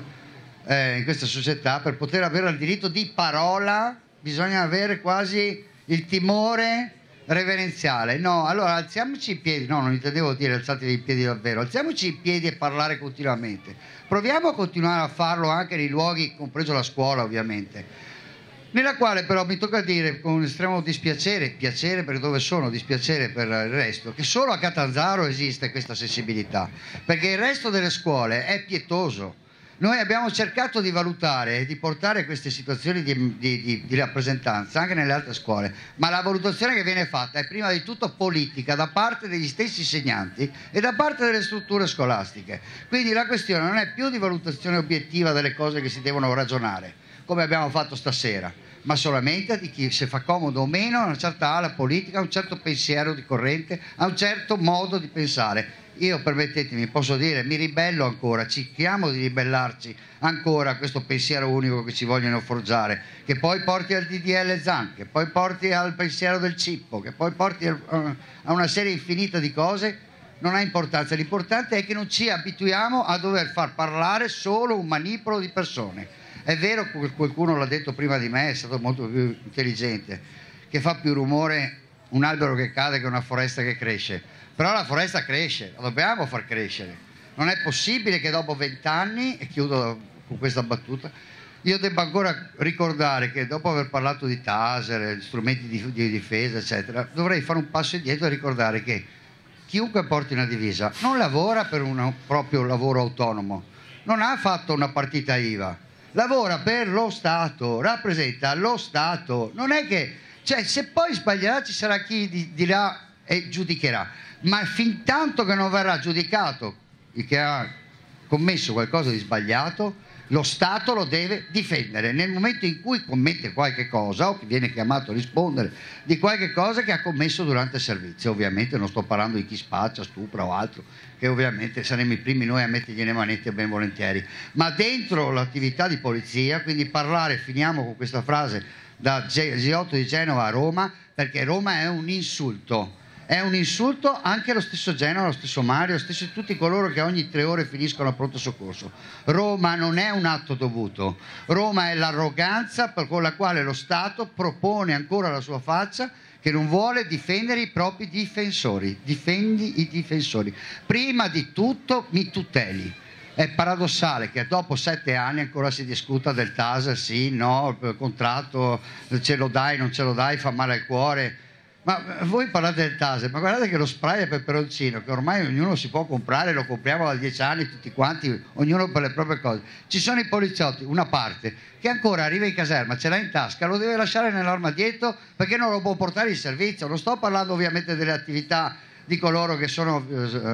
in questa società. Per poter avere il diritto di parola bisogna avere quasi il timore reverenziale. No, allora alziamoci in piedi. No, non intendevo dire alzatevi in piedi davvero, alziamoci in piedi e parlare continuamente. Proviamo a continuare a farlo anche nei luoghi, compreso la scuola ovviamente, nella quale però mi tocca dire con estremo dispiacere, piacere per dove sono, dispiacere per il resto, che solo a Catanzaro esiste questa sensibilità, perché il resto delle scuole è pietoso. Noi abbiamo cercato di valutare e di portare queste situazioni di rappresentanza anche nelle altre scuole, ma la valutazione che viene fatta è prima di tutto politica da parte degli stessi insegnanti e da parte delle strutture scolastiche. Quindi la questione non è più di valutazione obiettiva delle cose che si devono ragionare, come abbiamo fatto stasera, ma solamente di chi si fa comodo o meno a una certa ala politica, a un certo pensiero di corrente, a un certo modo di pensare. Io, permettetemi, posso dire, mi ribello ancora, cerchiamo di ribellarci ancora a questo pensiero unico che ci vogliono forgiare, che poi porti al DDL Zan, che poi porti al pensiero del Cippo, che poi porti a una serie infinita di cose. Non ha importanza, l'importante è che non ci abituiamo a dover far parlare solo un manipolo di persone. È vero, qualcuno l'ha detto prima di me, è stato molto più intelligente, che fa più rumore un albero che cade che una foresta che cresce. Però la foresta cresce, la dobbiamo far crescere. Non è possibile che dopo 20 anni, e chiudo con questa battuta, io debba ancora ricordare che dopo aver parlato di taser, strumenti di difesa, eccetera, dovrei fare un passo indietro e ricordare che chiunque porti una divisa non lavora per un proprio lavoro autonomo, non ha fatto una partita IVA, lavora per lo Stato, rappresenta lo Stato. Non è che, cioè, se poi sbaglierà ci sarà chi dirà e giudicherà, ma fin tanto che non verrà giudicato il che ha commesso qualcosa di sbagliato, lo Stato lo deve difendere nel momento in cui commette qualche cosa o che viene chiamato a rispondere di qualche cosa che ha commesso durante il servizio. Ovviamente non sto parlando di chi spaccia, stupra o altro, che ovviamente saremo i primi noi a mettergli le manette ben volentieri, ma dentro l'attività di polizia. Quindi parlare, finiamo con questa frase, da G8 di Genova a Roma, perché Roma è un insulto. È un insulto anche allo stesso Genova, allo stesso Mario, allo stesso tutti coloro che ogni 3 ore finiscono a pronto soccorso. Roma non è un atto dovuto, Roma è l'arroganza con la quale lo Stato propone ancora la sua faccia, che non vuole difendere i propri difensori. Difendi i difensori. Prima di tutto mi tuteli. È paradossale che dopo 7 anni ancora si discuta del taser, sì, no, il contratto, ce lo dai, non ce lo dai, fa male al cuore. Ma voi parlate del taser, ma guardate che lo spray a peperoncino, che ormai ognuno si può comprare, lo compriamo da 10 anni tutti quanti, ognuno per le proprie cose. Ci sono i poliziotti, una parte, che ancora arriva in caserma, ce l'ha in tasca, lo deve lasciare nell'armadietto perché non lo può portare in servizio. Non sto parlando ovviamente delle attività di coloro che sono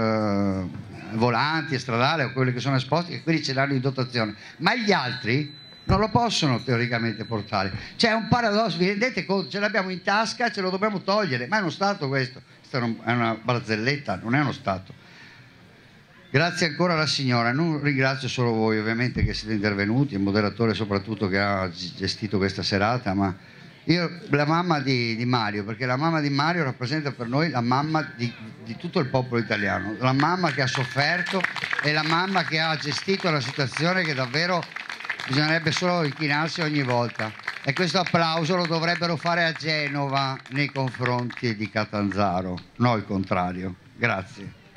volanti, stradali o quelli che sono esposti, che quindi ce l'hanno in dotazione, ma gli altri non lo possono teoricamente portare. C'è un paradosso, vi rendete conto? Ce l'abbiamo in tasca, ce lo dobbiamo togliere, ma è uno Stato questo? Questa è una barzelletta, non è uno Stato. Grazie ancora alla signora, non ringrazio solo voi ovviamente che siete intervenuti, il moderatore soprattutto che ha gestito questa serata, ma io, la mamma di Mario, perché la mamma di Mario rappresenta per noi la mamma di tutto il popolo italiano, la mamma che ha sofferto e la mamma che ha gestito una situazione che davvero bisognerebbe solo inchinarsi ogni volta, e questo applauso lo dovrebbero fare a Genova nei confronti di Catanzaro, non il contrario. Grazie.